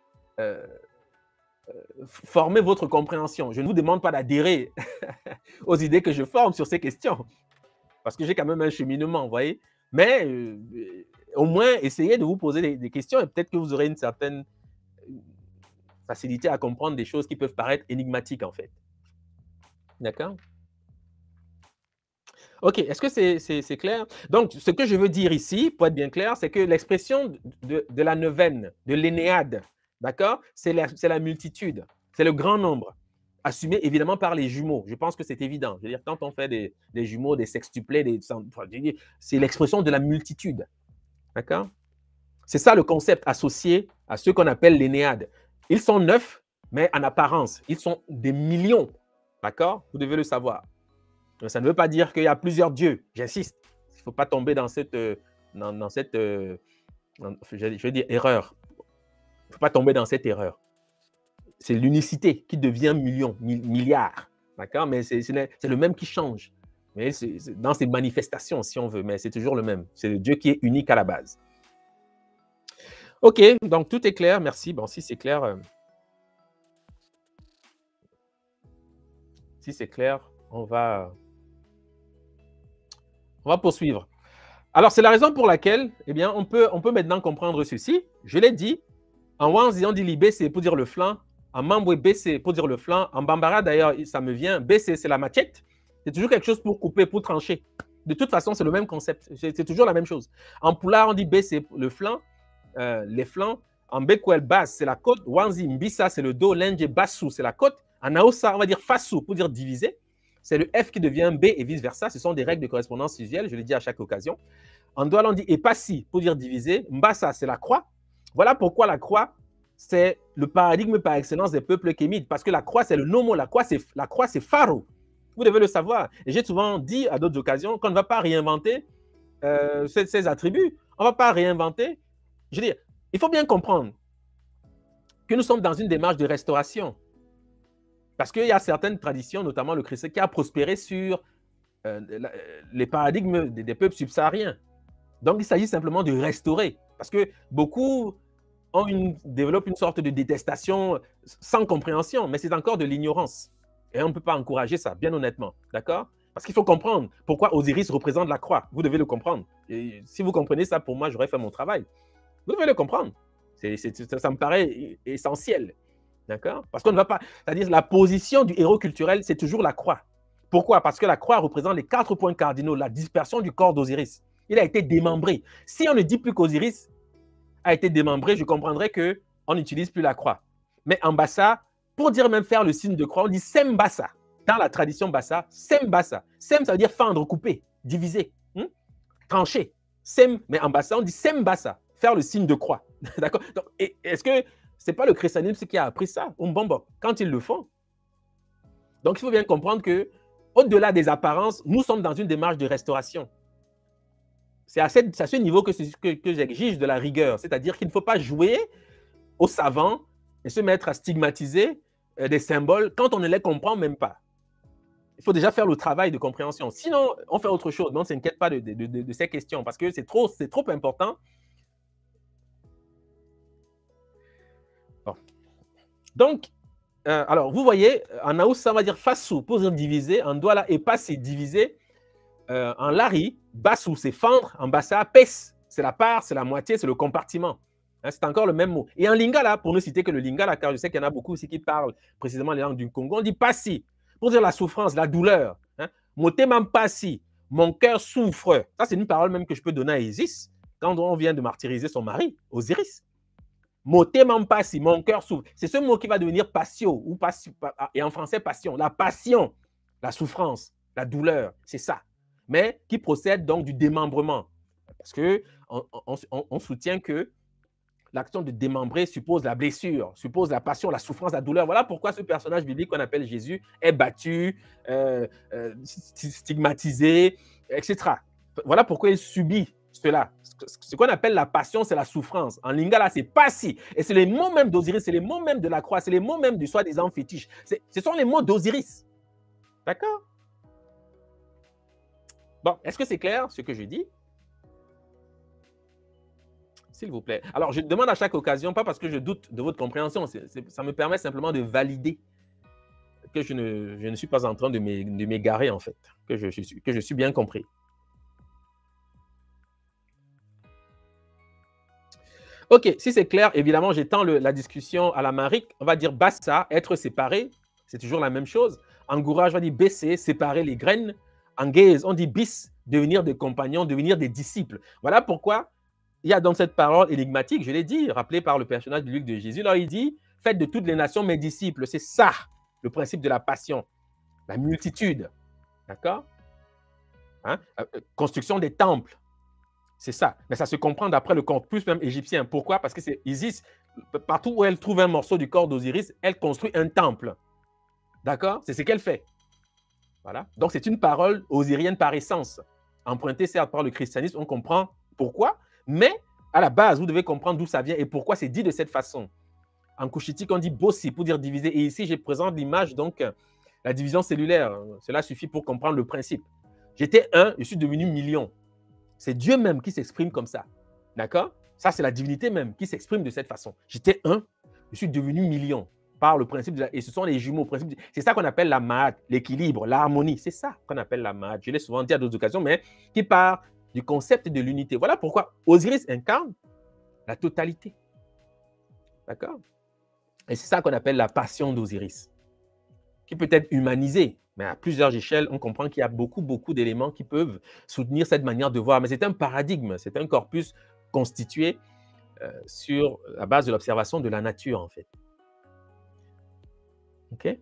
former votre compréhension. Je ne vous demande pas d'adhérer aux idées que je forme sur ces questions, parce que j'ai quand même un cheminement, vous voyez. Mais au moins, essayez de vous poser des questions et peut-être que vous aurez une certaine facilité à comprendre des choses qui peuvent paraître énigmatiques, en fait. D'accord? OK, est-ce que c'est clair? Donc, ce que je veux dire ici, pour être bien clair, c'est que l'expression de la neuvaine, de l'énéade, d'accord? C'est la multitude, c'est le grand nombre, assumé évidemment par les jumeaux. Je pense que c'est évident. Je veux dire, quand on fait des jumeaux, des sextuplés, c'est l'expression de la multitude, d'accord? C'est ça le concept associé à ceux qu'on appelle l'énéade. Ils sont 9, mais en apparence, ils sont des millions, d'accord? Vous devez le savoir. Ça ne veut pas dire qu'il y a plusieurs dieux, j'insiste. Il ne faut pas tomber dans cette, je vais dire, erreur. Il ne faut pas tomber dans cette erreur. C'est l'unicité qui devient million, milliard. D'accord? Mais c'est le même qui change. Mais c'est dans ses manifestations, si on veut, mais c'est toujours le même. C'est le Dieu qui est unique à la base. OK, donc tout est clair. Merci. Bon, si c'est clair, on va poursuivre. Alors, c'est la raison pour laquelle, eh bien, on peut maintenant comprendre ceci. Je l'ai dit, en Wanzi, on dit Libé, c'est pour dire le flanc. En Mambwe, B, c'est pour dire le flanc. En Bambara, d'ailleurs, ça me vient. B, c'est la machette. C'est toujours quelque chose pour couper, pour trancher. De toute façon, c'est le même concept. C'est toujours la même chose. En Poulard, on dit B, c'est le flanc, les flancs. En Bekwel, bas, c'est la côte. Wanzi, Mbissa, c'est le dos. Lenje, Bassou, c'est la côte. En Aossa, on va dire Fassou pour dire diviser. C'est le F qui devient B et vice-versa. Ce sont des règles de correspondance usuelles, je l'ai dit à chaque occasion. En Douala, on dit Epassi pour dire diviser. Mbassa, c'est la croix. Voilà pourquoi la croix, c'est le paradigme par excellence des peuples kémites. Parce que la croix, c'est le nomo. La croix, c'est pharo. Vous devez le savoir. Et j'ai souvent dit à d'autres occasions qu'on ne va pas réinventer ces attributs. On ne va pas réinventer. Je veux dire, il faut bien comprendre que nous sommes dans une démarche de restauration. Parce qu'il y a certaines traditions, notamment le christianisme, qui a prospéré sur les paradigmes des peuples subsahariens. Donc, il s'agit simplement de restaurer. Parce que beaucoup développent une sorte de détestation sans compréhension, mais c'est encore de l'ignorance. Et on ne peut pas encourager ça, bien honnêtement. D'accord? Parce qu'il faut comprendre pourquoi Osiris représente la croix. Vous devez le comprendre. Et si vous comprenez ça, pour moi, j'aurais fait mon travail. Vous devez le comprendre. Ça me paraît essentiel. D'accord? Parce qu'on ne va pas... C'est-à-dire la position du héros culturel, c'est toujours la croix. Pourquoi? Parce que la croix représente les 4 points cardinaux, la dispersion du corps d'Osiris. Il a été démembré. Si on ne dit plus qu'Osiris a été démembré, je comprendrais qu'on n'utilise plus la croix. Mais en Bassa, pour dire même faire le signe de croix, on dit Sembassa. Dans la tradition Bassa, Sembassa. Sem, ça veut dire fendre, couper, diviser, trancher. Sem, mais en Bassa, on dit Sembassa, faire le signe de croix. D'accord? Donc, est-ce que ce n'est pas le christianisme qui a appris ça, quand ils le font? Donc, il faut bien comprendre qu'au-delà des apparences, nous sommes dans une démarche de restauration. C'est à ce niveau que j'exige de la rigueur. C'est-à-dire qu'il ne faut pas jouer aux savants et se mettre à stigmatiser des symboles quand on ne les comprend même pas. Il faut déjà faire le travail de compréhension. Sinon, on fait autre chose. Donc, on ne s'inquiète pas de ces questions parce que c'est trop important. Bon. Donc, alors, vous voyez, en Aoussa, on va dire fassou pour dire diviser. En Douala, et pas c'est diviser. En Lari, bassou, c'est fendre. En bassa, pes, c'est la part, c'est la moitié, c'est le compartiment. Hein, c'est encore le même mot. Et en lingala, pour ne citer que le lingala, car je sais qu'il y en a beaucoup aussi qui parlent précisément les langues du Congo, on dit passi, pour dire la souffrance, la douleur. Hein. Motemam passi, mon cœur souffre. Ça, c'est une parole même que je peux donner à Isis quand on vient de martyriser son mari, Osiris. Motemam passi, mon cœur souffre. C'est ce mot qui va devenir passio, ou passio, et en français passion. La passion, la souffrance, la douleur, c'est ça. Mais qui procède donc du démembrement. Parce qu'on soutient que l'action de démembrer suppose la blessure, suppose la passion, la souffrance, la douleur. Voilà pourquoi ce personnage biblique qu'on appelle Jésus est battu, stigmatisé, etc. Voilà pourquoi il subit cela. Ce qu'on appelle la passion, c'est la souffrance. En lingala, c'est passi. Et c'est les mots même d'Osiris, c'est les mots même de la croix, c'est les mots même du soi-disant fétiche. Ce sont les mots d'Osiris. D'accord? Bon, est-ce que c'est clair ce que je dis? S'il vous plaît. Alors, je demande à chaque occasion, pas parce que je doute de votre compréhension, ça me permet simplement de valider que je ne suis pas en train de m'égarer, en fait, que je suis bien compris. Ok, si c'est clair, évidemment, j'étends la discussion à la marique. On va dire bassa, être séparé, c'est toujours la même chose. En gourage, on va dire baisser, séparer les graines. En gaze, on dit bis, devenir des compagnons, devenir des disciples. Voilà pourquoi il y a dans cette parole énigmatique, je l'ai dit, rappelée par le personnage biblique de Jésus, là il dit, faites de toutes les nations mes disciples. C'est ça, le principe de la passion, la multitude. D'accord? Hein? Construction des temples. C'est ça. Mais ça se comprend d'après le corpus même égyptien. Pourquoi? Parce que c'est Isis, partout où elle trouve un morceau du corps d'Osiris, elle construit un temple. D'accord? C'est ce qu'elle fait. Voilà. Donc, c'est une parole osirienne par essence. Empruntée certes par le christianisme, on comprend pourquoi, mais à la base, vous devez comprendre d'où ça vient et pourquoi c'est dit de cette façon. En couchitique, on dit bossi pour dire diviser. Et ici, je présente l'image, donc, la division cellulaire. Cela suffit pour comprendre le principe. J'étais un, je suis devenu million. C'est Dieu même qui s'exprime comme ça. D'accord? Ça, c'est la divinité même qui s'exprime de cette façon. J'étais un, je suis devenu million par le principe de la... Et ce sont les jumeaux. C'est ça qu'on appelle la Ma'at, l'équilibre, l'harmonie. C'est ça qu'on appelle la Ma'at. Je l'ai souvent dit à d'autres occasions, mais qui part du concept de l'unité. Voilà pourquoi Osiris incarne la totalité. D'accord? Et c'est ça qu'on appelle la passion d'Osiris, qui peut être humanisée. Mais à plusieurs échelles, on comprend qu'il y a beaucoup d'éléments qui peuvent soutenir cette manière de voir. Mais c'est un paradigme, c'est un corpus constitué sur la base de l'observation de la nature, en fait. OK?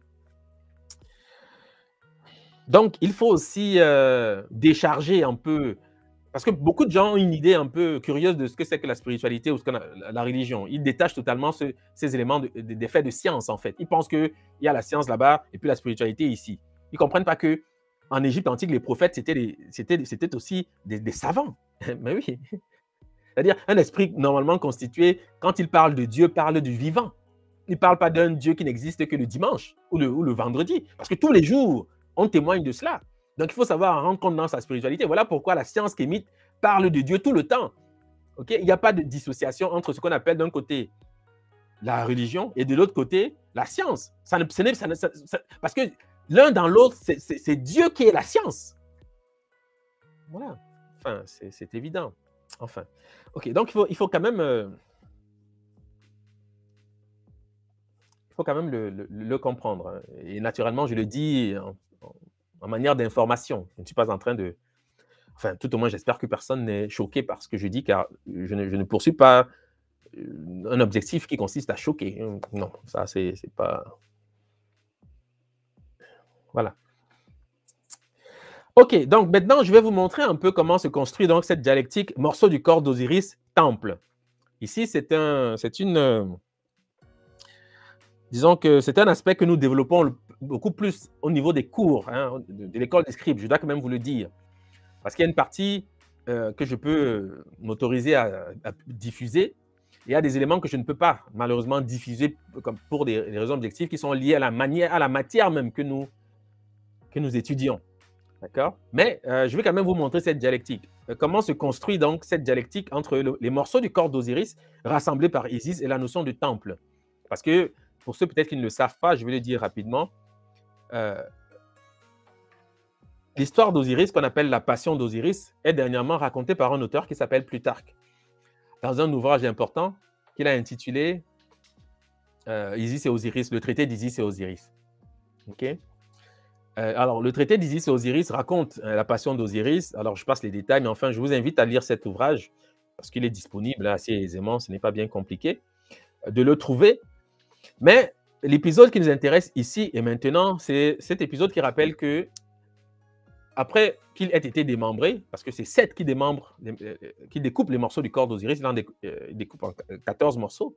Donc, il faut aussi décharger un peu, parce que beaucoup de gens ont une idée un peu curieuse de ce que c'est que la spiritualité ou ce que la religion. Ils détachent totalement ces éléments des faits de science, en fait. Ils pensent qu'il y a la science là-bas et puis la spiritualité ici. Ils ne comprennent pas qu'en Égypte antique, les prophètes, c'était aussi des savants. Mais oui. C'est-à-dire, un esprit normalement constitué, quand il parle de Dieu, parle du vivant. Il ne parle pas d'un Dieu qui n'existe que le dimanche ou le vendredi. Parce que tous les jours, on témoigne de cela. Donc, il faut savoir en rendre compte dans sa spiritualité. Voilà pourquoi la science kémite parle de Dieu tout le temps. Okay? Il n'y a pas de dissociation entre ce qu'on appelle d'un côté la religion et de l'autre côté la science. Parce que l'un dans l'autre, c'est Dieu qui est la science. Voilà. Enfin, c'est évident. Enfin. OK, donc il faut quand même... il faut quand même le comprendre. Et naturellement, je le dis en manière d'information. Je ne suis pas en train de... Enfin, tout au moins, j'espère que personne n'est choqué par ce que je dis, car je ne poursuis pas un objectif qui consiste à choquer. Non, ça, c'est pas... Voilà. OK, donc maintenant, je vais vous montrer un peu comment se construit donc cette dialectique morceau du corps d'Osiris, temple. Ici, disons que c'est un aspect que nous développons beaucoup plus au niveau des cours, hein, de l'école des scribes, je dois quand même vous le dire. Parce qu'il y a une partie que je peux m'autoriser à diffuser. Il y a des éléments que je ne peux pas malheureusement diffuser pour des raisons objectives qui sont liées à la matière même que nous que nous étudions. D'accord? Mais je vais quand même vous montrer cette dialectique. Comment se construit donc cette dialectique entre les morceaux du corps d'Osiris rassemblés par Isis et la notion de temple. Parce que, pour ceux peut-être qui ne le savent pas, je vais le dire rapidement. L'histoire d'Osiris, qu'on appelle la Passion d'Osiris, est dernièrement racontée par un auteur qui s'appelle Plutarque, dans un ouvrage important qu'il a intitulé Isis et Osiris, le traité d'Isis et Osiris. OK? Alors, le traité d'Isis et Osiris raconte la passion d'Osiris. Alors, je passe les détails, mais enfin, je vous invite à lire cet ouvrage parce qu'il est disponible assez aisément, ce n'est pas bien compliqué de le trouver. Mais l'épisode qui nous intéresse ici et maintenant, c'est cet épisode qui rappelle que après qu'il ait été démembré, parce que c'est Seth qui découpe les morceaux du corps d'Osiris, il découpe en 14 morceaux.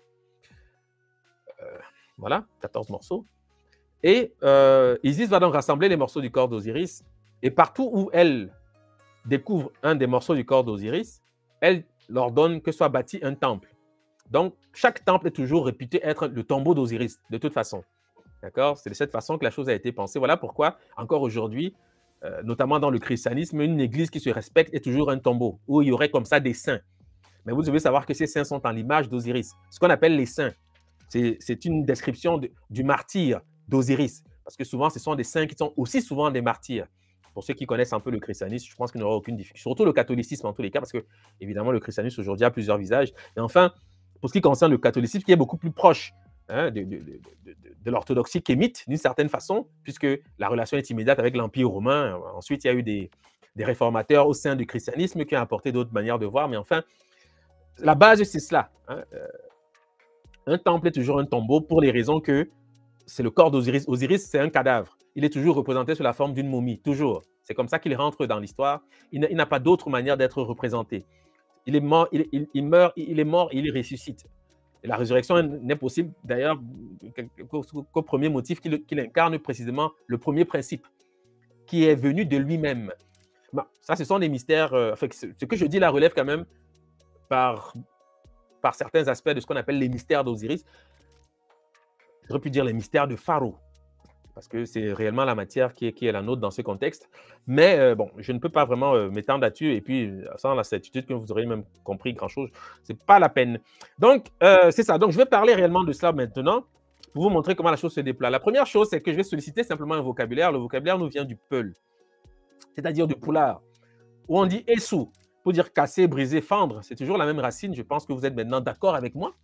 Voilà, 14 morceaux. Et Isis va donc rassembler les morceaux du corps d'Osiris. Et partout où elle découvre un des morceaux du corps d'Osiris, elle leur donne que soit bâti un temple. Donc, chaque temple est toujours réputé être le tombeau d'Osiris, de toute façon. D'accord? C'est de cette façon que la chose a été pensée. Voilà pourquoi, encore aujourd'hui, notamment dans le christianisme, une église qui se respecte est toujours un tombeau, où il y aurait comme ça des saints. Mais vous devez savoir que ces saints sont en l'image d'Osiris. Ce qu'on appelle les saints, c'est une description du martyr d'Osiris. Parce que souvent, ce sont des saints qui sont aussi souvent des martyrs. Pour ceux qui connaissent un peu le christianisme, je pense qu'il n'y aura aucune difficulté. Surtout le catholicisme en tous les cas, parce que, évidemment, le christianisme aujourd'hui a plusieurs visages. Et enfin, pour ce qui concerne le catholicisme, qui est beaucoup plus proche de l'orthodoxie kémite, d'une certaine façon, puisque la relation est immédiate avec l'Empire romain. Ensuite, il y a eu des réformateurs au sein du christianisme qui ont apporté d'autres manières de voir. Mais enfin, la base, c'est cela. Un temple est toujours un tombeau pour les raisons que c'est le corps d'Osiris. Osiris, c'est un cadavre. Il est toujours représenté sous la forme d'une momie, toujours. C'est comme ça qu'il rentre dans l'histoire. Il n'a pas d'autre manière d'être représenté. Il est mort, il meurt, il est mort, il ressuscite. Et la résurrection n'est possible, d'ailleurs, qu'au premier motif qu'il incarne précisément le premier principe, qui est venu de lui-même. Bon, ça, ce sont des mystères. Ce que je dis là relève quand même par certains aspects de ce qu'on appelle les mystères d'Osiris. J'aurais pu dire les mystères de Pharaon, parce que c'est réellement la matière qui est la nôtre dans ce contexte. Mais bon, je ne peux pas vraiment m'étendre là-dessus, et puis sans la certitude que vous auriez même compris grand-chose, ce n'est pas la peine. Donc, c'est ça. Donc, je vais parler réellement de cela maintenant, pour vous montrer comment la chose se déploie. La première chose, c'est que je vais solliciter simplement un vocabulaire. Le vocabulaire nous vient du Peul, c'est-à-dire du Pulaar, où on dit « essou » pour dire casser, briser, fendre. C'est toujours la même racine. Je pense que vous êtes maintenant d'accord avec moi.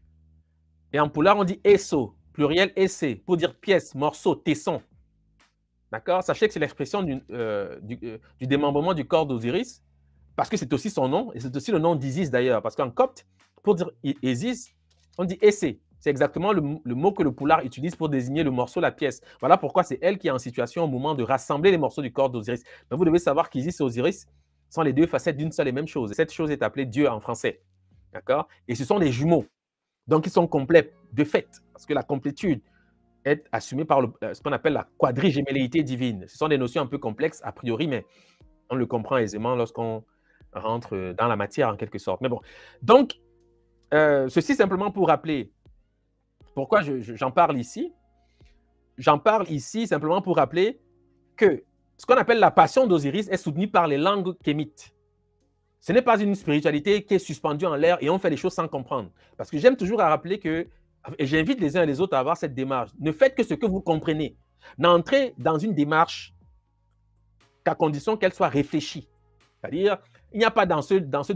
Et en Pulaar, on dit « eso », pluriel « essai », pour dire pièce, morceau, tesson. D'accord? Sachez que c'est l'expression du démembrement du corps d'Osiris, parce que c'est aussi son nom, et c'est aussi le nom d'Isis d'ailleurs. Parce qu'en copte, pour dire Isis, on dit essai. C'est exactement le mot que le Pulaar utilise pour désigner le morceau, la pièce. Voilà pourquoi c'est elle qui est en situation au moment de rassembler les morceaux du corps d'Osiris. Mais vous devez savoir qu'Isis et Osiris sont les deux facettes d'une seule et même chose. Et cette chose est appelée Dieu en français. D'accord? Et ce sont des jumeaux. Donc, ils sont complets de fait, parce que la complétude est assumée par ce qu'on appelle la quadrigémelléité divine. Ce sont des notions un peu complexes a priori, mais on le comprend aisément lorsqu'on rentre dans la matière en quelque sorte. Mais bon, donc, ceci simplement pour rappeler pourquoi j'en parle ici. J'en parle ici simplement pour rappeler que ce qu'on appelle la passion d'Osiris est soutenue par les langues kémites. Ce n'est pas une spiritualité qui est suspendue en l'air et on fait les choses sans comprendre. Parce que j'aime toujours à rappeler que, et j'invite les uns et les autres à avoir cette démarche, ne faites que ce que vous comprenez. N'entrez dans une démarche qu'à condition qu'elle soit réfléchie. C'est-à-dire, il n'y a pas dans ce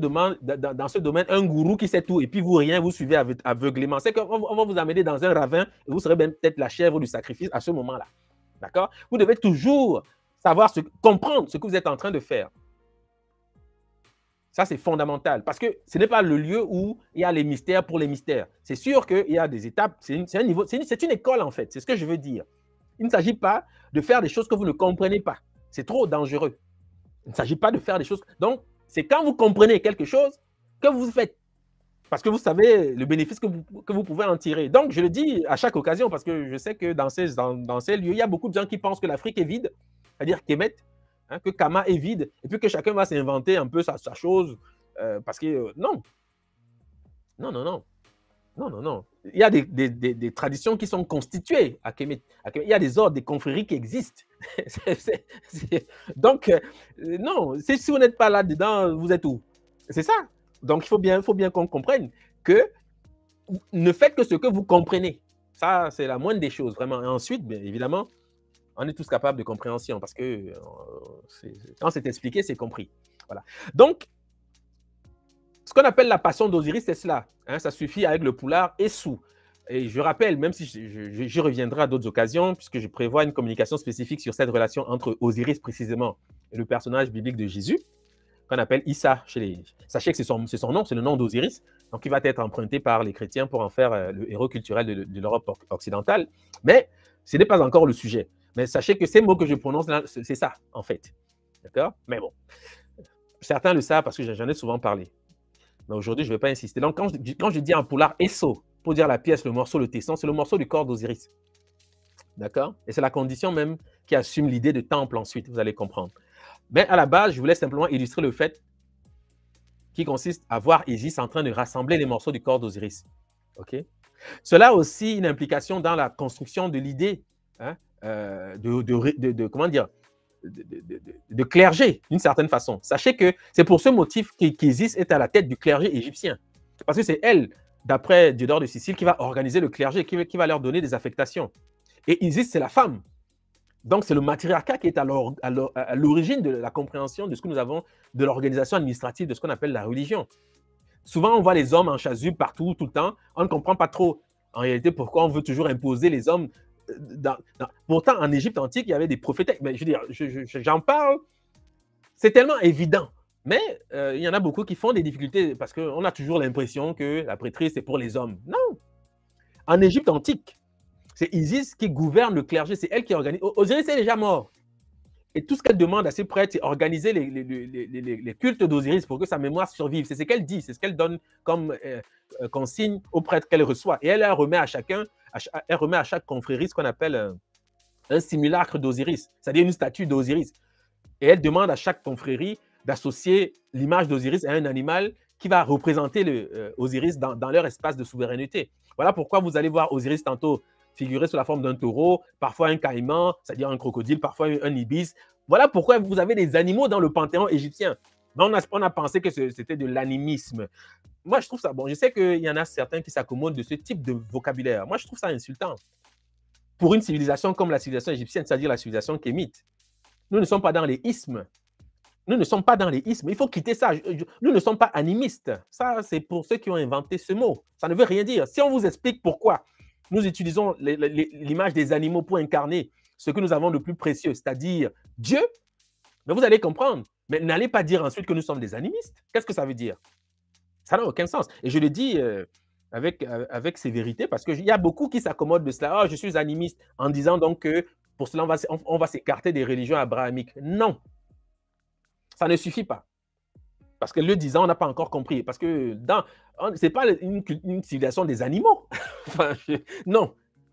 domaine un gourou qui sait tout et puis vous rien, vous suivez aveuglément. C'est qu'on va vous amener dans un ravin et vous serez même peut-être la chèvre du sacrifice à ce moment-là. D'accord? Vous devez toujours savoir comprendre ce que vous êtes en train de faire. Ça, c'est fondamental parce que ce n'est pas le lieu où il y a les mystères pour les mystères. C'est sûr qu'il y a des étapes, c'est une école en fait, c'est ce que je veux dire. Il ne s'agit pas de faire des choses que vous ne comprenez pas. C'est trop dangereux. Il ne s'agit pas de faire des choses. Donc, c'est quand vous comprenez quelque chose que vous faites. Parce que vous savez le bénéfice que vous pouvez en tirer. Donc, je le dis à chaque occasion parce que je sais que dans ces lieux, il y a beaucoup de gens qui pensent que l'Afrique est vide, c'est-à-dire Kemet, que Kama est vide, et puis que chacun va s'inventer un peu sa chose, parce que non. Non, non, non. Non, non, non. Il y a des traditions qui sont constituées à Kemet. Il y a des ordres, des confréries qui existent. Donc, non, si vous n'êtes pas là-dedans, vous êtes où? C'est ça. Donc, faut bien qu'on comprenne que ne faites que ce que vous comprenez. Ça, c'est la moindre des choses, vraiment. Et ensuite, bien évidemment, on est tous capables de compréhension parce que quand c'est expliqué, c'est compris. Voilà. Donc, ce qu'on appelle la passion d'Osiris, c'est cela. Hein, ça suffit avec le poulard et sous. Et je rappelle, même si j'y reviendrai à d'autres occasions, puisque je prévois une communication spécifique sur cette relation entre Osiris précisément et le personnage biblique de Jésus, qu'on appelle Issa chez les. Sachez que c'est son nom, c'est le nom d'Osiris, donc il va être emprunté par les chrétiens pour en faire le héros culturel de l'Europe occidentale. Mais ce n'est pas encore le sujet. Mais sachez que ces mots que je prononce là, c'est ça, en fait. D'accord? Mais bon, certains le savent parce que j'en ai souvent parlé. Mais aujourd'hui, je ne vais pas insister. Donc, quand je dis un poulard esso, pour dire la pièce, le morceau, le tesson, c'est le morceau du corps d'Osiris. D'accord? Et c'est la condition même qui assume l'idée de temple ensuite, vous allez comprendre. Mais à la base, je voulais simplement illustrer le fait qui consiste à voir Isis en train de rassembler les morceaux du corps d'Osiris. OK? Cela a aussi une implication dans la construction de l'idée hein, comment dire, de clergé, d'une certaine façon. Sachez que c'est pour ce motif qu'Isis est à la tête du clergé égyptien. Parce que c'est elle, d'après Diodore de Sicile, qui va organiser le clergé, qui va leur donner des affectations. Et Isis, c'est la femme. Donc, c'est le matriarcat qui est à l'origine de la compréhension de ce que nous avons de l'organisation administrative de ce qu'on appelle la religion. Souvent, on voit les hommes en chasuble partout, tout le temps. On ne comprend pas trop, en réalité, pourquoi on veut toujours imposer les hommes. Pourtant, en Égypte antique, il y avait des prophétesses. Mais je veux dire, j'en parle, c'est tellement évident. Mais il y en a beaucoup qui font des difficultés parce qu'on a toujours l'impression que la prêtrise, c'est pour les hommes. Non. En Égypte antique, c'est Isis qui gouverne le clergé, c'est elle qui organise. Osiris est déjà mort. Et tout ce qu'elle demande à ses prêtres, c'est organiser les cultes d'Osiris pour que sa mémoire survive. C'est ce qu'elle dit, c'est ce qu'elle donne comme consigne aux prêtres qu'elle reçoit. Et elle remet à chacun, elle remet à chaque confrérie ce qu'on appelle un simulacre d'Osiris, c'est-à-dire une statue d'Osiris. Et elle demande à chaque confrérie d'associer l'image d'Osiris à un animal qui va représenter Osiris dans leur espace de souveraineté. Voilà pourquoi vous allez voir Osiris tantôt figuré sous la forme d'un taureau, parfois un caïman, c'est-à-dire un crocodile, parfois un ibis. Voilà pourquoi vous avez des animaux dans le panthéon égyptien. On a pensé que c'était de l'animisme. Moi, je trouve ça bon. Je sais qu'il y en a certains qui s'accommodent de ce type de vocabulaire. Moi, je trouve ça insultant. Pour une civilisation comme la civilisation égyptienne, c'est-à-dire la civilisation kémite, nous ne sommes pas dans les ismes. Nous ne sommes pas dans les ismes. Il faut quitter ça. Nous ne sommes pas animistes. Ça, c'est pour ceux qui ont inventé ce mot. Ça ne veut rien dire. Si on vous explique pourquoi nous utilisons l'image des animaux pour incarner ce que nous avons de plus précieux, c'est-à-dire Dieu, mais vous allez comprendre. Mais n'allez pas dire ensuite que nous sommes des animistes. Qu'est-ce que ça veut dire? Ça n'a aucun sens. Et je le dis avec sévérité parce qu'il y a beaucoup qui s'accommodent de cela. Oh, je suis animiste, en disant donc que pour cela, on va s'écarter des religions abrahamiques. Non, ça ne suffit pas. Parce que le disant, on n'a pas encore compris. Parce que ce n'est pas une civilisation des animaux. Enfin, non.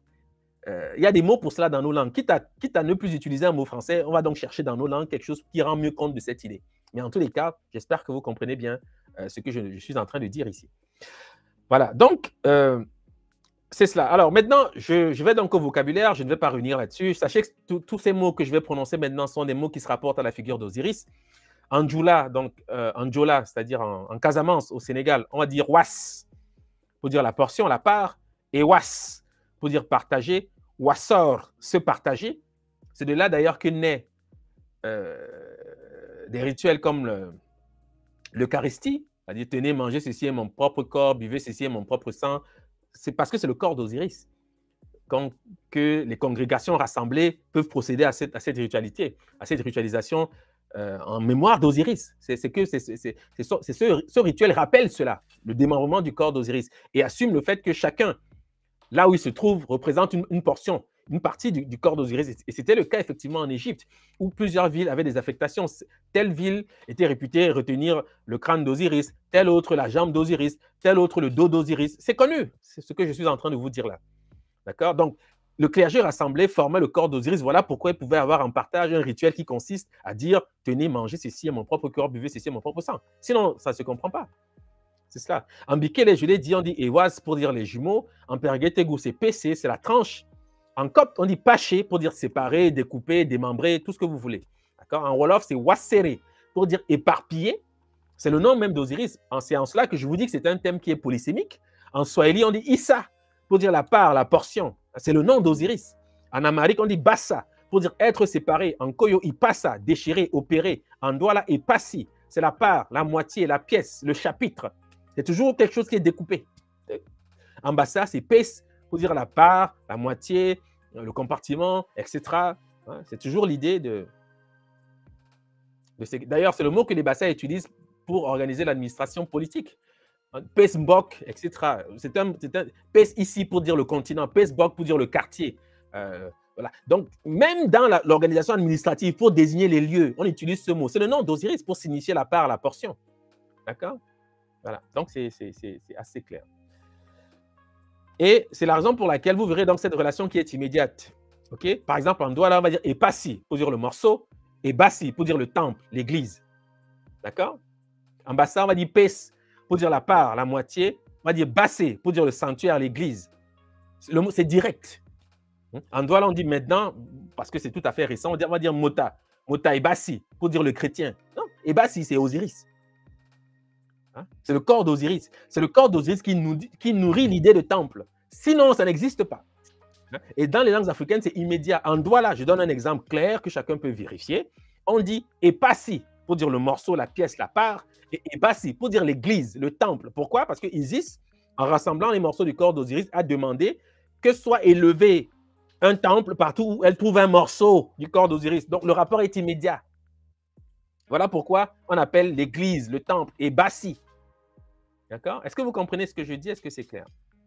Il y a des mots pour cela dans nos langues. Quitte à ne plus utiliser un mot français, on va donc chercher dans nos langues quelque chose qui rend mieux compte de cette idée. Mais en tous les cas, j'espère que vous comprenez bien ce que je suis en train de dire ici. Voilà, donc c'est cela. Alors maintenant, je vais donc au vocabulaire, je ne vais pas revenir là-dessus. Sachez que tous ces mots que je vais prononcer maintenant sont des mots qui se rapportent à la figure d'Osiris. Anjoula, donc Anjola, c'est-à-dire en Casamance, au Sénégal, on va dire was pour dire la portion, la part, et was pour dire partager, wassor, se partager. C'est de là d'ailleurs que naît des rituels comme l'Eucharistie, c'est-à-dire tenez, mangez, ceci est mon propre corps, buvez, ceci est mon propre sang. C'est parce que c'est le corps d'Osiris que les congrégations rassemblées peuvent procéder à cette ritualité, à cette ritualisation en mémoire d'Osiris. Ce rituel rappelle cela, le démembrement du corps d'Osiris, et assume le fait que chacun, là où il se trouve, représente une portion, une partie du corps d'Osiris. Et c'était le cas effectivement en Égypte, où plusieurs villes avaient des affectations. Telle ville était réputée retenir le crâne d'Osiris, telle autre la jambe d'Osiris, telle autre le dos d'Osiris. C'est connu, c'est ce que je suis en train de vous dire là. D'accord? Donc, le clergé rassemblé formait le corps d'Osiris. Voilà pourquoi il pouvait avoir en partage un rituel qui consiste à dire « Tenez, mangez ceci à mon propre corps, buvez ceci à mon propre sang ». Sinon, ça ne se comprend pas. C'est cela. En Bikele, je l'ai dit, on dit « Ewas » pour dire les jumeaux. En Perguetegu, c'est PC, c'est la tranche En copte, on dit paché pour dire séparer, découper, démembrer, tout ce que vous voulez. En wolof, c'est wassere pour dire éparpiller. C'est le nom même d'Osiris. C'est en cela que je vous dis que c'est un thème qui est polysémique. En swahili, on dit Issa pour dire la part, la portion. C'est le nom d'Osiris. En amharique, on dit Bassa pour dire être séparé. En koyo, ipassa, déchirer, opérer. En douala, ipassi, c'est la part, la moitié, la pièce, le chapitre. C'est toujours quelque chose qui est découpé. En bassa, c'est pes pour dire la part, la moitié, le compartiment, etc. C'est toujours l'idée de... D'ailleurs, c'est le mot que les Bassa utilisent pour organiser l'administration politique. Pes Mbok, etc. C'est un Pes ici pour dire le continent, Pes Mbok pour dire le quartier. Voilà. Donc, même dans l'organisation administrative, pour désigner les lieux, on utilise ce mot. C'est le nom d'Osiris pour signifier la part, la portion. D'accord? Voilà. Donc, c'est assez clair. Et c'est la raison pour laquelle vous verrez donc cette relation qui est immédiate. Okay? Par exemple, en douala, on va dire epassi pour dire le morceau, et bassi pour dire le temple, l'église. D'accord? En bassa, on va dire pes pour dire la part, la moitié. On va dire bassé pour dire le sanctuaire, l'église. Le mot, c'est direct. En douala, on dit maintenant, parce que c'est tout à fait récent, on va dire mota. Mota et bassi pour dire le chrétien. Non, et bassi, c'est Osiris. C'est le corps d'Osiris. C'est le corps d'Osiris qui nourrit l'idée de temple. Sinon, ça n'existe pas. Et dans les langues africaines, c'est immédiat. En douala, je donne un exemple clair que chacun peut vérifier. On dit epassi pour dire le morceau, la pièce, la part, et ebassi pour dire l'église, le temple. Pourquoi? Parce que Isis, en rassemblant les morceaux du corps d'Osiris, a demandé que soit élevé un temple partout où elle trouve un morceau du corps d'Osiris. Donc, le rapport est immédiat. Voilà pourquoi on appelle l'église, le temple, ebassi. D'accord? Est-ce que vous comprenez ce que je dis? Est-ce que c'est clair?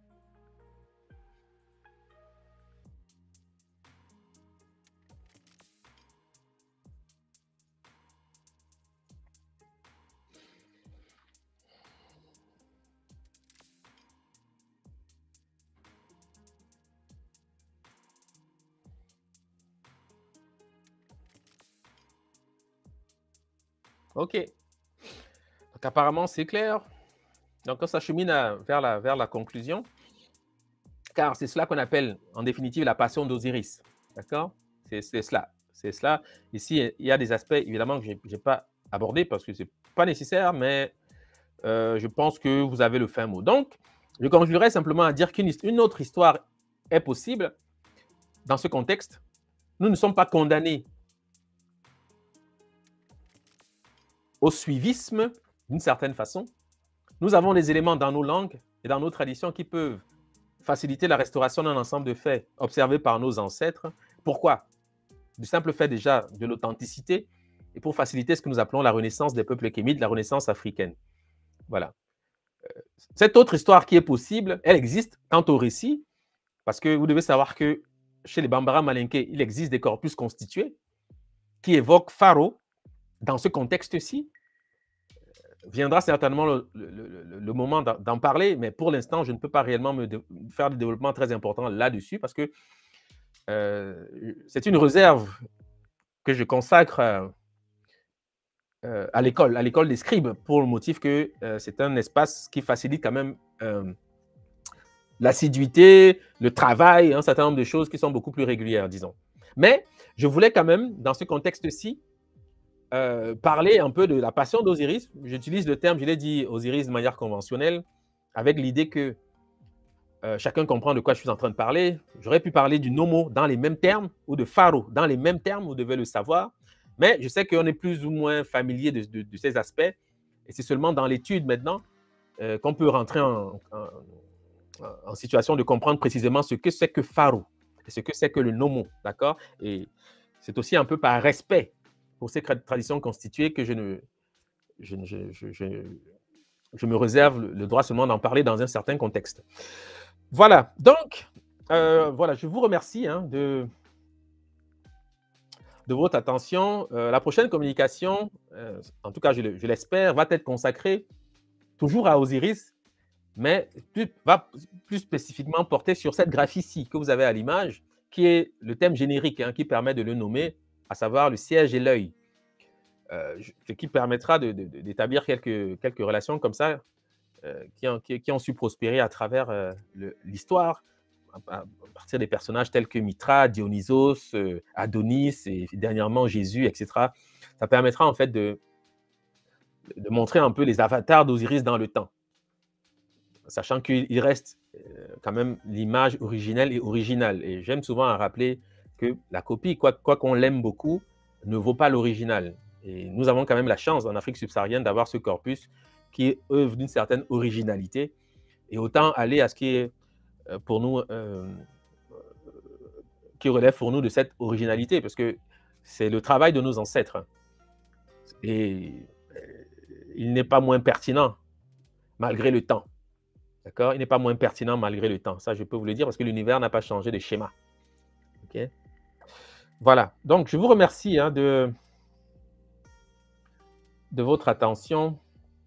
OK. Donc, apparemment, c'est clair. Donc, on s'achemine vers la conclusion, car c'est cela qu'on appelle, en définitive, la passion d'Osiris. D'accord? C'est cela. C'est cela. Ici, il y a des aspects, évidemment, que je n'ai pas abordés parce que ce n'est pas nécessaire, mais je pense que vous avez le fin mot. Donc, je conclurai simplement à dire qu'une autre histoire est possible dans ce contexte. Nous ne sommes pas condamnés au suivisme, d'une certaine façon. Nous avons des éléments dans nos langues et dans nos traditions qui peuvent faciliter la restauration d'un ensemble de faits observés par nos ancêtres. Pourquoi? Du simple fait déjà de l'authenticité et pour faciliter ce que nous appelons la renaissance des peuples kémites, la renaissance africaine. Voilà. Cette autre histoire qui est possible, elle existe quant au récit, parce que vous devez savoir que chez les Bambara Malinké, il existe des corpus constitués qui évoquent Pharaon dans ce contexte-ci. Viendra certainement le moment d'en parler, mais pour l'instant, je ne peux pas réellement faire de développement très important là-dessus parce que c'est une réserve que je consacre à l'école des scribes, pour le motif que c'est un espace qui facilite quand même l'assiduité, le travail, un certain nombre de choses qui sont beaucoup plus régulières, disons. Mais je voulais quand même, dans ce contexte-ci, parler un peu de la passion d'Osiris. J'utilise le terme, je l'ai dit, Osiris de manière conventionnelle, avec l'idée que chacun comprend de quoi je suis en train de parler. J'aurais pu parler du Nomo dans les mêmes termes, ou de Pharaon dans les mêmes termes, vous devez le savoir. Mais je sais qu'on est plus ou moins familier de ces aspects. Et c'est seulement dans l'étude maintenant qu'on peut rentrer en situation de comprendre précisément ce que c'est que Pharaon et ce que c'est que le Nomo. D'accord? Et c'est aussi un peu par respect pour ces traditions constituées que je me réserve le droit seulement d'en parler dans un certain contexte. Voilà, donc, voilà, je vous remercie de votre attention. La prochaine communication, en tout cas je l'espère, va être consacrée toujours à Osiris, mais va plus spécifiquement porter sur cette graphie-ci que vous avez à l'image, qui est le thème générique qui permet de le nommer, à savoir le siège et l'œil, ce qui permettra d'établir quelques relations comme ça qui ont su prospérer à travers l'histoire, à partir des personnages tels que Mithra, Dionysos, Adonis et dernièrement Jésus, etc. Ça permettra en fait de montrer un peu les avatars d'Osiris dans le temps, sachant qu'il reste quand même l'image originelle et originale. Et j'aime souvent à rappeler que la copie, quoi qu'on l'aime beaucoup, ne vaut pas l'original. Et nous avons quand même la chance en Afrique subsaharienne d'avoir ce corpus qui œuvre d'une certaine originalité. Et autant aller à ce qui est pour nous, qui relève pour nous de cette originalité, parce que c'est le travail de nos ancêtres. Et il n'est pas moins pertinent malgré le temps. D'accord? Il n'est pas moins pertinent malgré le temps. Ça, je peux vous le dire parce que l'univers n'a pas changé de schéma. OK? Voilà. Donc, je vous remercie hein, de votre attention.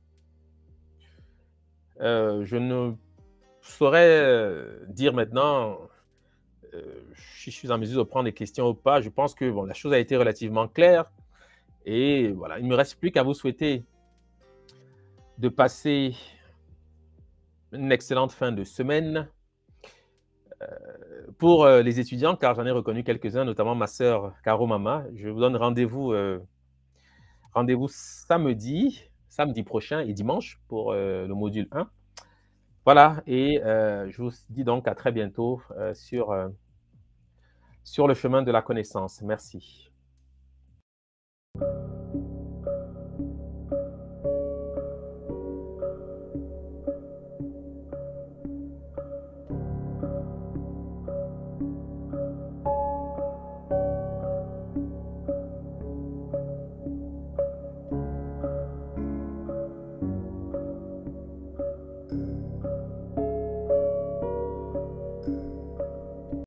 Je ne saurais dire maintenant si je suis en mesure de prendre des questions ou pas. Je pense que bon, la chose a été relativement claire. Et voilà, il ne me reste plus qu'à vous souhaiter de passer une excellente fin de semaine. Pour les étudiants, car j'en ai reconnu quelques-uns, notamment ma sœur Caro Mama, je vous donne rendez-vous samedi prochain et dimanche pour le module 1. Voilà, et je vous dis donc à très bientôt sur le chemin de la connaissance. Merci.